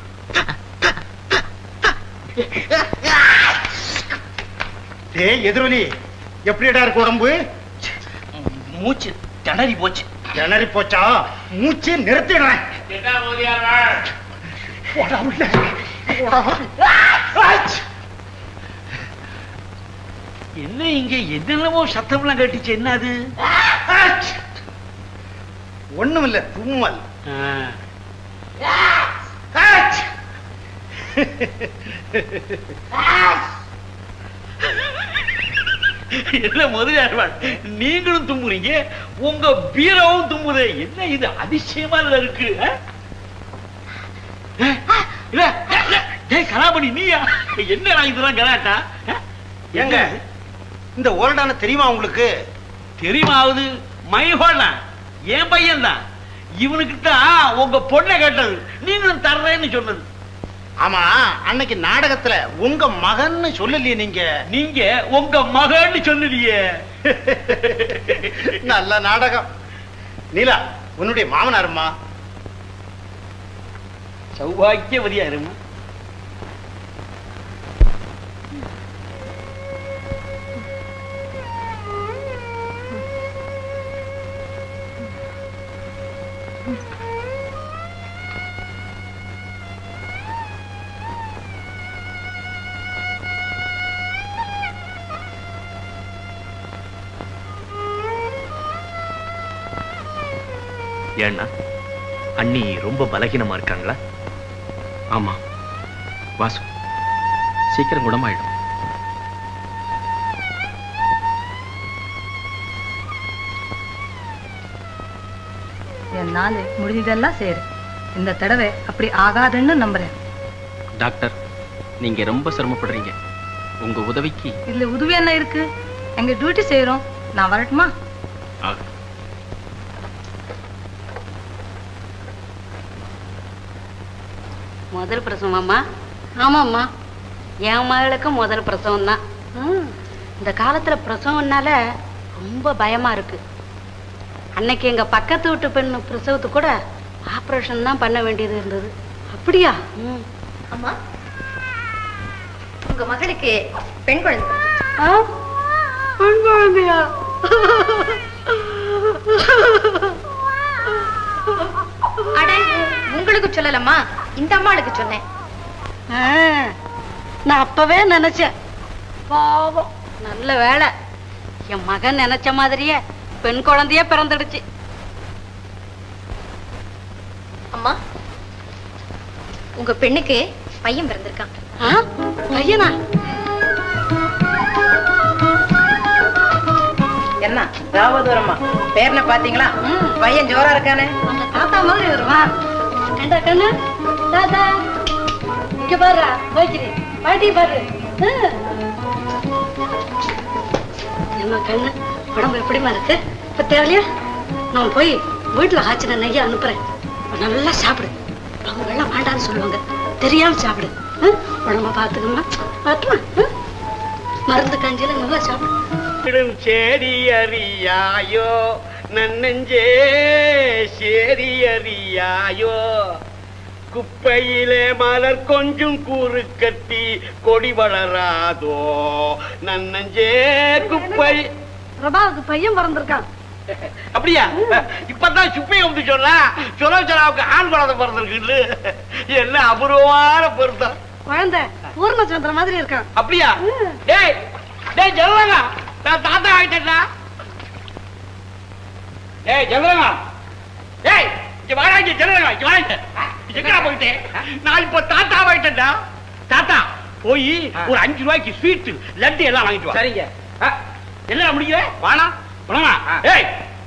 டேய் எதிரொலி, எப்படிடா இருக்கு உடம்பு? மூச்சு திணறி போச்சு. திணறி போச்சா? மூச்சு நிறுத்திடுறேன். என்ன இங்க என்னென்னவோ சத்தம்லாம் கேட்டுச்சு, என்ன அது? ஒண்ணும் இல்ல, தும்மல். என்ன முதலியார் நீங்களும் தும்புறீங்க, உங்க பீரவும் தும்புது. என்ன இது அதிசயமா இருக்கு? கலாபடி நீயா? என்ன இதெல்லாம் கலாட்டா? எங்க இந்த ஓரடான தெரியுமா உங்களுக்கு? தெரியுமாவது மைஹோடா என் பையன் தான். இவனுக்கு தான் உங்க பொண்ணை கேட்டது, நீங்களும் தர்றேன்னு சொன்னது. ஆமா, அன்னைக்கு நாடகத்துல உங்க மகன்னு சொல்லலையே நீங்க? நீங்க உங்க மகன்னு சொல்லலையே. நல்ல நாடகம். நீலா, உன்னுடைய மாமனாருமா? சௌபாக்கியவதியா இருமா. ஏன்னா அண்ணி ரொம்ப பலகீனமா இருக்காங்களா? ஆமா வாசு, சீக்கிரம் குணமாயிடும். என்னால முடிஞ்சதெல்லாம் சரி. இந்த தடவை அப்படி ஆகாதுன்னு நம்புறேன். டாக்டர், நீங்க ரொம்ப சிரமப்படுறீங்க. உங்க உதவிக்கு இதுல உதவி என்ன இருக்கு? எங்க டியூட்டி செய்யறோம். நான் வரட்டுமா? முதல் பிரசவமாம்மா? ஆமாம்மா, என் மகளுக்கும் முதல் பிரசவம் தான். இந்த காலத்துல பிரசவம்னால ரொம்ப பயமா இருக்கு. அன்னைக்கு எங்க பக்கத்து வீட்டு பெண் பிரசவத்து கூட ஆபரேஷன் தான் பண்ண வேண்டியது இருந்தது. அப்படியா? அம்மா, உங்க மகளுக்கு பெண் குழந்தை. பெண் குழந்தையா? அட, உங்களுக்கு சொல்லலம்மா, இந்த அம்மாளுக்கு சொன்னேன். நான் அப்பவே நினைச்சேன். பாவம், நல்ல வேலை என் மகன் நினைச்ச மாதிரியே பெண் குழந்தையே பிறந்துடுச்சு. அம்மா, உங்க பெண்ணுக்கு பையன் பிறந்திருக்கான். பையனா? என்ன ராவதூரம்மா, பேர்ல பாத்தீங்களா? பையன் ஜோரா இருக்கானே. தாத்தா மாதிரி வருவா. கண்டா கண்ணு, தாத்தா இங்க பாரு, போய்க்கிறேன் பாட்டி பாரு. நம்ம கண்ணு உடம்பு எப்படிமா இருக்கு? இப்ப தேவையா? நான் போய் வீட்டுல ஆச்சின நெய்ய அனுப்புறேன். நல்லா சாப்பிடு. அவங்க எல்லாம் வேண்டான்னு சொல்லுவாங்க, தெரியாம சாப்பிடு. உடம்ப பாத்துக்கமா, பாத்துமா. மருந்து கஞ்சியில நல்லா சாப்பிடு. சேரி அறியாயோ நன்னஞ்சே, சேரி அறியாயோ, குப்பையிலே மலர் கொஞ்சம் கூறு கட்டி கொடி வளராதோ நன்னஞ்சே குப்பை. பிரபாவுக்கு பையன் பிறந்திருக்கான். அப்படியா? இப்பதான் சுப்பைய வந்து சொன்னா சுலோச்சனாவுக்கு ஆண் குழந்தை பிறந்திருக்கு. என்ன அபூர்வமான பொருத்தம். குழந்தை பூர்ணச்சந்திர மாதிரி இருக்கான். அப்படியா? டேய் டேய் ஜெல்லங்க, நான் தாத்தா ஆயிட்டேன்டா. டேய் ஜெல்லங்க, டேய் இங்க வாடா, இங்க ஜெல்லங்க, இங்க வாடா. எங்கடா போயிட்டே? நான் இப்ப தாத்தா ஆயிட்டேன்டா. தாத்தா போய் ஒரு அஞ்சு ரூபாய்க்கு ஸ்வீட் லட்டு எல்லாம் வாங்கிட்டு வா. சரிங்க. என்ன முடிக்கிற? வாடா வாடா. ஏய்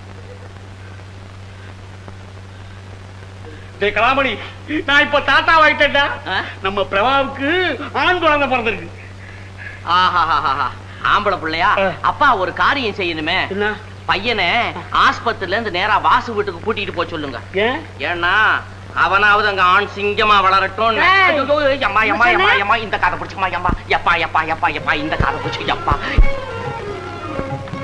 டேய் கலாமணி, நான் இப்ப தாத்தா ஆயிட்டேன்டா. நம்ம பிரபாவுக்கு ஆண் குழந்தை பிறந்திருக்கு. ஆஹா, ஆம்பளை பிள்ளையா? அப்பா ஒரு காரியம் செய்யணுமே. பையனை ஆஸ்பத்திரில இருந்து நேரா வாசு வீட்டுக்கு கூட்டிட்டு போய் சொல்லுங்க. ஏன்னா அவனாவது அங்க ஆண் சிங்கமா வளரட்டும். அம்மா அம்மா அம்மா அம்மா இந்த காதை பிடிச்சுமா. அம்மா எப்பா எப்பா எப்பா எப்பா இந்த காதை பிடிச்சு எப்பா.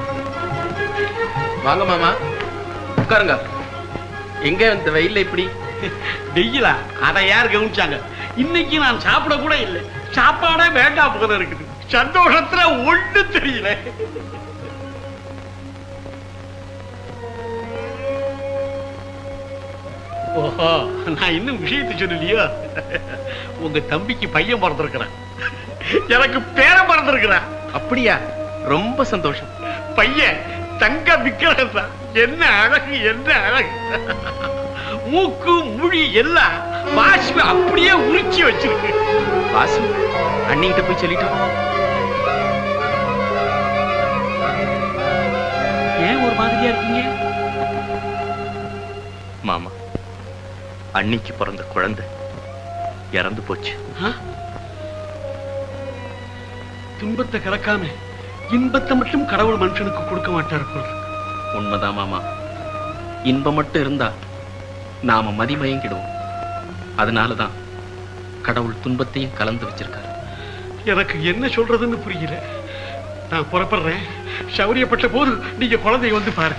வாங்க மாமா, உட்காருங்க. எங்க இந்த வெயில்ல இப்படி? வெயிலா அதை யார் கவனிச்சாங்க? இன்னைக்கு நான் சாப்பிட கூட இல்லை. சாப்பாடே வேண்டாம் போல இருக்குது. சந்தோஷத்துல ஒண்ணு தெரியல. ஓஹோ, நான் இன்னும் விஷயத்தை சொல்லலையோ. உங்க தம்பிக்கு பையன் பிறந்திருக்கிறான். எனக்கு பேரன் பிறந்திருக்கிறான். அப்படியா? ரொம்ப சந்தோஷம். பையன் தங்க விக்கிரகம் தான். என்ன அழகு, என்ன அழகு. மூக்கு முழி எல்லாம் வாசு அப்படியே உரிச்சி வச்சிருக்கு. வாசு அண்ணிகிட்ட போய் சொல்லிட்டோம். ஏன் ஒரு மாதிரியா இருக்கீங்க? மாமா, அன்னிக்கு பிறந்த குழந்தை இறந்து போச்சு. துன்பத்தை கலக்காம இன்பத்தை மட்டும் கடவுள் மனுஷனுக்கு கொடுக்க மாட்டார் போல. உண்மைதான் மாமா. இன்பம் மட்டும் இருந்தா நாம மதிமயங்கிடுவோம். அதனாலதான் கடவுள் துன்பத்தையும் கலந்து வச்சிருக்காரு. எனக்கு என்ன சொல்றதுன்னு புரியல. நான் புறப்படுறேன். சௌரியப்பட்ட போது நீங்க குழந்தைய வந்து பாருங்க.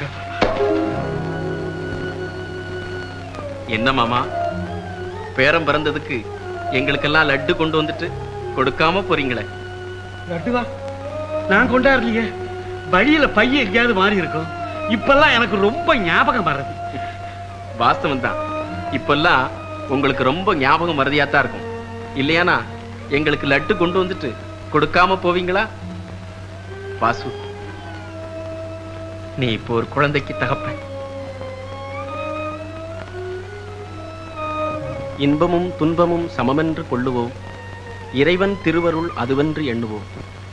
என்ன மாமா, பேரம் பிறந்ததுக்கு எங்களுக்கெல்லாம் லட்டு கொண்டு வந்துட்டு கொடுக்காம போறீங்களே? லட்டுவா? நான் கொண்டாடலையே. வழியில பையன் எங்கேயாவது மாறி இருக்கும். இப்பெல்லாம் எனக்கு ரொம்ப ஞாபகம் வர்றது. வாஸ்தவம் தான். இப்பெல்லாம் உங்களுக்கு ரொம்ப ஞாபகம் மறதியாத்தான் இருக்கும். இல்லையானா எங்களுக்கு லட்டு கொண்டு வந்துட்டு கொடுக்காம போவீங்களா? வாசு, நீ இப்போ ஒரு குழந்தைக்கு தகப்பன். இன்பமும் துன்பமும் சமமென்று கொள்ளுவோம். இறைவன் திருவருள் அதுவென்று எண்ணுவோம்.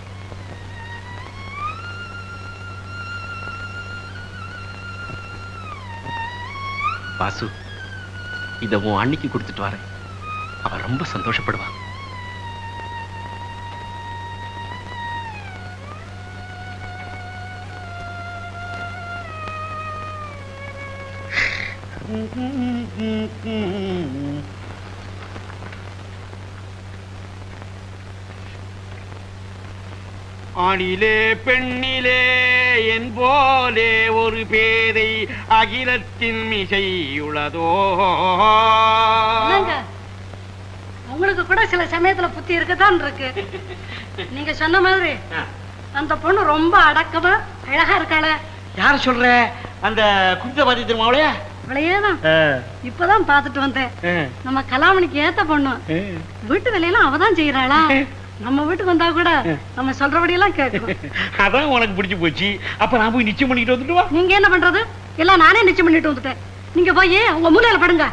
வாசு, இத உன் அன்னிக்கு கொடுத்துட்டு வரேன். அவ ரொம்ப சந்தோஷப்படுவா. ஆணிலே பெண்ணிலே என் போலே ஒரு பேதை அகிலத்தின் மிசையுள்ளதோ. உங்களுக்கு கூட சில சமயத்துல புத்தி இருக்கத்தான் இருக்கு. நீங்க சொன்ன மாதிரி அந்த பொண்ணு ரொம்ப அடக்கமா அழகா இருக்காள. யார சொல்ற? அந்த குஞ்சபாதி திருமாவளையா? அவளையேதான் இப்பதான் பாத்துட்டு வந்தேன். நம்ம கலாமணிக்கு ஏத்த பொண்ணு. வீட்டு வேலையெல்லாம் அவதான் செய்யறாளா? நம்ம வீட்டுக்கு வந்தா கூட நம்ம சொல்றபடி எல்லாம் கேட்கும். அதான் உனக்கு பிடிச்சு போச்சு. அப்ப நான் போய் நிச்சயம் பண்ணிட்டு வந்துட்டு வா. நீங்க என்ன பண்றது? எல்லாம் நானே நிச்சயம் பண்ணிட்டு வந்துட்டேன். நீங்க போய் உங்க மூலையில படுங்க.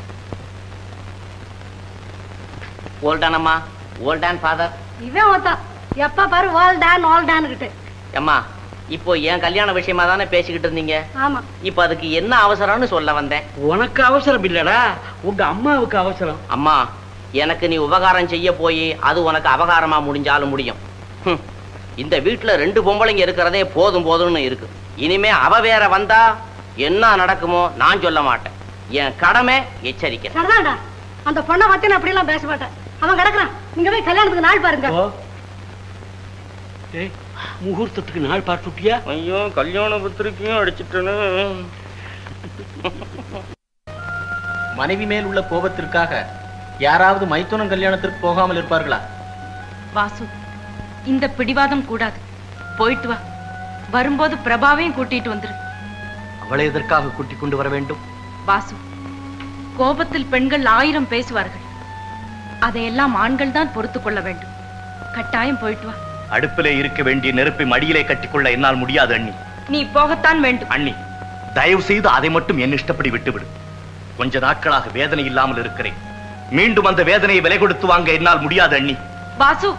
ஓல்டானம்மா, ஓல்டான் ஃபாதர். இவன் ஓத்தா எப்ப பாரு ஆல் டான் ஆல் டான் கிட்ட. அம்மா, இப்போ என் கல்யாண விஷயமா தானே பேசிக்கிட்டு இருந்தீங்க. ஆமா. இப்போ அதுக்கு என்ன அவசரம்னு சொல்ல வந்தேன். உனக்கு அவசரம் இல்லடா, உங்க அம்மாவுக்கு அவசரம். அம்மா, எனக்கு நீ உபகாரம் செய்ய போய் அது உனக்கு அபகாரமா முடிஞ்சாலும் முடியும். இந்த வீட்டுல ரெண்டு பொம்பளைங்க இருக்கிறதே போதும் போதும்னு இருக்கு. இனிமே அவ வேற வந்தா என்ன நடக்குமோ நான் சொல்ல மாட்டேன். என் கடமை எச்சரிக்கை. சரிதான்டா, அந்த பொண்ணை பத்தி நான் அப்படி எல்லாம் பேச மாட்டேன். அவன் கிடக்குறான். நீங்க போய் கல்யாணத்துக்கு நாள் பாருங்க. முகூர்த்தத்துக்கு நாள் பார்த்துட்டியா? ஐயோ, கல்யாண பத்திரிக்கையும் அடிச்சிட்டேன்னு. மனைவி மேல் உள்ள கோபத்திற்காக யாராவது மைத்துனம் கல்யாணத்திற்கு போகாமல் இருப்பார்களா? வாசு, இந்த பிடிவாதம் கூடாது. போயிட்டு வா. வரும்போது பிரபாவையும் கூட்டிட்டு வந்துரு. அவளை எதற்காக கூட்டிக் கொண்டு வர வேண்டும்? வாசு, கோபத்தில் பெண்கள் ஆயிரம் பேசுவார்கள். அதையெல்லாம் ஆண்கள் தான் பொறுத்து கொள்ள வேண்டும். கட்டாயம் போயிட்டு வா. அடுப்பிலே இருக்க வேண்டிய நெருப்பை மடியிலே கட்டிக்கொள்ள என்னால் முடியாது அண்ணி. நீ போகத்தான் வேண்டும். அண்ணி, தயவு செய்து அதை மட்டும் என் இஷ்டப்படி விட்டுவிடு. கொஞ்ச நாட்களாக வேதனை இல்லாமல் இருக்கிறேன். மீண்டும் அந்த வேதனையை விலை கொடுத்து வாங்க என்னால் முடியாது அண்ணி. வாசு,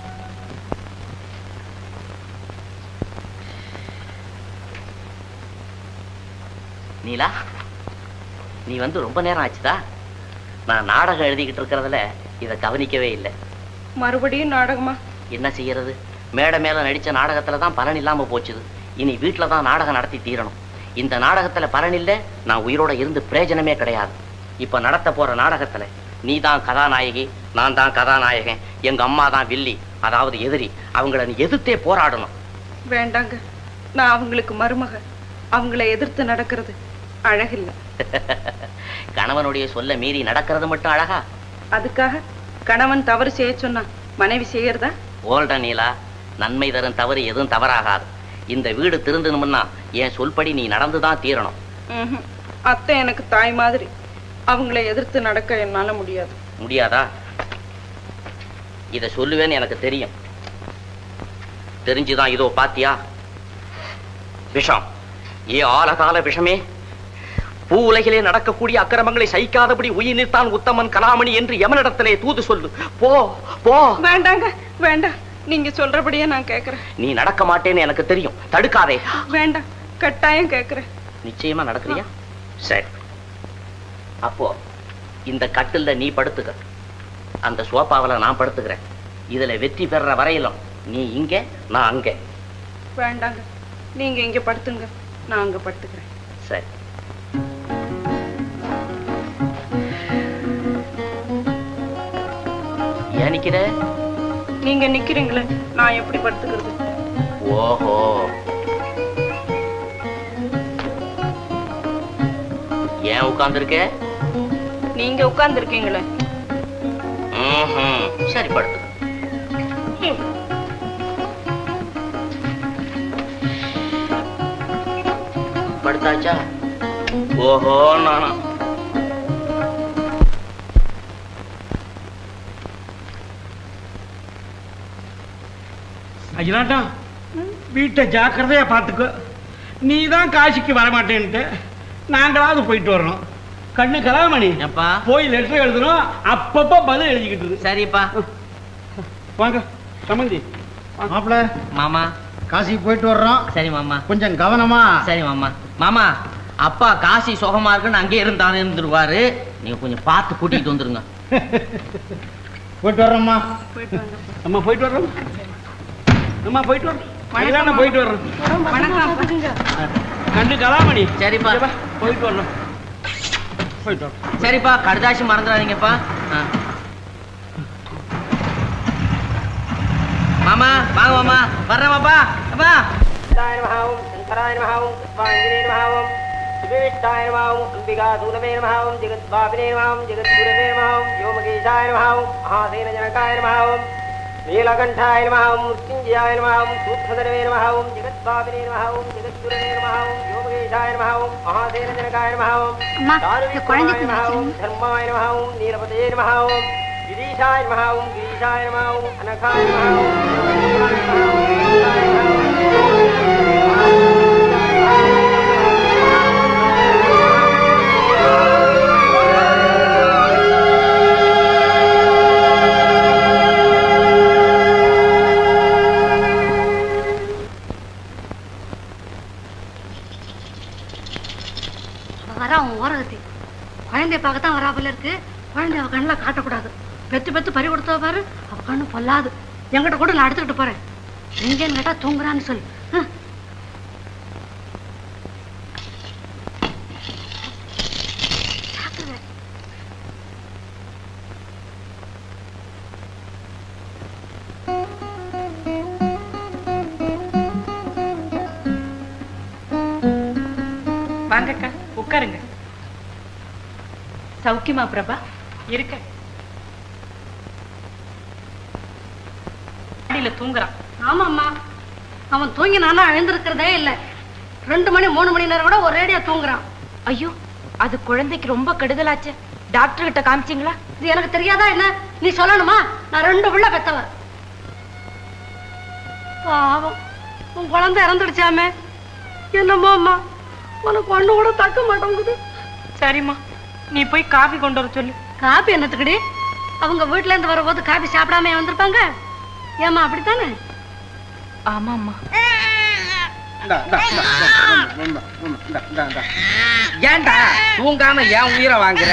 நீலா, நீ வந்து ரொம்ப நேரம் ஆச்சுதா? நான் நாடகம் எழுதிக்கிட்டு இருக்கிறதுல இதை கவனிக்கவே இல்லை. மறுபடியும் நாடகமா? என்ன செய்யறது? மேடை மேல நடிச்ச நாடகத்துல தான் பலன் இல்லாம போச்சுது. இனி வீட்டுல தான் நாடகம் நடத்தி தீரணும். இந்த நாடகத்துல பலன் இல்லை, நான் உயிரோட இருந்து பிரயோஜனமே கிடையாது. இப்ப நடத்த போற நாடகத்துல நீ தான் கதாநாயகி, நான் தான் கதாநாயகன், எங்க அம்மா தான் வில்லி, அதாவது எதிரி. அவங்கள நீ எதிர்த்தே போராடணும். வேண்டாங்க, நான் அவங்களுக்கு மருமக. அவங்கள எதிர்த்து நடக்கிறது அழகில்லை. கணவனுடைய சொல்ல மீறி நடக்கிறது மட்டும் அழகா? அதுக்காக கணவன் தவறு செய்ய சொன்னா மனைவி செய்யறதா? ஓல்ட நீலா, நன்மை தரும் தவறு எதுவும் தவறாகாது. இந்த வீடு திருந்தணும்னா என் சொல்படி நீ நடந்துதான் தீரணும். ம்ஹும். அத்தை எனக்கு தாய் மாதிரி, அவங்கள எதிர்த்து நடக்க என்னால முடியாது. முடியாதா? இத சொல்லுவேன்னு எனக்கு தெரியும். தெரிஞ்சுதான் இதோ பாத்தியா விஷம். ஏ ஆலகால விஷமே, பூ உலகிலே நடக்கக்கூடிய அக்கிரமங்களை சகிக்காதபடி உயிர் நிற்தான் உத்தமன் கலாமணி என்று எமனிடத்திலே தூது சொல்லு. போ போ. வேண்டாங்க, வேண்டாம். நீங்க சொல்றபடியே நான் கேக்குறேன். நீ நடக்க மாட்டேன்னு எனக்கு தெரியும், தடுக்காதே. வேண்டாம், கட்டாயம் கேக்குறேன். நிச்சயமா நடக்கிறியா? சரி, அப்போ இந்த கட்டில்ல நீ படுத்துக்க, அந்த சோபாவில நான் படுத்துக்கிறேன். இதுல வெற்றி பெற வரையிலும் நீ இங்க, நான் அங்க. வேண்டாங்க, நீங்க இங்க படுத்துங்க, நான் அங்க படுத்துக்கிறேன். சரி. ஏன் நிக்கிற? நீங்க நிக்கிறீங்களே, நான் எப்படி படுத்துக்கிறது? ஓஹோ, ஏன் உட்கார்ந்துருக்க? நீங்க உட்கார்ந்து இருக்கீங்களே. சரி, படுத்து. படுத்தாச்சா? ஓஹோ, நானா? அஜிலாட்டா, வீட்டை ஜாக்கிரதையா பார்த்துக்கோ. நீ தான் காசிக்கு வரமாட்டேன்ட்டு நாங்களாவது போயிட்டு வரணும். கண்ணு கலாமணி போய் லெட்டர் எழுதணும், அப்பப்ப பதில் எழுதிக்கிட்டு. சரிப்பா, வாங்க சம்பந்தி. மாப்பிள, மாமா காசிக்கு போயிட்டு வர்றோம். சரி மாமா, கொஞ்சம் கவனமா. சரி மாமா. மாமா, அப்பா காசி சுகமா இருக்குன்னு அங்கே இருந்தானே இருந்துருவாரு, நீங்க கொஞ்சம் பார்த்து கூட்டிட்டு வந்துருங்க. போயிட்டு வர்றோம்மா. அம்மா போயிட்டு வர்றோம். அம்மா போயிட்டு வர்றோம். போயிட்டு வர்றோம். கண்ணு கலாமணி. சரிப்பா, போயிட்டு வரணும். போயிட்டு வரோம். சரிப்பா, கடுதாசி மறந்துடாதீங்கப்பா. மாமா வாங்க மாமா, வர்றேன்ப்பா. அப்பா நீலகண்டாய நமஹ, மிருத்யுஞ்சயாய நமஹ, சூக்ஷ்மதரவே நமஹ, ஜெகத்பாபினே நமஹ, ஜெகத்குரவே நமஹ, யோமகேஷாய நமஹ, மகாசேனஜனகாய நமஹ, தாருண்யகுமாராய நமஹ, தர்மாய நமஹ, நீலபதயே நமஹ, கிரீஷாய நமஹ, கிரீஷாய நமஹ, அனகாய நமஹ. குழந்தைய பார்க்கத்தான் வராப்புல இருக்கு. குழந்தைய அவ கண்ணில் காட்டக்கூடாது. பெத்து பெத்து பறி கொடுத்தா பாரு, அவ கண்ணு பொல்லாது. எங்கிட்ட கூட நான் எடுத்துக்கிட்டு போறேன். எங்கேன்னு கேட்டா தூங்குறான்னு சொல்லு. வாங்கக்கா, உட்காருங்க. சௌக்கியமா பிரபா? இருக்க. தூங்குறான். ஆமாம்மா, அவன் தூங்கி நானா எழுந்திருக்கிறதே இல்லை. ரெண்டு மணி மூணு மணி நேரம் கூட ஒரேடியா தூங்குறான். ஐயோ, அது குழந்தைக்கு ரொம்ப கெடுதலாச்சு. டாக்டர் கிட்ட காமிச்சிங்களா? இது எனக்கு தெரியாதா என்ன? நீ சொல்லணுமா? நான் ரெண்டு பிள்ளை பெத்தவ. பாவம், உன் குழந்தை இறந்துடுச்சாமே. என்னம்மா அம்மா, உனக்கு ஒண்ணு கூட தக்க மாட்டேங்குது. சரிம்மா, நீ போய் காபி கொண்டு வர சொல்லு. காபி என்னத்துக்குடி? அவங்க வீட்டுல இருந்து வரும்போது காபி சாப்பிடாம வந்திருப்பாங்க. ஏமா அப்படித்தானே? ஆமாம்மா. ஏண்டா தூங்காம ஏன் உயிரை வாங்குற?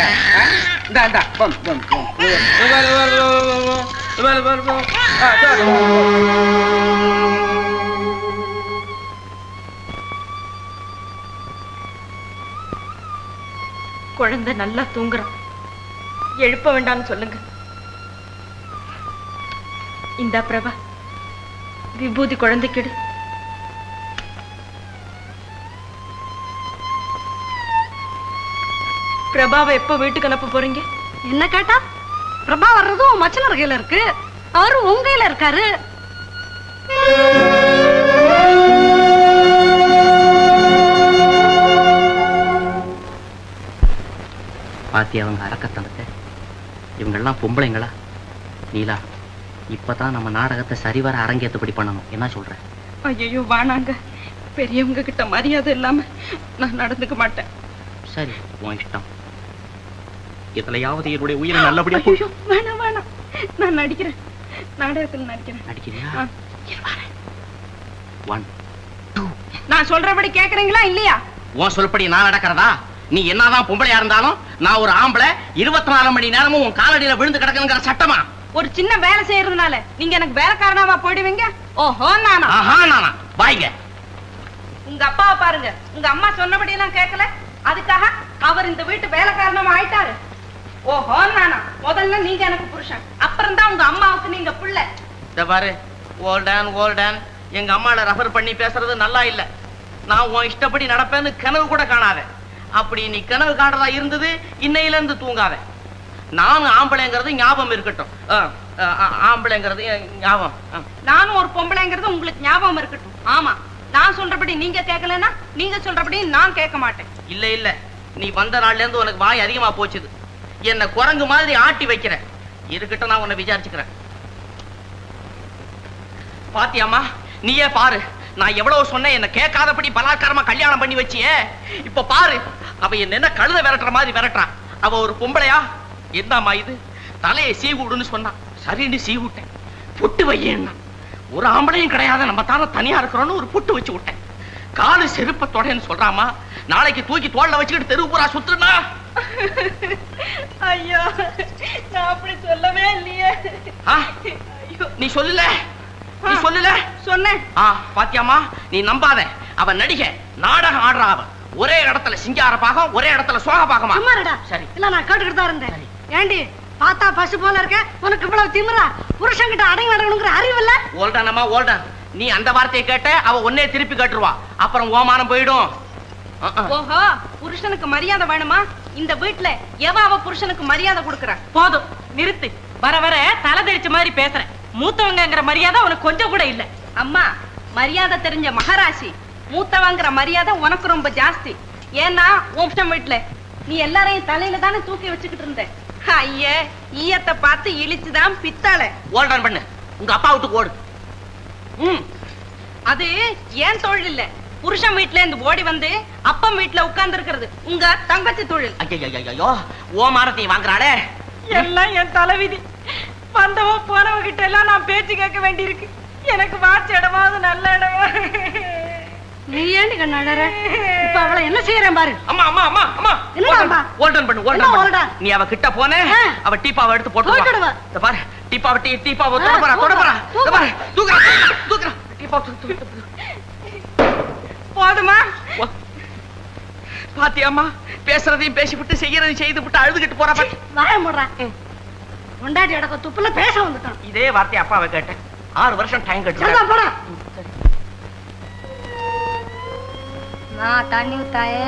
குழந்தை நல்லா தூங்குறான், எழுப்ப வேண்டாம்னு சொல்லுங்க. இந்த பிரபா, விபூதி குழந்தைக்கிடு. பிரபாவை எப்ப வீட்டுக்கு அனுப்ப போறீங்க? என்ன கேட்டா? பிரபா வர்றதும் மச்சனர் கையில இருக்கு, அவரும் உங்க கையில இருக்காரு. பாத்தி அவங்க அரக்கத்தனத்தை. இவங்கெல்லாம் பொம்பளைங்களா? நீலா, இப்பதான் நம்ம நாடகத்தை சரிவர அரங்கேற்றபடி பண்ணணும். என்ன சொல்ற? ஐயோ வானாங்க, பெரியவங்க கிட்ட மரியாதை இல்லாம நான் நடந்துக்க மாட்டேன். சரி, உன் இஷ்டம். எதுலையாவது என்னுடைய உயிரை நல்லபடியா. ஐயோ வேணாம் வேணாம், நான் நடிக்கிறேன், நாடகத்தில் நடிக்கிறேன். நடிக்கிறியா? One two. நான் சொல்றபடி கேக்குறீங்களா இல்லையா? உன் சொல்படி நான் நடக்கிறதா? நீ என்னதான் பொம்பளையா இருந்தாலும் நான் ஒரு ஆம்பளை. இருபத்தி நாலு மணி நேரமும் உன் காலடியில விழுந்து கிடக்குங்கிற சட்டமா? ஒரு சின்ன வேலை செய்யறதுனால நீங்க எனக்கு வேலைக்காரனாவா போயிடுவீங்க? ஓஹோ நானா? ஆஹா நானா? பாய்ங்க. உங்க அப்பாவை பாருங்க, உங்க அம்மா சொன்னபடி எல்லாம் கேட்கல, அதுக்காக அவர் இந்த வீட்டு வேலைக்காரனமா ஆயிட்டாரு. ஓஹோ நானா? முதல்ல நீங்க எனக்கு புருஷன், அப்புறம் தான் உங்க அம்மாவுக்கு நீங்க பிள்ளை. இத பாரு, ஓல்டன் ஓல்டன் எங்க அம்மால ரெஃபர் பண்ணி பேசுறது நல்லா இல்ல. நான் உன் இஷ்டப்படி நடப்பேன்னு கனவு கூட காணாத. அப்படி நீ கனவு காண்றதா இருந்தது இன்னையில இருந்து தூங்காத. நானும் ஆம்பளைங்கிறது ஞாபகம் இருக்கட்டும். ஆம்பளைங்கிறது ஞாபகம். நானும் ஒரு பொம்பளைங்கிறது உங்களுக்கு ஞாபகம் இருக்கட்டும். ஆமா, நான் சொல்றபடி நீங்க கேட்கலன்னா நீங்க சொல்றபடி நான் கேட்க மாட்டேன். இல்ல இல்ல, நீ வந்த நாள்ல இருந்து உனக்கு வாய் அதிகமா போச்சுது. என்ன குரங்கு மாதிரி ஆட்டி வைக்கிற. இருக்கட்டும், நான் உன்னை விசாரிச்சுக்கிறேன். பாத்தியாமா, நீயே பாரு, நான் எவ்வளவு சொன்னேன், என்ன கேட்காதபடி பலாத்காரமா கல்யாணம் பண்ணி வச்சியே. இப்ப பாரு, அவ என்ன கழுத விரட்டுற மாதிரி விரட்டுறான். அவ ஒரு பொம்பளையா? என்னம்மா இது? தலையை சீவுடுன்னு சொன்னான், சரின்னு சீவுட்டேன். பொட்டு வையேன்னா ஒரு ஆம்பளையும் கிடையாது, நம்ம தானே தனியா இருக்கிறோம்னு ஒரு பொட்டு வச்சு விட்டேன். காலு செருப்பத்தோடன்னு சொல்றாமா, நாளைக்கு தூக்கி தோல்ல வச்சுக்கிட்டு தெருவு பூரா சுத்துனா. ஐயோ, நான் அப்படி சொல்லவே இல்லையே. நீ சொல்லல நீ சொல்லல சொன்னேன். பாத்தியாமா, நீ நம்பாத. அவன் நடிகை, நாடகம் ஆடுறா. அவன் ஒரே இடத்துல சிங்கார பாகம், ஒரே இடத்துல சோக பாகமா. சரி இல்ல, நான் கேட்டுக்கிட்டு தான் இருந்தேன். ஏண்டி பார்த்தா பசு போல இருக்க, உனக்கு இவ்வளவு திமிரா? புருஷன் கிட்ட அடங்கி நடக்கணுங்கிற அறிவு இல்ல? ஓல்டானம்மா ஓல்டான், நீ அந்த வார்த்தையை கேட்ட அவ ஒன்னே திருப்பி கேட்டுருவா. அப்புறம் ஓமானம் போயிடும். ஓஹோ, புருஷனுக்கு மரியாதை வேணுமா? இந்த வீட்டுல எவ அவ புருஷனுக்கு மரியாதை கொடுக்கற? போதும் நிறுத்து. வர வர தலை தெரிச்ச மாதிரி பேசுற. மூத்தவங்கிற மரியாதை உனக்கு கொஞ்சம் கூட இல்ல. அம்மா, மரியாதை தெரிஞ்ச மகாராசி. மூத்தவங்கிற மரியாதை உனக்கு ரொம்ப ஜாஸ்தி. ஏன்னா உன் வீட்டுல நீ எல்லாரையும் தலையில தானே தூக்கி வச்சுக்கிட்டு இருந்த. ஐயே, ஈயத்தை பார்த்து இழிச்சுதான் பித்தாள. ஓல்டான் பண்ணு, உங்க அப்பா விட்டு ஓடு. ம், அது ஏன் தொழில் இல்ல. புருஷன் வீட்டுல இருந்து ஓடி வந்து அப்பம் வீட்டுல உட்கார்ந்து இருக்கிறது உங்க தங்கச்சி தொழில். ஐயோ, ஓ மாரத்தை வாங்குறாளே. எல்லாம் என் தலைவிதி. வந்தவோ போனவ கிட்ட எல்லாம் நான் பேச்சு கேட்க வேண்டியிருக்கு. எனக்கு வாட்ச இடமாவது நல்ல இடமா. நீ ஏண்டி கண்ணாடற? இப்ப அவளை என்ன செய்யறேன் பாரு. அம்மா அம்மா அம்மா அம்மா, என்னடா ஓல்டன் பண்ணு, ஓல்டன் பண்ணு. நீ அவ கிட்ட போனே, அவ டீப்பாவை எடுத்து போட்டுடுவா. இத பாரு, டீப்பாவை டீ டீப்பாவை தொட போறா தொட போறா. இத பாரு, தூக்குறா தூக்குறா டீப்பாவை தூக்கு. போதுமா? பாத்தியாம்மா, பேசுறதையும் பேசிவிட்டு செய்யறதையும் செய்து விட்டு அழுதுகிட்டு போறா. பாத்தி வாய மூடுறா. கொண்டாடி அடக்க துப்புல பேச வந்துட்டான். இதே வார்த்தை அப்பாவை கேட்டேன். ஆறு வருஷம் டைம் கட்டு. போடா. நான் தண்ணி ஊத்தாயே.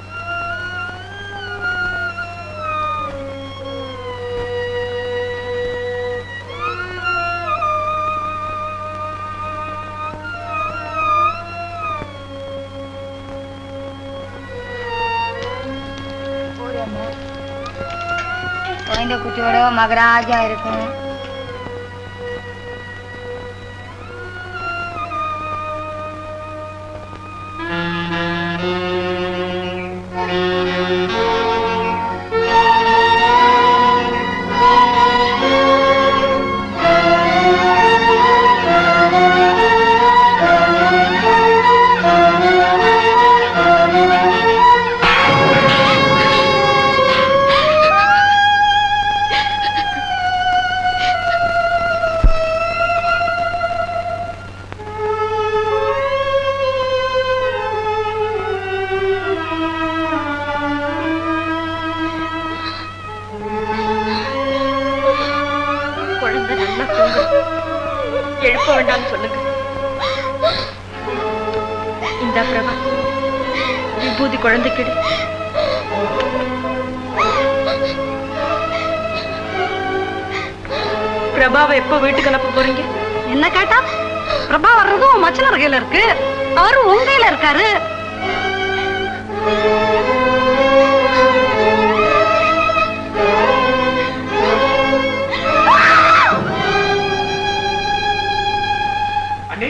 குழந்தை குட்டியோட மகராஜா இருக்கும். எழுப்ப வேண்டாம்னு சொல்லுங்க. இந்த பிரபா விபூதி குழந்தைக்கிடு. பிரபாவை எப்ப வீட்டுக்கு அனுப்ப போறீங்க? என்ன கேட்டா பிரபா வர்றதும் மச்சனர் கையில இருக்கு, அவரும் உங்க கையில இருக்காரு. அண்ணி,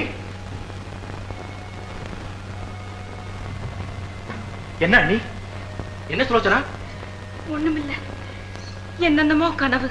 என்ன அண்ணி? என்ன சுலோச்சனா? ஒண்ணுமில்ல, என்னென்னமோ கனவு.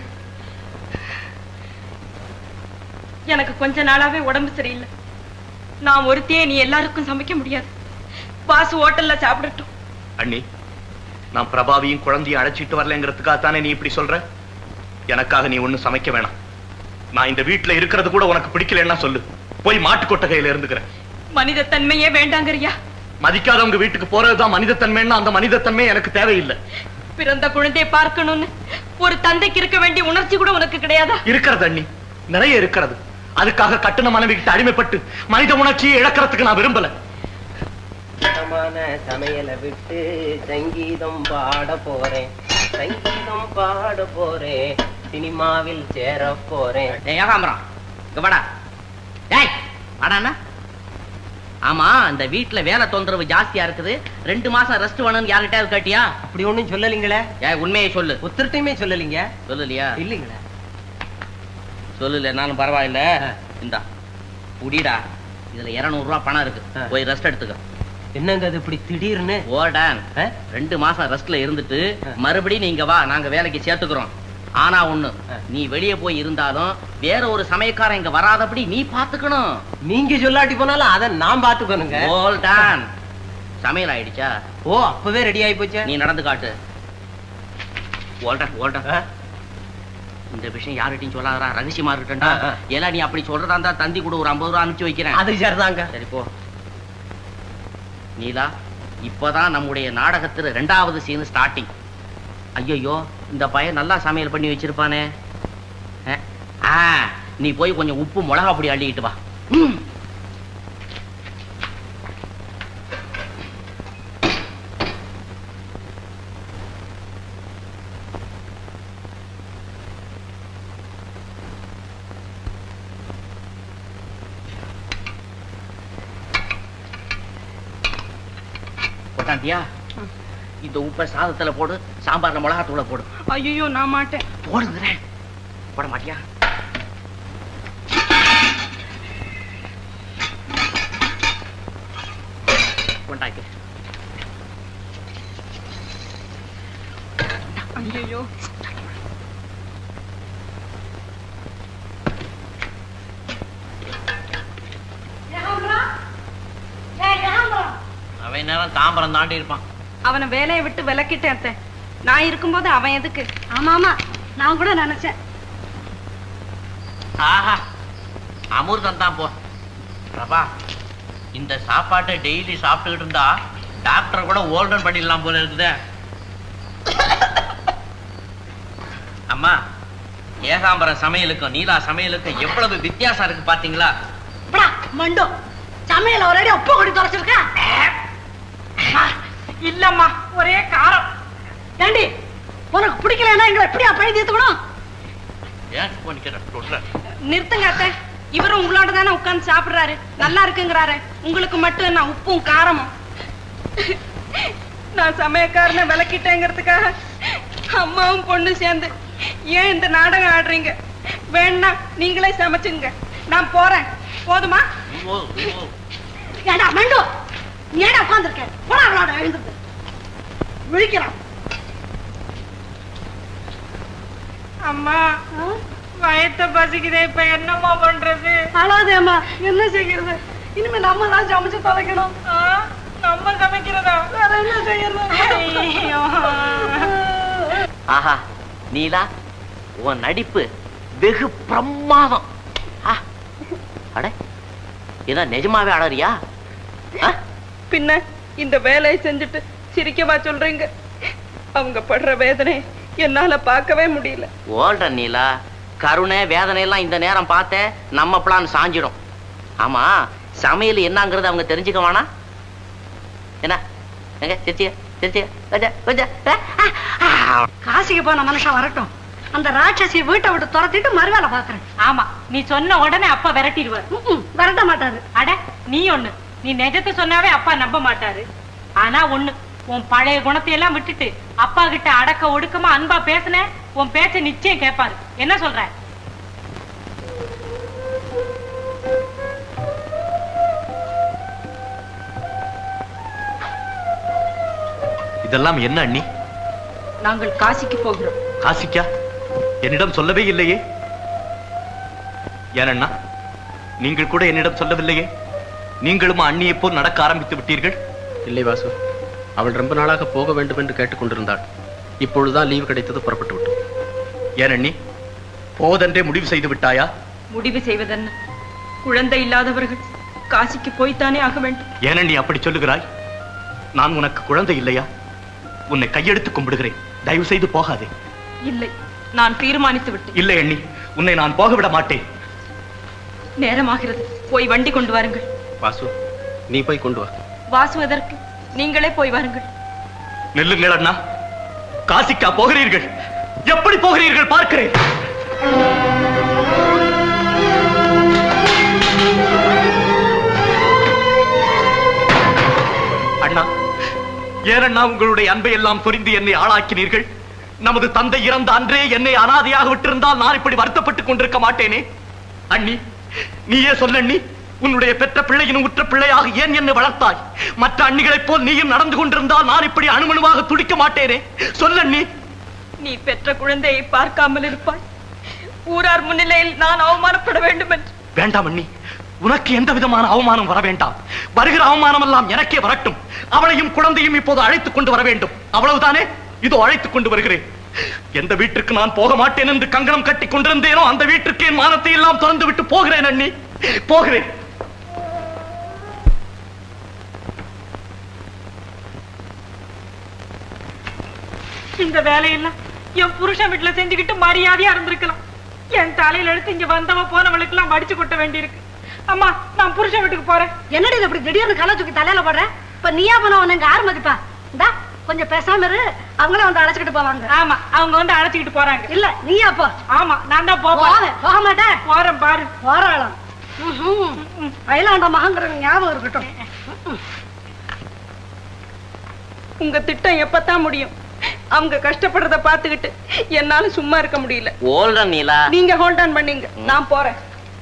எனக்கு கொஞ்ச நாளாவே உடம்பு சரியில்லை. நான் ஒருத்தையே நீ எல்லாருக்கும் சமைக்க முடியாது. வாசு ஹோட்டல்ல சாப்பிடட்டும். அண்ணி, நான் பிரபாவியும் குழந்தையும் அழைச்சிட்டு வரலங்கிறதுக்காக தானே நீ இப்படி சொல்ற? எனக்காக நீ ஒண்ணும் சமைக்க வேணாம். நான் இந்த வீட்டுல இருக்கிறது கூட உனக்கு பிடிக்கலன்னா சொல்லு, போய் மாட்டு கொட்டகையில இருந்துக்கிறேன். மனித தன்மையே வேண்டாங்கறியா? மதிக்காதவங்க வீட்டுக்கு போறதுதான் மனிதத்தன்மைன்னா அந்த மனிதத்தன்மை எனக்கு தேவையில்லை. பிறந்த குழந்தையை பார்க்கணும்னு ஒரு தந்தைக்கு இருக்க வேண்டிய உணர்ச்சி கூட உனக்கு கிடையாதா? இருக்கிறது அண்ணி, நிறைய இருக்கிறது. அதுக்காக கட்டுன மனைவி கிட்ட அடிமைப்பட்டு மனித உணர்ச்சியை இழக்கிறதுக்கு நான் விரும்பல. சமையலை விட்டு சங்கீதம் பாட போறேன், சங்கீதம் பாட போறேன், சினிமாவில் சேர போறேன். ஏகாம்பரம், இங்க வாடா. டேய் வாடாண்ணா. ஆமா, இந்த வீட்டுல வேலை தொந்தரவு ஜாஸ்தியா இருக்குது. ரெண்டு மாசம் ரெஸ்ட் வேணும்னு யார்கிட்டயாவது கேட்டியா? அப்படி ஒண்ணும் சொல்லலீங்களே. ஏ, உண்மையை சொல்லு. ஒருத்தருட்டையுமே சொல்லலீங்க. சொல்லலையா? இல்லீங்களே. சொல்லல, நானும் பரவாயில்ல. இந்தா குடிடா, இதுல இருநூறு ரூபாய் பணம் இருக்கு, போய் ரெஸ்ட் எடுத்துக்க. என்னங்க அது இப்படி திடீர்னு? ஓடான், ரெண்டு மாசம் ரெஸ்ட்ல இருந்துட்டு மறுபடியும் நீங்க வா, நாங்க வேலைக்கு சேர்த்துக்கிறோம். ஆனா ஒண்ணு, நீ வெளியே போய் இருந்தாலும் வேற ஒரு சமயக்காரன் இங்க வராதபடி நீ பாத்துக்கணும். நீங்க சொல்லாட்டி போனாலும் அதை நான் பாத்துக்கணுங்க. ஓல்டான், சமையல் ஆயிடுச்சா? ஓ, அப்பவே ரெடி ஆயி போச்சு. நீ நடந்து காட்டு. ஓல்டான் ஓல்டான், இந்த விஷயம் யார்கிட்டையும் சொல்லாதடா, ரகசியமா இருக்கட்டா. ஏன்னா நீ அப்படி சொல்றதா இருந்தா தந்தி கூட ஒரு ஐம்பது ரூபா அனுப்பிச்சு வைக்கிறேன். அது சரிதாங்க. சரி போ. நீலா, இப்பதான் நம்முடைய நாடகத்துல ரெண்டாவது சீன் ஸ்டார்டிங். ஐயோ, இந்த பையன் நல்லா சமையல் பண்ணி வச்சிருப்பானே. ஆ, நீ போய் கொஞ்சம் உப்பு மிளகா பொடி அள்ளிக்கிட்டு வா. போட்டாண்டியா? இந்த உப்பை சாதத்துல போடு, சாம்பார்ல மிளகாத்தூளை போடு. ஐயோ, நான் மாட்டேன். போடுங்கிறேன். போட மாட்டியா? கொண்டாக்கி. ஐயோ, அவன் நேரம் தாம்பரம் தாண்டி இருப்பான். அவனை வேலையை விட்டு விலக்கிட்டேன். நான் இருக்கும்போது அவன் எதுக்கு? ஆமா ஆமா, நான் கூட நினைச்சேன். ஆஹா, அமிர்தம் தான் போ. பிரபா, இந்த சாப்பாட்டை டெய்லி சாப்பிட்டுக்கிட்டு இருந்தா டாக்டர் கூட ஓல்டன் பண்ணிடலாம் போல இருக்குதே. அம்மா, ஏகாம்பரம் சமையலுக்கும் நீலா சமையலுக்கும் எவ்வளவு வித்தியாசம் இருக்கு பாத்தீங்களா? மண்டோ, சமையல் ஒரே உப்பு கொடி தொலைச்சிருக்க. இல்லம்மா, ஒரே காரம். ஏண்டி, உனக்கு பிடிக்கலன்னா எங்களை எப்படியா பழி தீர்த்துக்கணும்? நிறுத்துங்க அத்தை. இவரும் உங்களோட தானே உட்கார்ந்து சாப்பிடுறாரு, நல்லா இருக்குங்கிறாரு. உங்களுக்கு மட்டும் நான் உப்பும் காரமும். நான் சமயக்காரனை விளக்கிட்டேங்கிறதுக்காக அம்மாவும் பொண்ணு சேர்ந்து ஏன் இந்த நாடகம் ஆடுறீங்க? வேணா நீங்களே சமைச்சுங்க, நான் போறேன். போதுமா? ஏண்டா மண்டோ, நீ ஏடா உட்கார்ந்துருக்க? போடா அவளோட எழுந்துட்டு விழிக்கிறான். அம்மா, வயத்த பசிக்குதே, இப்ப என்னம்மா பண்றது? அழாதேம்மா, என்ன செய்கிறது? இனிமே நம்ம தான் சமைச்சு தொலைக்கணும். நம்ம சமைக்கிறதா? வேற என்ன செய்யறது? ஆஹா, நீலா, உன் நடிப்பு வெகு பிரமாதம். அட, ஏதா நிஜமாவே அழறியா? பின்ன இந்த வேலையை செஞ்சுட்டு சிரிக்கவா சொல்றீங்க? அவங்க படுற வேதனை என்னால பார்க்கவே முடியல. ஓல்ற நீலா, கருணை வேதனை எல்லாம் இந்த நேரம் பார்த்த நம்ம பிளான் சாஞ்சிடும். ஆமா, சமையல் என்னங்கிறது அவங்க தெரிஞ்சுக்க வேணா? என்ன எங்க திருச்சிய திருச்சிய காசிக்கு போன மனுஷன் வரட்டும், அந்த ராட்சசியை வீட்டை விட்டு துரத்திட்டு மறுவேலை பாக்குறேன். ஆமா, நீ சொன்ன உடனே அப்பா விரட்டிடுவார். விரட்ட மாட்டாரு. அட நீ ஒண்ணு, நீ நிஜத்தை சொன்னாவே அப்பா நம்ப மாட்டாரு. ஆனா ஒண்ணு, உன் பழைய குணத்தை எல்லாம் விட்டுட்டு அப்பா கிட்ட அடக்க ஒடுக்கமா அன்பா பேசுன, உன் பேச்ச நிச்சயம் கேட்பாரு. என்ன சொல்ற? இதெல்லாம் என்ன அண்ணி? நாங்கள் காசிக்கு போகிறோம். காசிக்கா? என்னிடம் சொல்லவே இல்லையே. ஏனண்ணா, நீங்கள் கூட என்னிடம் சொல்லவில்லையே. நீங்களும் அண்ணியை போல் நடக்க ஆரம்பித்து விட்டீர்கள். இல்லை வாசு, அவள் ரொம்ப நாளாக போக வேண்டும் என்று கேட்டுக்கொண்டிருந்தாள். இப்பொழுதுதான் லீவு கிடைத்தது, புறப்பட்டு விட்டோம். ஏன் அண்ணி, போவதென்றே முடிவு செய்து விட்டாயா? முடிவு செய்வதென்ன, குழந்தை இல்லாதவர்கள் காசிக்கு போய்த்தானே ஆக வேண்டும். ஏன் அண்ணி அப்படி சொல்லுகிறாய்? நான் உனக்கு குழந்தை இல்லையா? உன்னை கையெடுத்து கும்பிடுகிறேன், தயவு செய்து போகாதே. இல்லை, நான் தீர்மானித்து விட்டேன். இல்லை அண்ணி, உன்னை நான் போக விட மாட்டேன். நேரமாகிறது, போய் வண்டி கொண்டு வாருங்கள். வாசு, நீ போய் கொண்டு வா. வாசுவதற்கு நீங்களே போய் வாருங்கள். நெல்லுங்கள் அண்ணா, காசிக்கா போகிறீர்கள்? எப்படி போகிறீர்கள் பார்க்கிறேன். அண்ணா, ஏனண்ணா உங்களுடைய அன்பை எல்லாம் புரிந்து என்னை ஆளாக்கினீர்கள்? நமது தந்தை இறந்த அன்றே என்னை அனாதையாக விட்டிருந்தால் நான் இப்படி வருத்தப்பட்டுக் கொண்டிருக்க மாட்டேனே. அண்ணி, நீயே சொல்லண்ணி, உன்னுடைய பெற்ற பிள்ளையின் உற்ற பிள்ளையாக ஏன் என்னை வளர்த்தாய்? மற்ற அண்ணிகளைப் போல் நீயும் நடந்து கொண்டிருந்தால் நான் இப்படி அணுமணுவாக துடிக்க மாட்டேனே. சொல்லண்ணி. நீ பெற்ற குழந்தையை பார்க்காமல் இருப்பாய், ஊரார் முன்னிலையில் நான் அவமானப்பட வேண்டும் என்று. வேண்டாம் அண்ணி, உனக்கு எந்த விதமான அவமானம் வர வேண்டாம். வருகிற அவமானம் எல்லாம் எனக்கே வரட்டும். அவளையும் குழந்தையும் இப்போது அழைத்துக் கொண்டு வர வேண்டும். அவ்வளவுதானே? இதோ அழைத்துக் கொண்டு வருகிறேன். எந்த வீட்டுக்கு நான் போக மாட்டேன் என்று கங்கணம் கட்டி கொண்டிருந்தேனோ அந்த வீட்டுக்கு என் மானத்தை எல்லாம் திறந்து விட்டு போகிறேன் அண்ணி, போகிறேன். இந்த வேலையெல்லாம் என் புருஷன் வீட்டுல செஞ்சுக்கிட்டு மரியாதையா இருந்திருக்கலாம். என் தலையில எடுத்து இங்க வந்தவ போனவளுக்கு எல்லாம் வடிச்சு கொட்ட வேண்டியிருக்கு. அம்மா, நான் புருஷன் வீட்டுக்கு போறேன். என்னடி இது இப்படி திடீர்னு கலை தூக்கி தலையில போடுறேன்? இப்ப நீயா போனவன் இங்க யாரு மதிப்பா? இந்தா கொஞ்சம் பேசாம இரு, அவங்களே வந்து அழைச்சிக்கிட்டு போவாங்க. ஆமா, அவங்க வந்து அழைச்சிக்கிட்டு போறாங்க. இல்ல நீயா போ. ஆமா, நான் தான் போவேன். போக மாட்டேன். போறேன் பாரு. போறாளாம். அயலாண்ட மகங்கிற ஞாபகம் இருக்கட்டும். உங்க திட்டம் எப்பதான் முடியும்? அவங்க கஷ்டப்படுறத பாத்துக்கிட்டு என்னால சும்மா இருக்க முடியல. ஓல்டன் நீலா, நீங்க ஹோல்ட் ஆன் பண்ணீங்க, நான் போறேன்.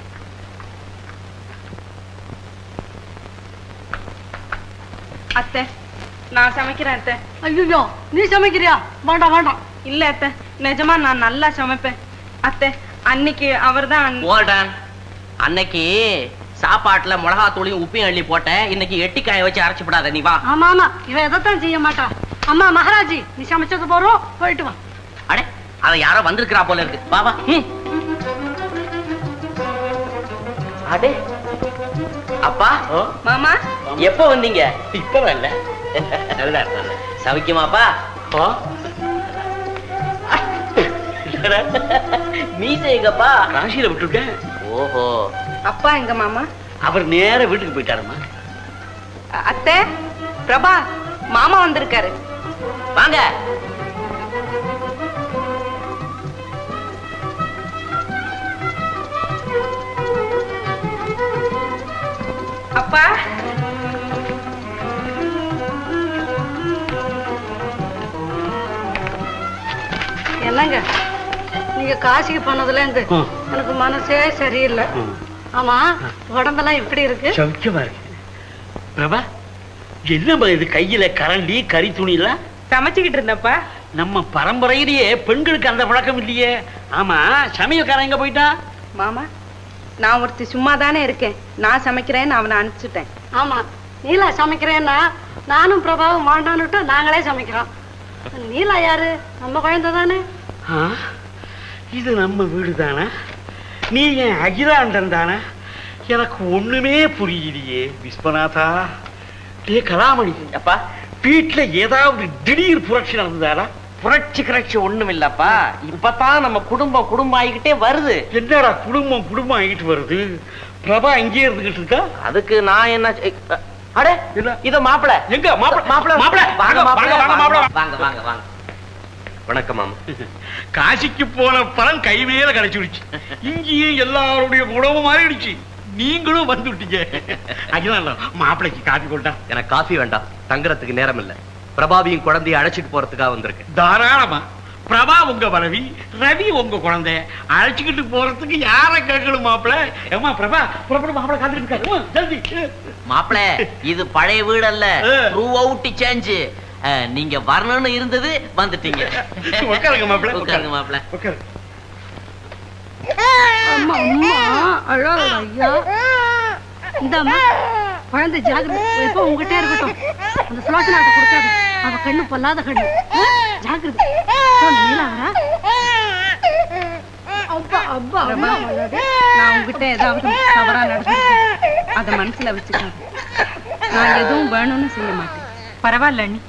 அத்தை, நான் சமைக்கிறேன் அத்தை. ஐயோ, நீ சமைக்கிறியா? வேண்டாம் வேண்டாம். இல்ல அத்தை, நிஜமா நான் நல்லா சமைப்பேன். அத்தை, அன்னைக்கு அவர்தான். ஓல்டன், அன்னைக்கு சாப்பாட்டுல மிளகா தூளையும் உப்பையும் அள்ளி போட்ட, இன்னைக்கு எட்டிக்காய வச்சு அரைச்சு விடாத. நீ வா. ஆமா ஆமா, இவன் எதைத்தான் செய்ய மாட்டா. அம்மா மகாராஜி, நீ சமைச்சது போறோம், போயிட்டு வா. அடே, அத யாரோ வந்திருக்கிறா போல இருக்கு. வா வா. அடே அப்பா, மாமா, எப்ப வந்தீங்க? இப்ப வரல. நல்லா இருக்க. சவிக்குமாப்பா? மீசை எங்கப்பா? ராசியில விட்டுருக்கேன். ஓஹோ. அப்பா எங்க மாமா? அவர் நேர வீட்டுக்கு போயிட்டாருமா. அத்தை, பிரபா, மாமா வந்திருக்காரு. வாங்க. அப்பா, என்னங்க நீங்க காசிக்கு போனதுல இருந்து எனக்கு மனசே சரியில்லை. ஆமா, உடம்பெல்லாம் எப்படி இருக்கு? சௌக்கியமா இருக்கு. பிரபா, என்னம்மா இது கையில கரண்டி கறி துணி எல்லாம்? சமைச்சுக்கிட்டு இருந்தப்பா. நம்ம பரம்பரையிலேயே பெண்களுக்கு அந்த பழக்கம் இல்லையே. ஆமா, சமையல்காரன் எங்க போயிட்டா? மாமா, நான் ஒருத்தி சும்மா தானே இருக்கேன், நான் சமைக்கிறேன்னு அவனை அனுப்பிச்சுட்டேன். ஆமா, நீலா சமைக்கிறேன்னா நானும் பிரபாவும் வாண்டான்னுட்டு நாங்களே சமைக்கிறோம். நீலா யாரு? நம்ம குழந்தை தானே. இது நம்ம வீடு தானே? நீ என் அகிலாண்டன் தானே? எனக்கு ஒண்ணுமே புரியலையே விஸ்வநாதா. டே கலாமணி, அப்பா, வீட்டுல ஏதாவது திடீர் புரட்சி நடந்ததாரா? புரட்சி கிரட்சி ஒண்ணும் இல்லப்பா. இப்பதான் நம்ம குடும்பம் குடும்பம் ஆகிக்கிட்டே வருது. என்னடா குடும்பம் குடும்பம் ஆகிட்டு வருது? பிரபா இங்கே இருந்துகிட்டு இருக்கா? அதுக்கு நான் என்ன? அடே, இது மாப்பிள. எங்க மாப்பிள? மாப்பிள மாப்பிள வாங்க வாங்க வாங்க வாங்க வாங்க வாங்க. வணக்கம் மாமா. காசிக்கு போன பலன் கை மேல கிடைச்சிடுச்சு. இங்கேயும் எல்லாருடைய குணமும் மாறிடுச்சு. நீங்களும் வந்துட்டீங்க. அதனால மாப்பிளைக்கு காபி கொண்டா. எனக்கு காஃபி வேண்டாம், தங்குறதுக்கு நேரம் இல்ல. பிரபாவியும் குழந்தைய அழைச்சிட்டு போறதுக்காக வந்திருக்கேன். தாராளமா. பிரபா உங்க மனைவி, ரவி உங்க குழந்தை. அழைச்சிக்கிட்டு போறதுக்கு யார கேட்கணும் மாப்பிள? ஏமா பிரபா புறப்பட மாப்பிள காத்துட்டு இருக்காரு. ஜல்தி மாப்பிள, இது பழைய வீடு அல்ல, த்ரூ அவுட் சேஞ்ச். நீங்க வரணும்னு இருந்தது, வந்துட்டீங்க. உட்காருங்க மாப்பிள. உட்காருங்க மாப்பிள. உட்காரு. அம்மா அம்மா அழாத ஐயா. இந்தாம்மா குழந்தை ஜாகிரதை, எப்போ உங்ககிட்டே இருக்கட்டும். அந்த சுலோச்சனாட்ட கொடுக்காது, அவ கண்ணு பொல்லாத கண்ணு. ஜாகிரதை. நீலாவரா அப்பா அப்பா அம்மா. நான் உங்ககிட்ட ஏதாவது தவறா நடந்து அத மனசுல வச்சுக்காது. நான் எதுவும் வேணும்னு செய்ய மாட்டேன். பரவாயில்ல அண்ணி.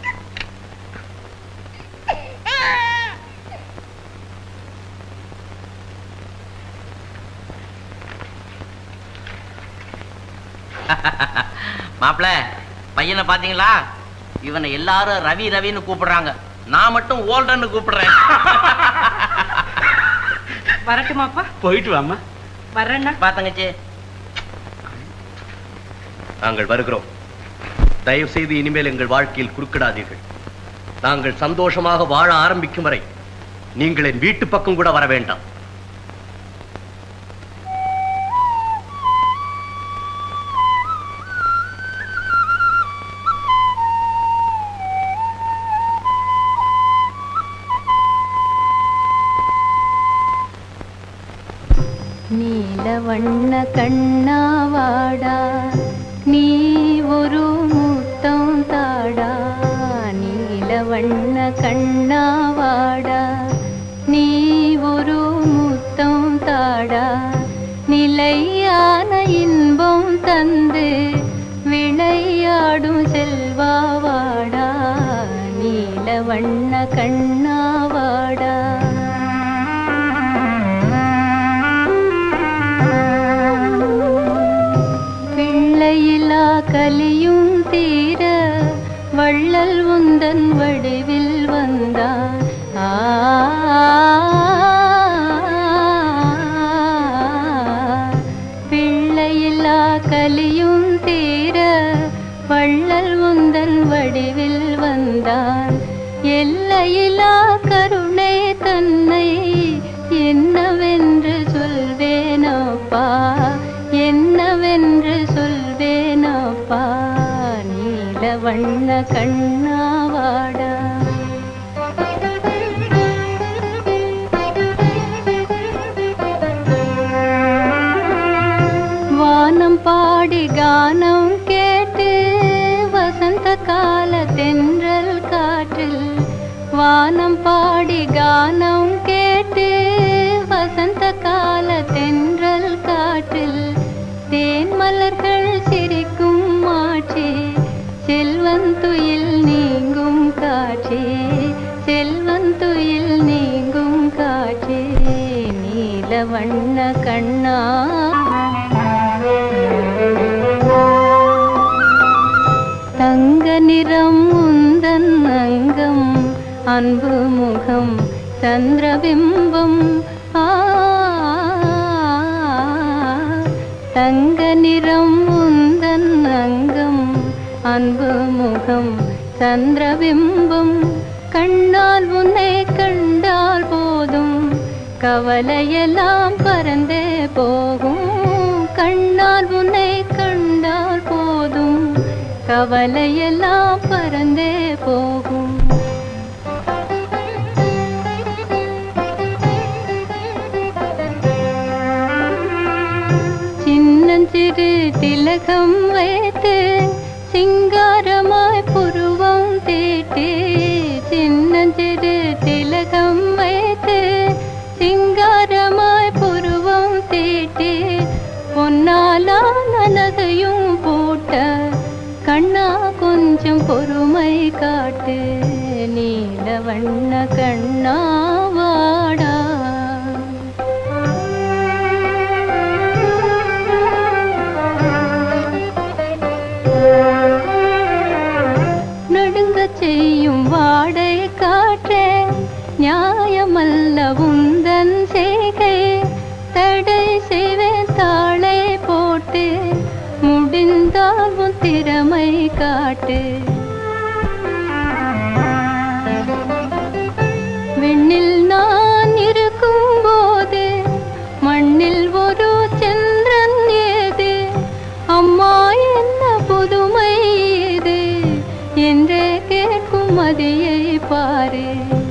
மாப்பிள, பையனை பாத்தீங்களா? இவனை எல்லாரும் ரவி ரவின்னு கூப்பிடுறாங்க, நான் மட்டும் ஓல்டன்னு கூப்பிடுறேன். வரட்டுமாப்பா? போயிட்டு வாமா. வர்றேன்னா பாத்தங்கச்சி. நாங்கள் வருகிறோம். தயவு செய்து இனிமேல் எங்கள் வாழ்க்கையில் குறுக்கிடாதீர்கள். நாங்கள் சந்தோஷமாக வாழ ஆரம்பிக்கும் வரை நீங்கள் என் வீட்டு பக்கம் கூட வர வேண்டாம். நீலவண்ண கண்ணாவாடா, நீ ஒரு முத்தம் தாடா. நீலவண்ண கண்ணாவாடா, நீ ஒரு முத்தம் தாடா. நிலையான இன்பம் தந்து விளையாடும் செல்வாவாடா. நீலவண்ண கண்ணாவாடா. பிள்ளையிலா கலியும் தீர வள்ளல் உந்தன் வடிவில் வந்தான். ஆ பிள்ளையிலா கலியும் தீர வள்ளல் உந்தன் வடிவில் வந்தான். எல்லையிலா கருணை தன்னை என்னவென்று சொல்வேனப்பா, என்னவென்று சொல்வேனப்பா. நீலவண்ண கண்ணாவாடா. வானம் பாடி கானம் கேட்டு வசந்த கால தென்றல் காற்றில். வானம் பாடி கானம் கேட்டு வசந்த கால தென்றல் காற்றில். தேன் மலர்கள் சிரிக்கும் மாட்சி, செல்வந்துயில் நீங்கும் காட்சி, செல்வந்துயில் நீங்கும் காட்சி. நீலவண்ண கண்ணா. தங்க நிறம் உந்தன் அங்கம், அன்பு முகம் சந்திரபிம்பம். ஆ தங்க நிறம் உந்தன் அங்கம், அன்பு முகம் சந்திரபிம்பம். கண்ணால் உன்னை கண்டால் போதும், கவலையெல்லாம் பறந்தே போகும். கண்ணால் உன்னை கண்டால் போதும், கவலையெல்லாம் பறந்தே போகும். சின்னஞ்சிறு திலகம் வைத்து சிங்காரமாய் புருவம் தீட்டி. சின்னஞ்சிறு திலகம் வைத்து சிங்காரமாய் புருவம் தீட்டி. பொன்னாலா நகையும் போட்ட கண்ணா கொஞ்சம் பொறுமை காட்டு. நீலவண்ண கண்ணாவாடா. நடுங்க செய்யும் வாடை காற்றே, ஞான திறமை காட்டு. விண்ணில் நான் இருக்கும் போது மண்ணில் ஒரு சந்திரன் ஏது, அம்மா என்ன புதுமை இது என்று கேட்கும் மதியை பாரு.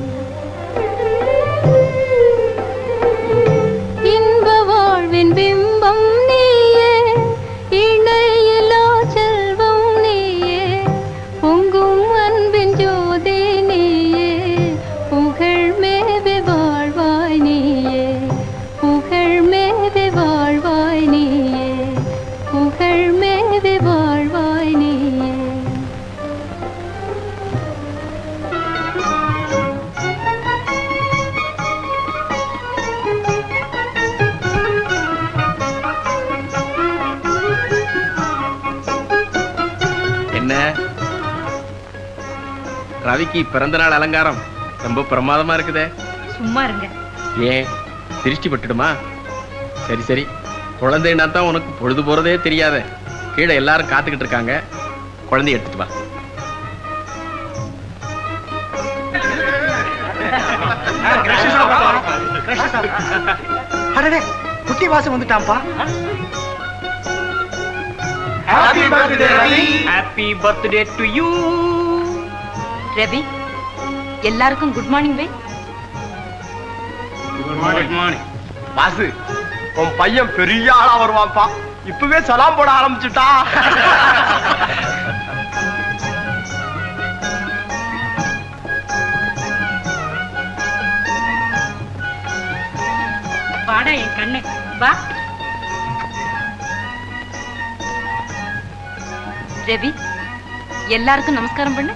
இன்ப வாழ்வின் பிம்பம் நீயே, இணையிலா செல்வம் நீயே, பொங்கும் அன்பின் ஜோதி நீயே, புகழ் மேவி வாழ்வாய் நீயே, புகழ் மேவி வாழ்வாய் நீயே, புகழ் மேவி வாழ்வாய் நீயே. என்ன ரவிக்கு பிறந்த நாள் அலங்காரம் ரொம்ப பிரமாதமா இருக்குதே. சும்மா இருங்க. ஏன் திருஷ்டி பட்டுடுமா? சரி சரி, குழந்தைன்னா தான் உனக்கு பொழுது போறதே தெரியாத. கீழே எல்லாரும் காத்துக்கிட்டு இருக்காங்க, குழந்தைய எடுத்துட்டு வா. அடடே, குட்டி வாசம் வந்துட்டான்ப்பா. Happy birthday, Ravi. Happy birthday to you. Ravi, எல்லாருக்கும் குட் மார்னிங் வை. Good morning. வாசு, உன் பையன் பெரிய ஆளா வருவான்ப்பா. இப்பவே சலாம் போட ஆரம்பிச்சுட்டா. வாடா என் கண்ணு, வா. ரவி, எல்லாருக்கும் நமஸ்காரம் பண்ணு.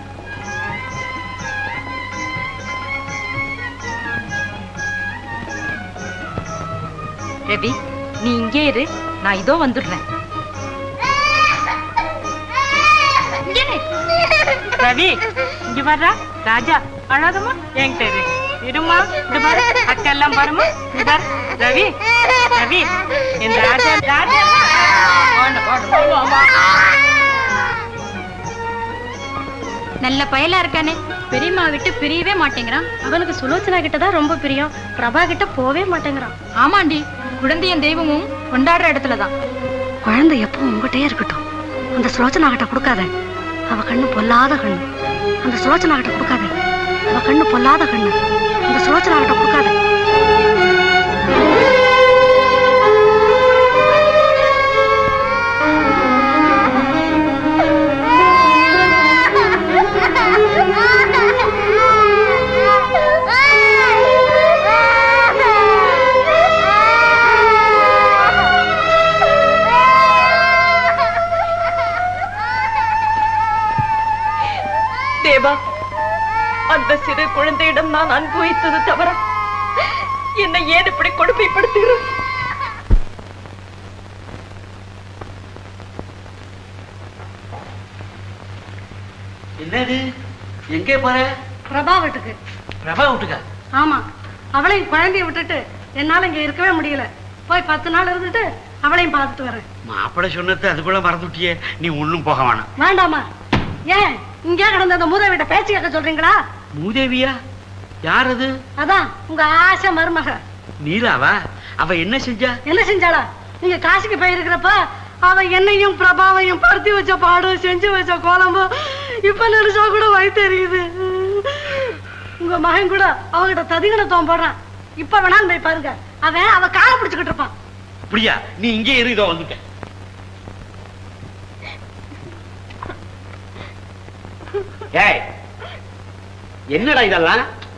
ரவி, நீ இங்கே இரு, நான் இதோ வந்துடுறேன். ரவி, இங்க வர்றா. ராஜா, அழாதமா, என்கிட்ட இரு. இருமா, இந்த பாரு, அக்கா எல்லாம் பாருமா. இந்த பாரு, ரவி, ரவி, என் ராஜா, ராஜா. நல்ல பயலா இருக்கானே, பெரியம்மா விட்டு பிரியவே மாட்டேங்கிறான். அவனுக்கு சுலோச்சனா கிட்டதான் ரொம்ப பிரியம், பிரபா கிட்ட போவே மாட்டேங்கிறான். ஆமாண்டி, குழந்தையின் தெய்வமும் கொண்டாடுற இடத்துலதான். குழந்தை எப்பவும் உங்ககிட்டயே இருக்கட்டும். அந்த சுலோச்சனா கிட்ட கொடுக்காத, அவ கண்ணு பொல்லாத கண்ணு. அந்த சுலோச்சனா கிட்ட கொடுக்காத, அவ கண்ணு பொல்லாத கண்ணு. அந்த சுலோச்சனா கிட்ட கொடுக்காத. தேவா, அந்த சிறு குழந்தையிடம் நான் அனுபவித்தது தவிர என்னை ஏன் இப்படி கொடுமைப்படுத்துகிறேன்? என்னது, எங்கே போற? பிரபா வீட்டுக்கு. பிரபா வீட்டுக்கா? ஆமா, அவளையும் குழந்தைய விட்டுட்டு என்னால இங்க இருக்கவே முடியல. போய் பத்து நாள் இருந்துட்டு அவளையும் பார்த்துட்டு வரேன். மாப்பிள்ளை சொன்னது அதுக்குள்ள மறந்துட்டியே, நீ ஒண்ணும் போக வேணாம். வேண்டாமா? ஏன் இங்கே கிடந்த அந்த மூதேவிட்ட பேச்சு கேட்க சொல்றீங்களா? மூதேவியா? யார் அது? அதான் உங்க ஆசை மருமக நீலாவா? அவ என்ன செஞ்சா? என்ன செஞ்சாளா? நீங்க காசிக்கு போயிருக்கிறப்ப அவ என்னையும் பிரபாவையும் பருத்தி வச்ச பாடும் செஞ்சு வச்ச கோலமும் இப்ப நினைச்சா கூட வயித்தெரியுது. உங்க மகன் கூட அவகிட்ட ததிகணத்துவம் போடுறான். இப்ப வேணாலும் போய் பாருங்க, அவன் அவ காலை பிடிச்சுக்கிட்டு இருப்பான். அப்படியா? நீ இங்கே இரு, இதோ வந்துட்ட. ஏய், என்னடா இதெல்லாம்?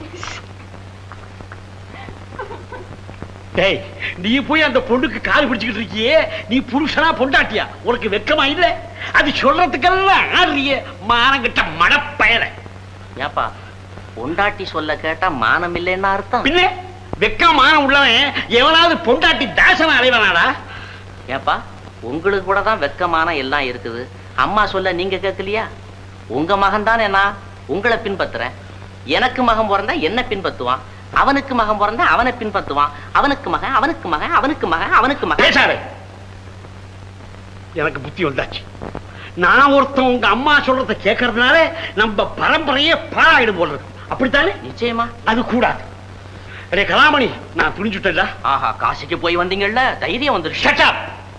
டேய், நீ போய் அந்த பொண்ணுக்கு கால் பிடிச்சுக்கிட்டு இருக்கியே, நீ புருஷனா பொண்டாட்டியா? உனக்கு வெக்கமா இல்ல? அது சொல்றதுக்கெல்லாம் ஆறிய மானங்கிட்ட மடப்பயல. ஏப்பா, பொண்டாட்டி சொல்ல கேட்டா மானம் இல்லைன்னா அர்த்தம்? பின்ன வெக்கம் மானம் உள்ளவன் எவனாவது பொண்டாட்டி தாசன அலைவனாடா? ஏப்பா, உங்களுக்கு கூட தான் வெக்கமான எல்லாம் இருக்குது. அம்மா சொல்ல நீங்க கேட்கலையா? உங்க மகன் தானே, நான் உங்களை பின்பற்றுறேன். எனக்கு மகன் பிறந்தா என்ன பின்பற்றுவான், அவனுக்கு மகன் பிறந்தா அவனை பின்பற்றுவான். அவனுக்கு மகன், அவனுக்கு மகன், அவனுக்கு மகன், அவனுக்கு மகன். பேசாரு, எனக்கு புத்தி வந்தாச்சு. நான் ஒருத்தன் உங்க அம்மா சொல்றத கேட்கறதுனால நம்ம பரம்பரையே பாழாயிடும் போல இருக்கு. அப்படித்தானே? நிச்சயமா. அது கூடாது. அடே கலாமணி, நான் துணிஞ்சுட்டேன்ல. ஆஹா, காசிக்கு போய் வந்தீங்கல்ல, தைரியம் வந்துருச்சு. Shut up.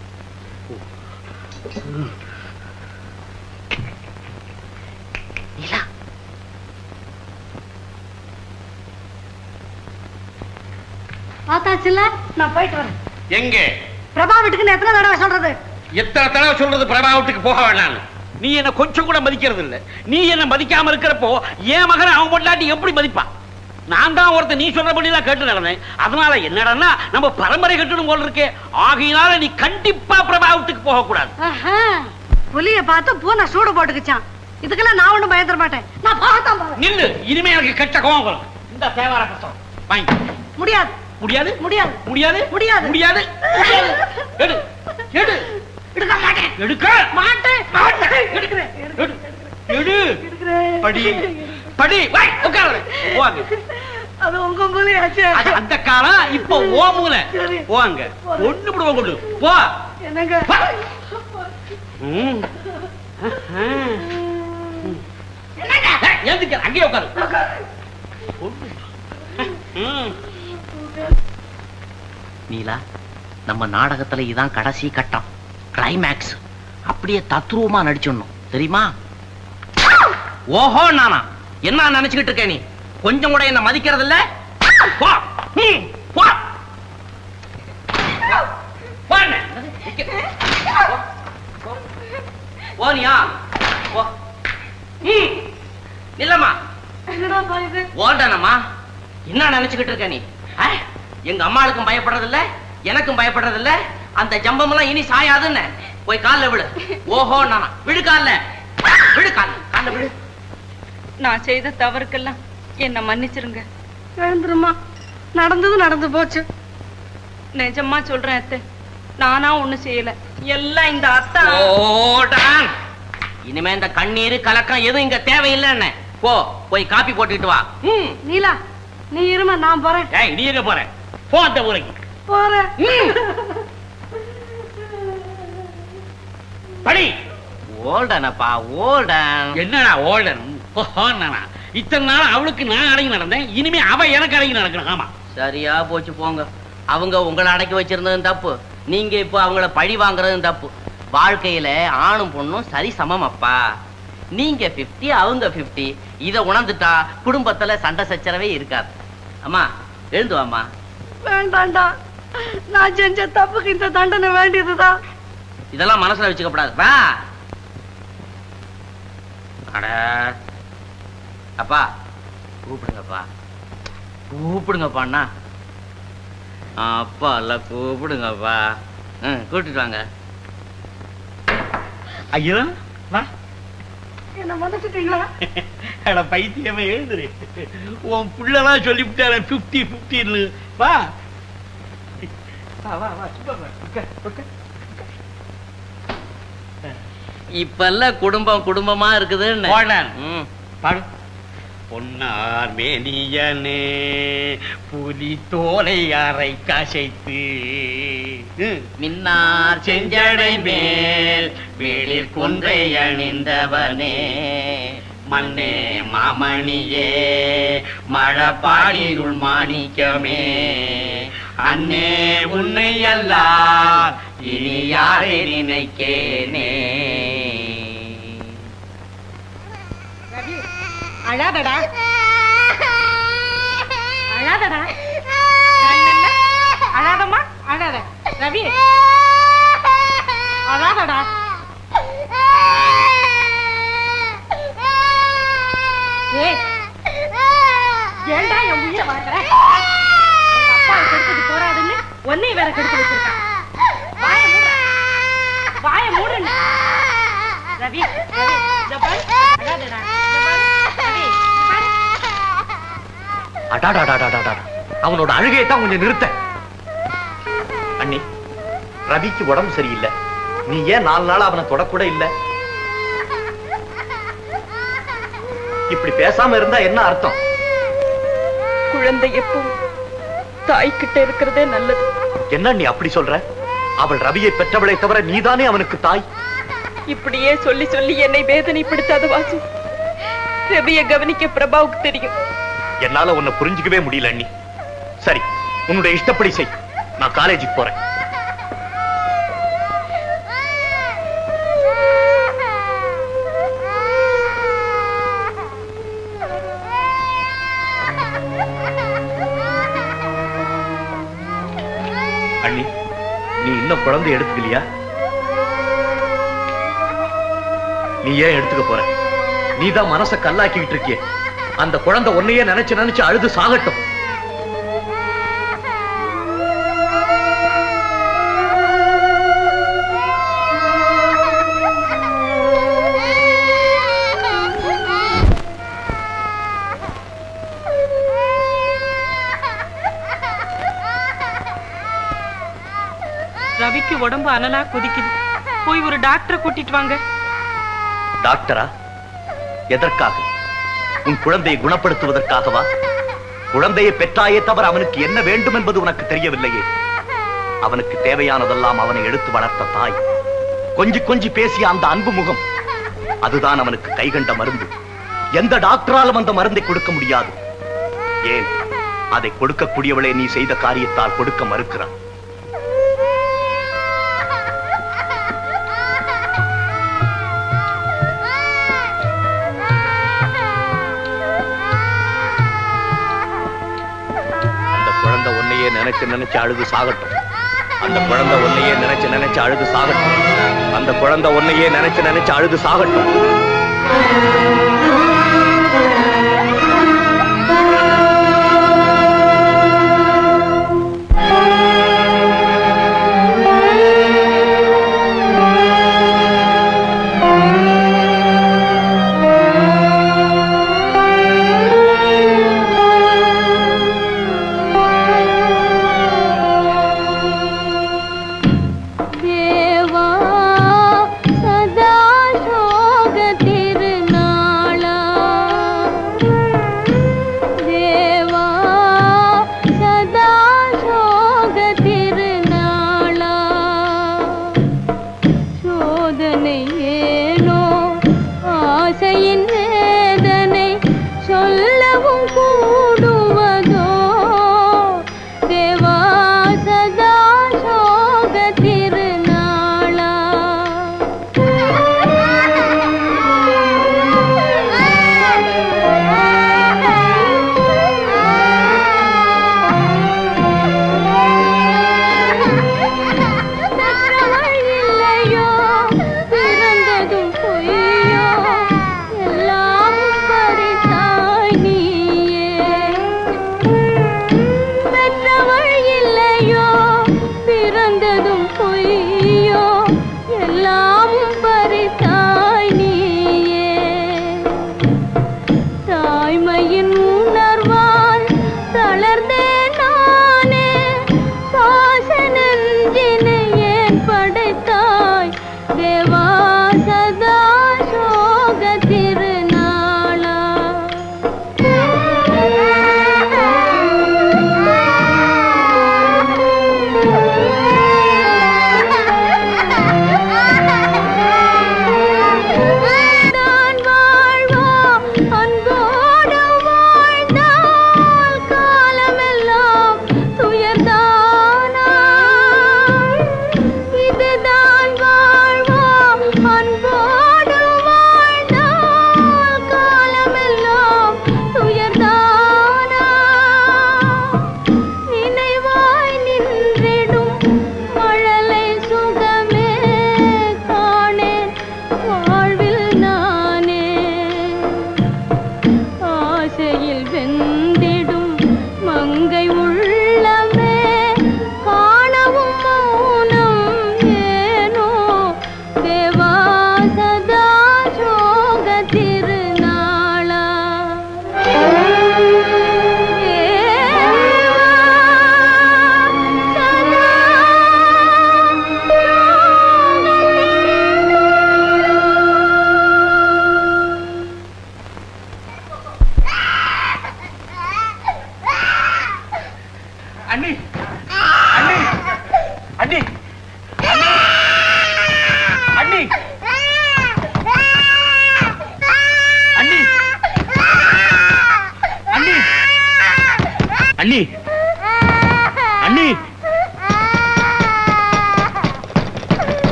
நீலா, பார்த்தாச்சுல்ல, நான் போயிட்டு வரேன். எங்க? பிரபா வீட்டுக்கு எத்தனை தடவை சொல்றது? எத்தனை தடவை சொல்றது பிரபா வீட்டுக்கு போக வேண்டாம்? நீ என்ன கொஞ்சம் கூட மதிக்கிறது இல்ல. நீ என்ன மதிக்காம இருக்கிறப்போ என் மகன் அவன் பொண்டாட்டி எப்படி மதிப்பா? நான் தான் ஒருத்தர் நீ சொல்றபடிதான் கேட்டு நடந்தேன். அதனால என்னடா நம்ம பரம்பரை கட்டணும் போல இருக்கே. ஆகையினால நீ கண்டிப்பா பிரபா வீட்டுக்கு போக கூடாது. புலிய பார்த்து பூனை சூடு போட்டுக்குச்சான். இதுக்கெல்லாம் நான் ஒண்ணும் பயந்துட மாட்டேன். நான் போகத்தான் போறேன். நில்லு, இனிமே எனக்கு கெட்ட கோவம் வரும். இந்த தேவார புத்தகம் வாங்கி. முடியாது முடியாது முடியாது முடியாது முடியாது முடியாது. எடு எடு. எடுக்க மாட்டேன். எடுக்க மாட்டேன். மாட்டேன். எடுக்கிறேன். எடு. படி படி. வை உட்காரு. போங்க. அது உங்க மூலையாச்சு. அது அந்த காலம், இப்போ ஓ மூலை. போங்க. ஒண்ணு விடுவ கொண்டு போ. என்னங்க? ம். என்னங்க? எதுக்கு அங்கேயே உட்காரு. நீலா, நம்ம நாடகத்துல இதான் கடைசி கட்டம், கிளைமேக்ஸ். அப்படியே தத்ரூபமா நடிச்சிடணும், தெரியுமா? ஓஹோ, நானா என்ன நினைச்சுக்கிட்டு இருக்க? நீ கொஞ்சம் கூட என்ன மதிக்கிறது இல்ல. போ போ. போனியா? இல்லம்மா, ஓடனம்மா. என்ன நினைச்சுக்கிட்டு இருக்க நீ? எங்க அம்மாளுக்கும் பயப்படுறது இல்ல, எனக்கும் பயப்படுறது இல்ல. அந்த ஜம்பம் எல்லாம் இனி சாயாதுன்னு போய் கால்ல விடு. ஓஹோ, நானா விடு. கால்ல விடு. கால்ல கால்ல விடு. நான் செய்த தவறுக்கெல்லாம் என்ன மன்னிச்சிருங்க. எழுந்துருமா, நடந்தது நடந்து போச்சு. நிஜமா சொல்றேன் அத்தை, நானா ஒண்ணு செய்யல, எல்லாம் இந்த அத்தா. ஓடான். இனிமே இந்த கண்ணீர் கலக்கம் எதுவும் இங்க தேவையில்லைன்னு போ. போய் காப்பி போட்டுக்கிட்டு வா. நீலா, நீ இருமா, நான் போறேன். ஏய், நீ எங்க போற? போ அந்த ஊருக்கு. போறேன். படி. ஓல்டனப்பா, ஓல்டன். என்னடா ஓல்டன்? இத்தனை நாள் அவளுக்கு நான் அடங்கி நடந்தேன், இனிமே அவ எனக்கு அடங்கி நடக்கணும். ஆமா, சரியா போச்சு போங்க. அவங்க உங்களை அடக்கி வச்சிருந்ததும் தப்பு, நீங்க இப்போ அவங்கள பழி வாங்குறதும் தப்பு. வாழ்க்கையில ஆணும் பொண்ணும் சரி சமம் அப்பா. நீங்க பிப்டி, அவங்க பிப்டி. இத உணர்ந்துட்டா குடும்பத்துல சண்டை சச்சரவே இருக்காது. அம்மா எழுந்து வாம்மா. வேண்டாண்டா, நான் செஞ்ச தப்புக்கு இந்த தண்டனை வேண்டியதுதான். இதெல்லாம் மனசுல வச்சுக்கப்படாது. வா. அட அப்பா, கூப்பிடுங்கப்பா, கூப்பிடுங்கப்பா. அண்ணா அப்பா இல்ல, கூப்பிடுங்கப்பா. ம், கூட்டிட்டு வாங்க. ஐயோ, வா. என்ன மன்னிச்சிட்டீங்களா? அட பைத்தியமே, எழுதுரு. உன் புள்ளலாம் சொல்லிவிட்டாரு பிப்டி பிப்டின்னு. வா வா வா. இப்பெல்லாம் குடும்பம் குடும்பமா இருக்குதுன்னு பாடு. பொன்னார் மேனியனே புலி தோலை அரை கசைத்து மின்னார் செஞ்சடை மேல் வேளிர் கொன்றை அணிந்தவனே மண்ணே மாமணியே மழப்பாடிருள் மாணிக்கமே அன்னே உன்னை எல்லாம் இனி யாரை நினைக்கேனே. அழாதடா, அழாதடா, அழாதம்மா, அழாத. ரவி, அழாதடா. ஏண்டா என் உயிரை வாங்குற? அப்பா கெடுத்தது போராதுன்னு ஒன்னே வேற கெடுத்து வச்சிருக்கான். வாய மூடு, வாய மூடு. ரவி, ரவி, இத பாரு, அழாதடா. அடாடாடாடாடா, அவனோட அழுகையை தான் கொஞ்சம் நிறுத்த. அண்ணி, ரவிக்கு உடம்பு சரியில்லை, நீ ஏன் நாலு நாள் அவனை தொடக்கூட இல்ல? இப்படி பேசாம இருந்தா என்ன அர்த்தம்? குழந்தை எப்பவும் தாய்கிட்ட இருக்கிறதே நல்லது. என்ன நீ அப்படி சொல்ற? அவள் ரவியை பெற்றவளை தவிர நீதானே அவனுக்கு தாய். இப்படியே சொல்லி சொல்லி என்னை வேதனைப்படுத்தாத வாசு. ரவியை கவனிக்க பிரபாவுக்கு தெரியும். என்னால உன்னை புரிஞ்சுக்கவே முடியல அண்ணி. சரி, உன்னுடைய இஷ்டப்படி செய். நான் காலேஜுக்கு போறேன். அண்ணி, நீ இன்னும் குழந்தை எடுத்துக்கலையா? நீ ஏன் எடுத்துக்க போற? நீதான் மனச கல்லாக்கிட்டு இருக்கிய. அந்த குழந்தை உன்னையே நினைச்சு நினைச்சு அழுது சாகட்டும். ரவிக்கு உடம்பு அனலா கொதிக்குது. போய் ஒரு டாக்டரை கூட்டிட்டு வாங்க. டாக்டரா? எதற்காக? உன் குழந்தையை குணப்படுத்துவதற்காகவா? குழந்தையை பெற்றாயே தவிர அவனுக்கு என்ன வேண்டும் என்பது உனக்கு தெரியவில்லையே. அவனுக்கு தேவையானதெல்லாம் அவனை எடுத்து வளர்த்த தாய், கொஞ்சி கொஞ்சி பேசிய அந்த அன்பு முகம், அதுதான் அவனுக்கு கைகண்ட மருந்து. எந்த டாக்டராலும் அந்த மருந்தை கொடுக்க முடியாது. ஏன், அதை கொடுக்கக்கூடியவளே நீ செய்த காரியத்தால் கொடுக்க மறுக்கிறான். நினைச்சு நினைச்சு அழுது சாகட்டும். அந்த குழந்தை உன்னையே நினைச்சு நினைச்சு அழுது சாகட்டும். அந்த குழந்தை உன்னையே நினைச்சு நினைச்சு அழுது சாகட்டும்.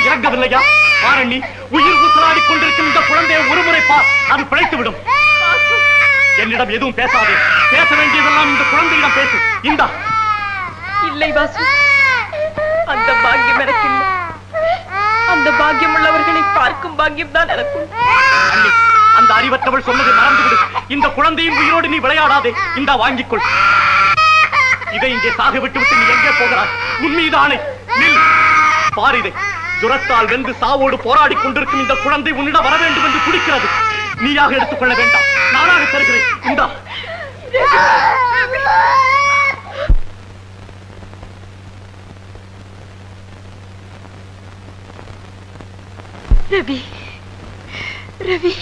இறங்கவில்லையா? பாரணி, உயிர் ஊசலாடி கொண்டிருக்கும் இந்த குழந்தையை ஒருமுறை பார், அது பிழைத்து விடும். என்னிடம் எதுவும் பேசாதே. பேச வேண்டியதெல்லாம் இந்த குழந்தையிடம் பேசு. இந்தா. இல்லை வாசு, அந்த பாக்கியம் எனக்கு இல்லை. அந்த பாக்கியம் உள்ளவர்களை பார்க்கும் பாக்கியம் தான் எனக்கு. அந்த அறிவற்றவள் சொன்னதை மறந்துவிடு. இந்த குழந்தையின் உயிரோடு நீ விளையாடாதே. இந்தா, வாங்கிக்கொள். இதை இங்கே சாக விட்டு விட்டு நீ எங்கே போகிறாய்? உன் மீது ஆணை. நில். பாரிதை துரத்தால் வென்று சாவோடு போராடி கொண்டிருக்கும் இந்த குழந்தை உன்னிடம் வர வேண்டும் என்று குடிக்கிறது. நீயாக எடுத்துக்கொள்ள வேண்டாம், நானாக தருகிறேன். இந்தா. ரவி, ரவி,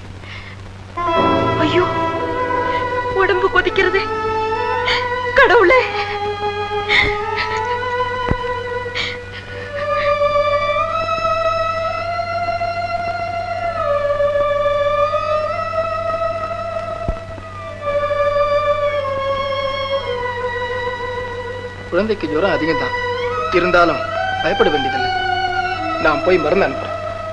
ஐயோ, உடம்பு கொதிக்கிறது. கடவுளே, குழந்தைக்கு ஜுரம் அதிகம் தான், இருந்தாலும் பயப்பட வேண்டியதில்லை. நான் போய் மருந்து அனுப்புறேன்.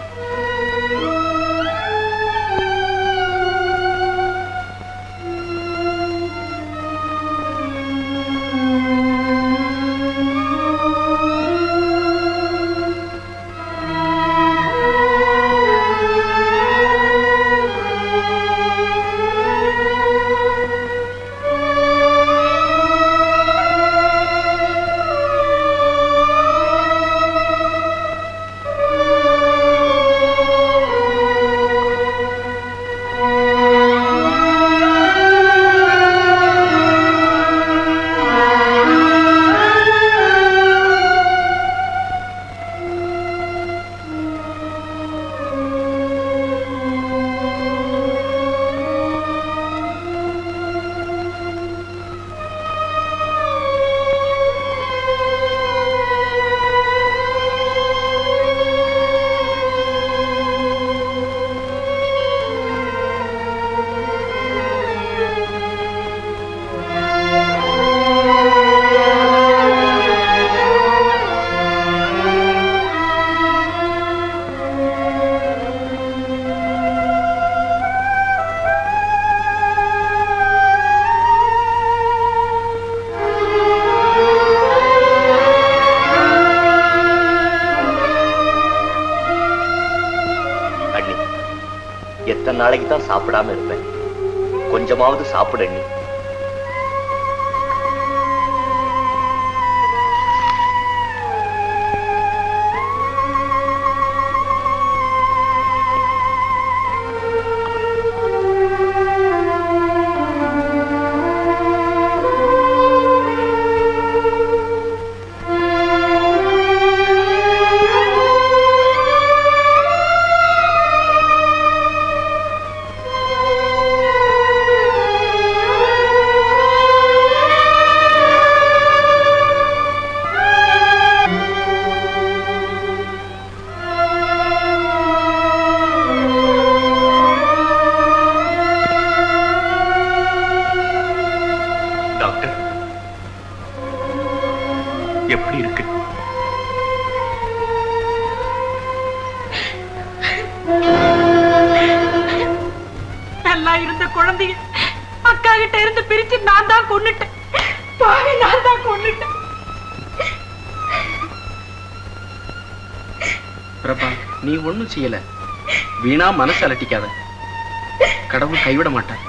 நாளைக்கு தான் சாப்பிடாம இருப்பேன். கொஞ்சமாவது சாப்பிட நீ. செய்யல, வீணா மனசு அலட்டிக்காத. கடவுள் கைவிட மாட்டார்.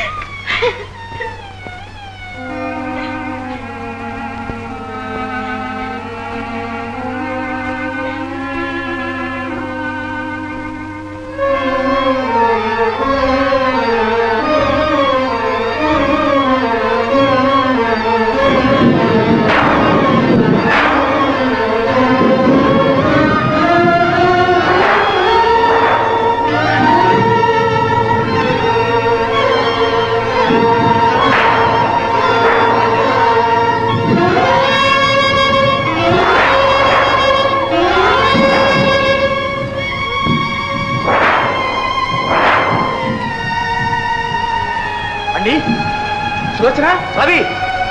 ரவி,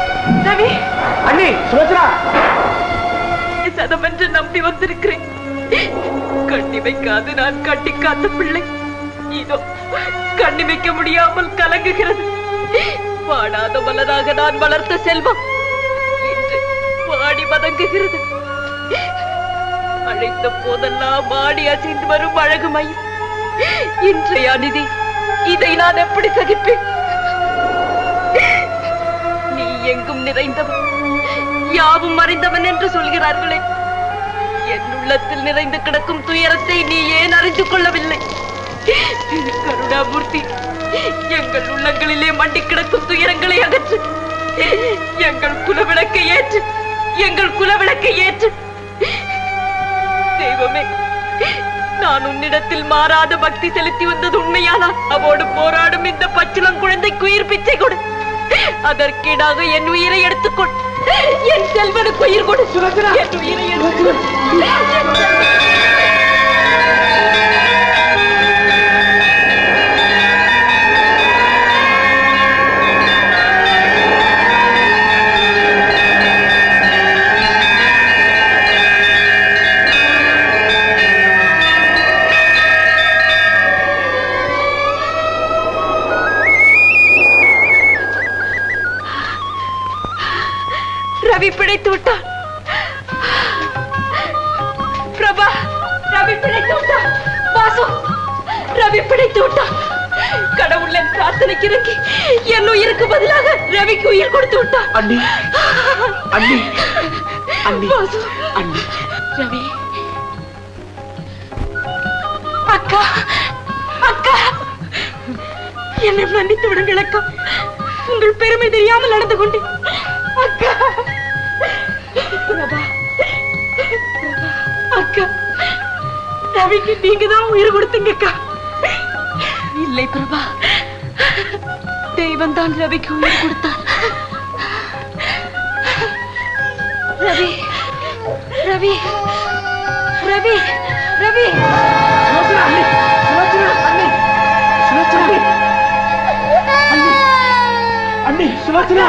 ரவி, அண்ணி, சுலோச்சனா, சதமென்று நம்பி வந்திருக்கிறேன். கண்ணி வைக்காது நான் கட்டி காத்த பிள்ளை இதோ கண்ணி வைக்க முடியாமல் கலங்குகிறது. வாடாத மலராக நான் வளர்த்த செல்வம் இன்று வாடி வதங்குகிறது. அழைத்த போதெல்லாம் மாடி அசைந்து வரும் அழகு மயில் இன்றைய அநீதி, இதை நான் எப்படி சகிப்பேன்? நீ எங்கும் நிறைந்தவன், யாவும் அறிந்தவன் என்று சொல்கிறார்களே, என் உள்ளத்தில் நிறைந்து கிடக்கும் துயரத்தை நீ ஏன் அறிந்து கொள்ளவில்லை? கருணாமூர்த்தி, எங்கள் உள்ளங்களிலே மண்டி கிடக்கும் துயரங்களை அகற்று. எங்கள் குலவிளக்கை ஏற்று, எங்கள் குலவிளக்கை ஏற்று. தெய்வமே, நான் உன்னிடத்தில் மாறாத பக்தி செலுத்தி வந்தது உண்மையானால் அவோடு போராடும் இந்த பச்சிளம் குழந்தைக்கு உயிர் பிச்சை கொடு. அதற்கீடாக என் உயிரை எடுத்துக்கொள். என் செல்வனுக்கு உயிர் கொடு. என் உயிரை எடுத்துக்கொள். ரவி பிழைத்து விட்டான். பிரபா, ரவி பிழைத்து விட்டான். வாசு, ரவி பிழைத்து விட்டான். கடவுள் என் பிரார்த்தனைக்கு இறங்கி என் உயிருக்கு பதிலாக ரவிக்கு உயிர் கொடுத்து விட்டான். அண்ணி, அண்ணி, அண்ணி, வாசு, அண்ணி, ரவி, அக்கா, அக்கா, என்னை மன்னித்து விடுங்கள் அக்கா. உங்கள் பெருமை தெரியாமல் நடந்து கொண்டேன் அக்கா. பிரபா, அக்கா, ரவிக்கு நீங்க தான் உயிர் கொடுத்தீங்க அக்கா. இல்லை பிரபா, தெய்வம் தான் ரவிக்கு உயிர் கொடுத்தார். ரவி, ரவி, ரவி, ரவி, அண்ணி, அண்ணி, சுலோச்சனா.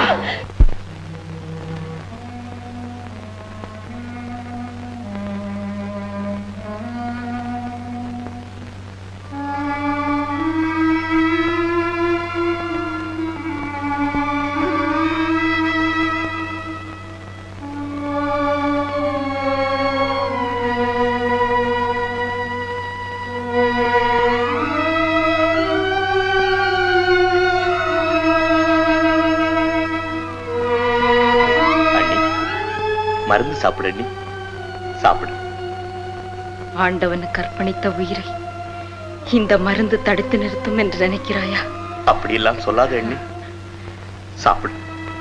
மருந்து சாப்பிடு அண்ணி, சாப்பிடு. ஆண்டவனுக்கு அர்ப்பணித்த உயிரை இந்த மருந்து தடுத்து நிறுத்தும் என்று நினைக்கிறாயா? அப்படி எல்லாம் சொல்லாத அண்ணி, சாப்பிடு.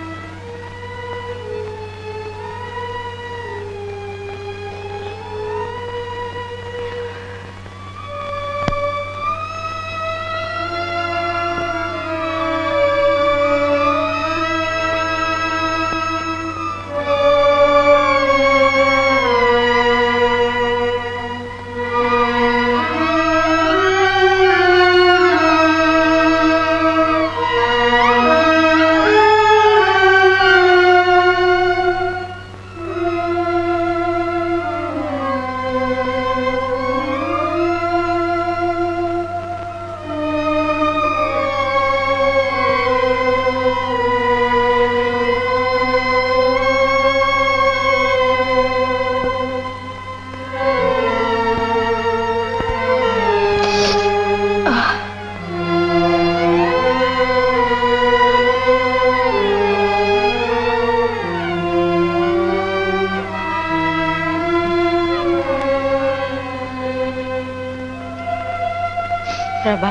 பிரபா,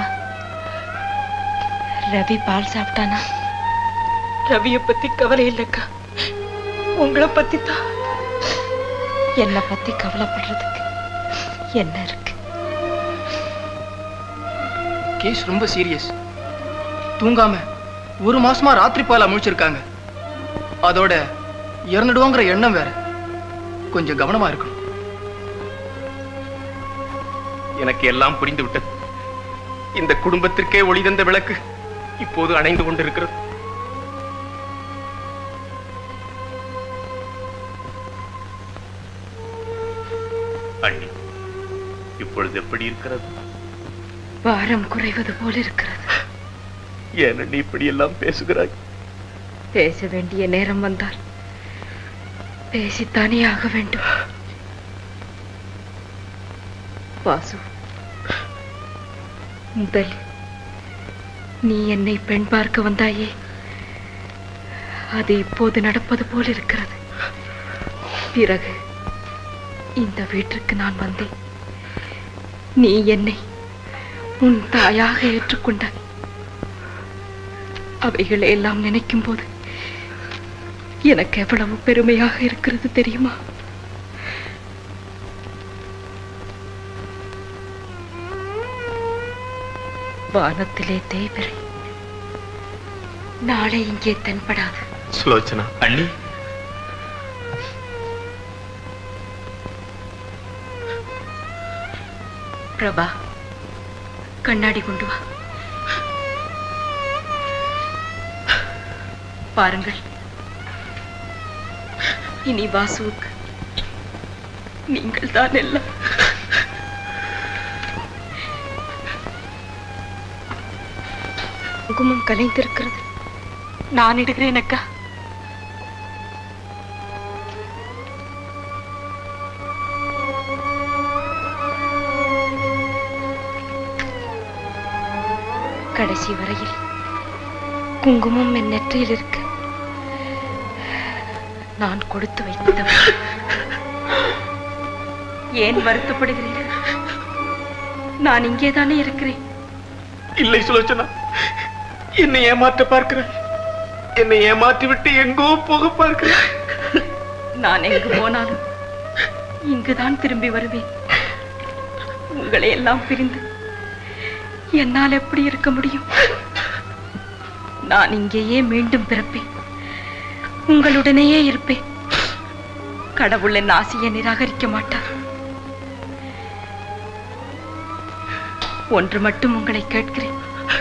ரவி பால் சாப்பிட்டானா? ரவிய பத்தி கவலை இல்லக்கா, உங்களை பத்தி தான். என்னை பத்தி கவலைப்படுறதுக்கு என்ன இருக்கு? கேஸ் ரொம்ப சீரியஸ். தூங்காம ஒரு மாசமா ராத்திரி பாலா முழிச்சிருக்காங்க. அதோட இறந்துடுவோங்கிற எண்ணம் வேற. கொஞ்சம் கவனமா இருக்கணும். எனக்கு எல்லாம் புரிந்து விட்டது. இந்த குடும்பத்திற்கே ஒளி தந்த விளக்கு இப்போது அணைந்து கொண்டிருக்கிறது. அண்ணி, இப்பொழுது எப்படி இருக்கிறது? பாரம் குறைவது போல இருக்கிறது. ஏன் நீ இப்படி எல்லாம் பேசுகிறாய்? பேச வேண்டிய நேரம் வந்தால் பேசித்தானே ஆக வேண்டும். வாசு, முதல் நீ என்னை பெண் பார்க்க வந்தாயே, அது இப்போது நடப்பது போல் இருக்கிறது. பிறகு இந்த வீட்டிற்கு நான் வந்தேன். நீ என்னை உன் தாயாக ஏற்றுக்கொண்டாய். அவைகளை எல்லாம் நினைக்கும் போது எனக்கு எவ்வளவு பெருமையாக இருக்கிறது தெரியுமா? வானத்திலே தேய்பிறை நாளை இங்கே தென்படாது. சுலோச்சனா அண்ணி, பிரபா, கண்ணாடி கொண்டு வா. பாருங்கள், இனி வாசுவுக்கு நீங்கள் தான் எல்லாம். குங்குமம் கலைந்திருக்கிறது. நான் இடுகிறேன் அக்கா. கடைசி வரையில் குங்குமம் என் நெற்றியில் இருக்க நான் கொடுத்து வைத்தவன். ஏன் வருத்தப்படுகிறீர்கள்? நான் இங்கேதானே இருக்கிறேன். இல்லை சுலோச்சனா, என்னை ஏமாற்ற பார்க்கிறேன். என்னை ஏமாற்றி விட்டு எங்கோ போக பார்க்கிறேன். நான் எங்கு போனாலும் இங்குதான் திரும்பி வருவேன். உங்களை எல்லாம் பிரிந்து என்னால் எப்படி இருக்க முடியும்? நான் இங்கேயே மீண்டும் பிறப்பேன். உங்களுடனேயே இருப்பேன். கடவுள் என் ஆசையை நிராகரிக்க மாட்டார். ஒன்று மட்டும் உங்களை கேட்கிறேன்.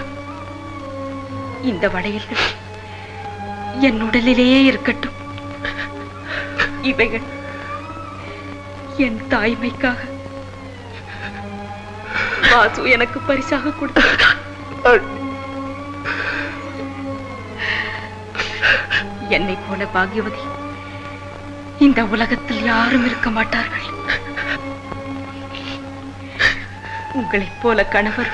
இந்த வளையல்கள் என் உடலிலேயே இருக்கட்டும். இவைகள் என் தாய்மைக்காக வாசு எனக்கு பரிசாக கொடுத்தார். என்னை போல பாக்யவதி இந்த உலகத்தில் யாரும் இருக்க மாட்டார்கள். உங்களைப் போல கணவர்,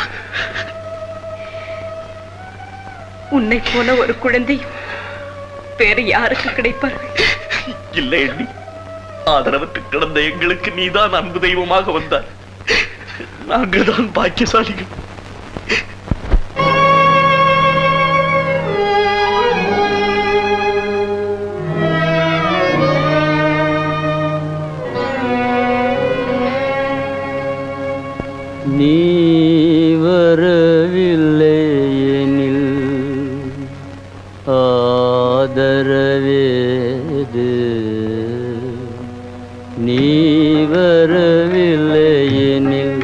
உன்னை போல ஒரு குழந்தையும் வேறு யாருக்கு கிடைப்பார்கள்? இல்லை எண்ணி, ஆதரவற்று கிடந்த எங்களுக்கு நீதான் அன்பு தெய்வமாக வந்தார். நாங்கள் தான் பாக்கியசாலிகள். நீ வரவில்லை எனில் ஆதரவேது, நீ வரவில்லை எனில்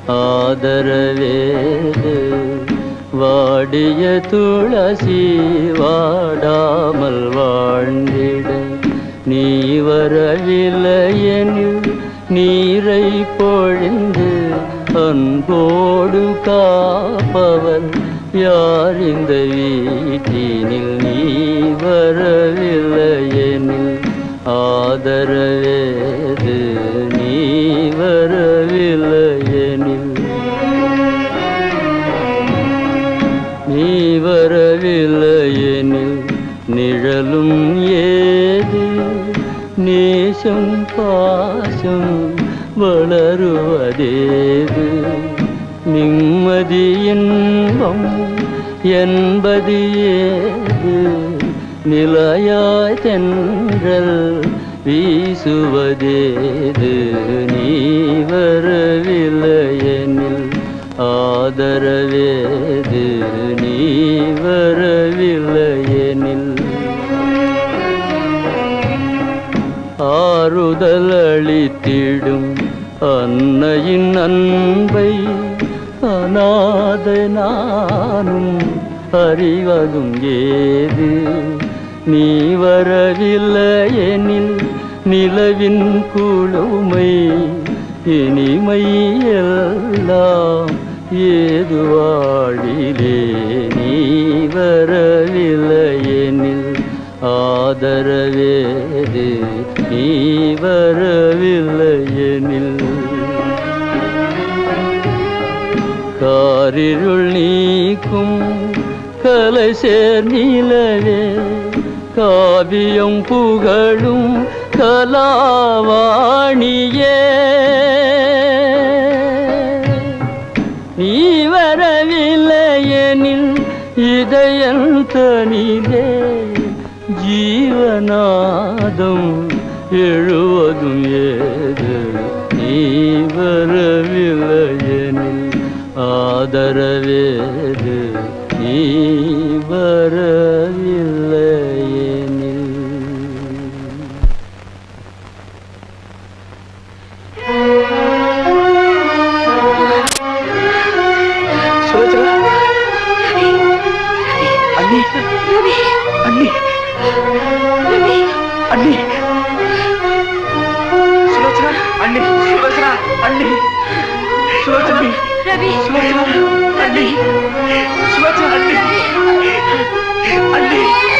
ஆதரவேது. வாடிய துளசி வாடாமல் வாழ்ந்திட நீ வரவில்லை எனில் நீரை பொழிந்து அன்போடு காப்பவர் யார் இந்த வீட்டினில்? நீ வரவில்லை எனில் ஆதரவேது, நீ வரவில்லை எனில். நீ வரவில்லை எனில் நிழலும் ஏது, நேசம் பாசம் வளருவதேது. நிம்மதி இன்பம் என்பது ஏது, நிலையாய் தென்றல் வீசுவதேது. நீ வரவில்லை எனில் ஆதரவேது, நீ வரவில்லை எனில். ஆறுதல் அளித்திடும் அன்னையின் அன்பை அநாத நானும் அறிவதும் ஏது. நீ வரவில்லை எனில் நிலவின் குளுமை இனிமை எல்லாம் ஏது வாழிலே நீ வரவில்லை எனில் ஆதரவேது நீ வரவில்லை எனில் காரிருள் நீக்கும் கலை சேர் நிலவே காவியம் புகழும் கலாவாணியே நீ வரவில்லை எனில் இதயம் தனிலே ஜீவநாதம் எழுவதும் ஏது நீ வரவில்லை எனில் ஆதரவேது நீ வரவில்லை எனில் அண்ணி அண்ணி அண்ணி சுலோச்சனா அண்ணி சுலோச்சனா அண்ணி சுலோச்சனா ரவி சுலோச்சனா அண்ணி சுலோச்சனா அண்ணி அண்ணி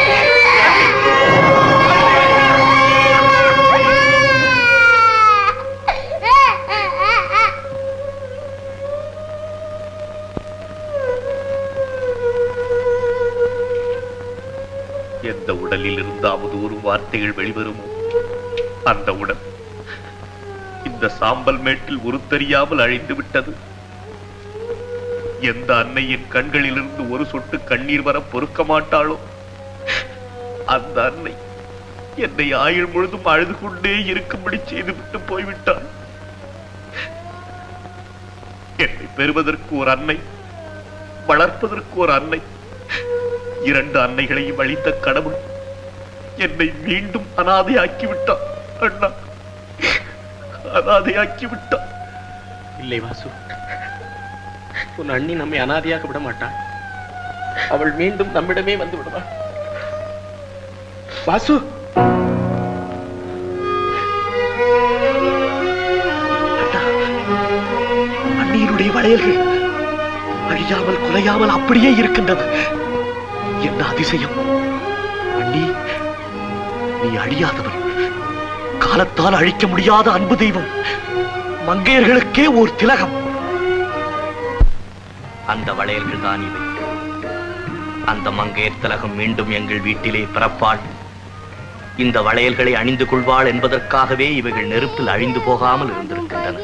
எந்த உடலில் இருந்தாவது ஒரு வார்த்தைகள் வெளிவருமோ அந்த உடல் இந்த சாம்பல் மேட்டில் உருத்தெரியாமல் அழிந்து விட்டது. எந்த அன்னையின் கண்களிலிருந்து ஒரு சொட்டு கண்ணீர் வர பொறுக்க மாட்டாளோ அந்த அன்னை என்னை ஆயுள் முழுதும் அழுது கொண்டே இருக்கும்படி செய்துவிட்டு போய்விட்டாள். என்னை பெறுவதற்கு ஒரு அன்னை, வளர்ப்பதற்கு ஒரு அன்னை, இரண்டு அன்னைகளையும் அளித்த கடவுள் என்னை மீண்டும் அனாதையாக்கி விட்டான். அண்ணா, அனாதையாக்கி விட்டான். இல்லை வாசு, உன் அண்ணி நம்மை அனாதையாக விட மாட்டாள். அவள் மீண்டும் நம்மிடமே வந்து விடுவாள். வாசு, அண்ணியினுடைய வளையல்கள் அழியாமல் குலையாமல் அப்படியே இருக்கின்றது. என்ன அதிசயம்! அண்ணி, நீ அழியாதவள், காலத்தால் அழிக்க முடியாத அன்பு தெய்வம், மங்கையர்களுக்கே ஓர் திலகம். அந்த வளையல்கள் தான் இவை. அந்த மங்கையர் திலகம் மீண்டும் எங்கள் வீட்டிலே பிறப்பாள். இந்த வளையல்களை அணிந்து கொள்வாள் என்பதற்காகவே இவைகள் நெருப்பில் அழிந்து போகாமல் இருந்திருக்கின்றன.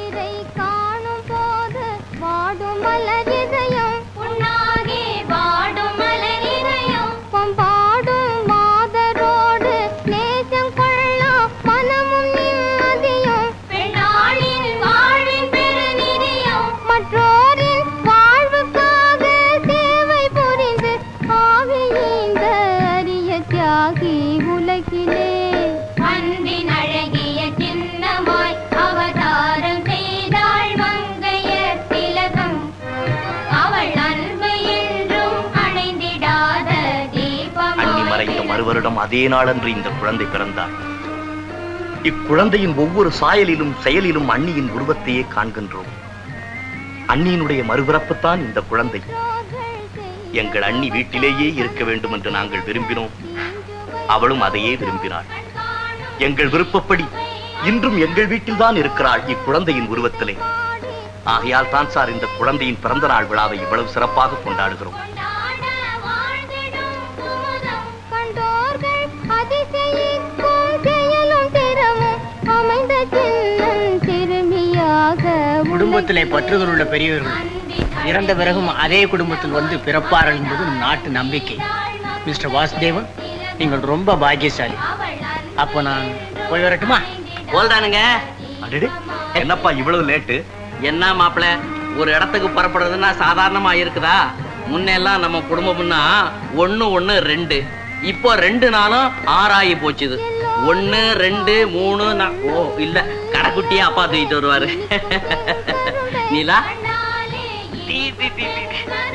வருடம் அதே நாளன்று இந்த குழந்தை பிறந்தாள். இக்குழந்தையின் ஒவ்வொரு சாயலிலும் செயலிலும் அண்ணியின் உருவத்தையே காண்கின்றோம். அண்ணியினுடைய மறுபிறப்புத்தான் இந்த குழந்தை. எங்கள் அண்ணி வீட்டிலேயே இருக்க வேண்டும் என்று நாங்கள் விரும்பினோம். அவளும் அதையே விரும்பினாள். எங்கள் விருப்பப்படி இன்றும் எங்கள் வீட்டில் தான் இருக்கிறாள் இக்குழந்தையின் உருவத்திலே. ஆகையால் தான் சார் இந்த குழந்தையின் பிறந்த நாள் விழாவை இவ்வளவு சிறப்பாக கொண்டாடுகிறோம். குடும்பத்திலே பற்றுதல் உள்ள பெரியவர்கள் இறந்த பிறகும் அதே குடும்பத்தில் வந்து பிறப்பார்கள் என்பது நாட்டு நம்பிக்கை. மிஸ்டர் வாசுதேவன், நீங்கள் ரொம்ப பாக்கியசாலி. அப்போ நான் போய் வரட்டுமா? போல்தானுங்க. என்னப்பா இவ்வளவு லேட்டு? என்ன மாப்பிள்ள, ஒரு இடத்துக்கு புறப்படுறதுன்னா சாதாரணமா இருக்குதா? முன்னெல்லாம் நம்ம குடும்பம்னா ஒண்ணு ஒண்ணு ரெண்டு, இப்போ ரெண்டு நாளும் ஆறாயி போச்சுது. ஒன்னு ரெண்டு மூணு. ஓ இல்ல, கடைக்குட்டியே அப்பா தூக்கிட்டு வருவாரு. நீலா,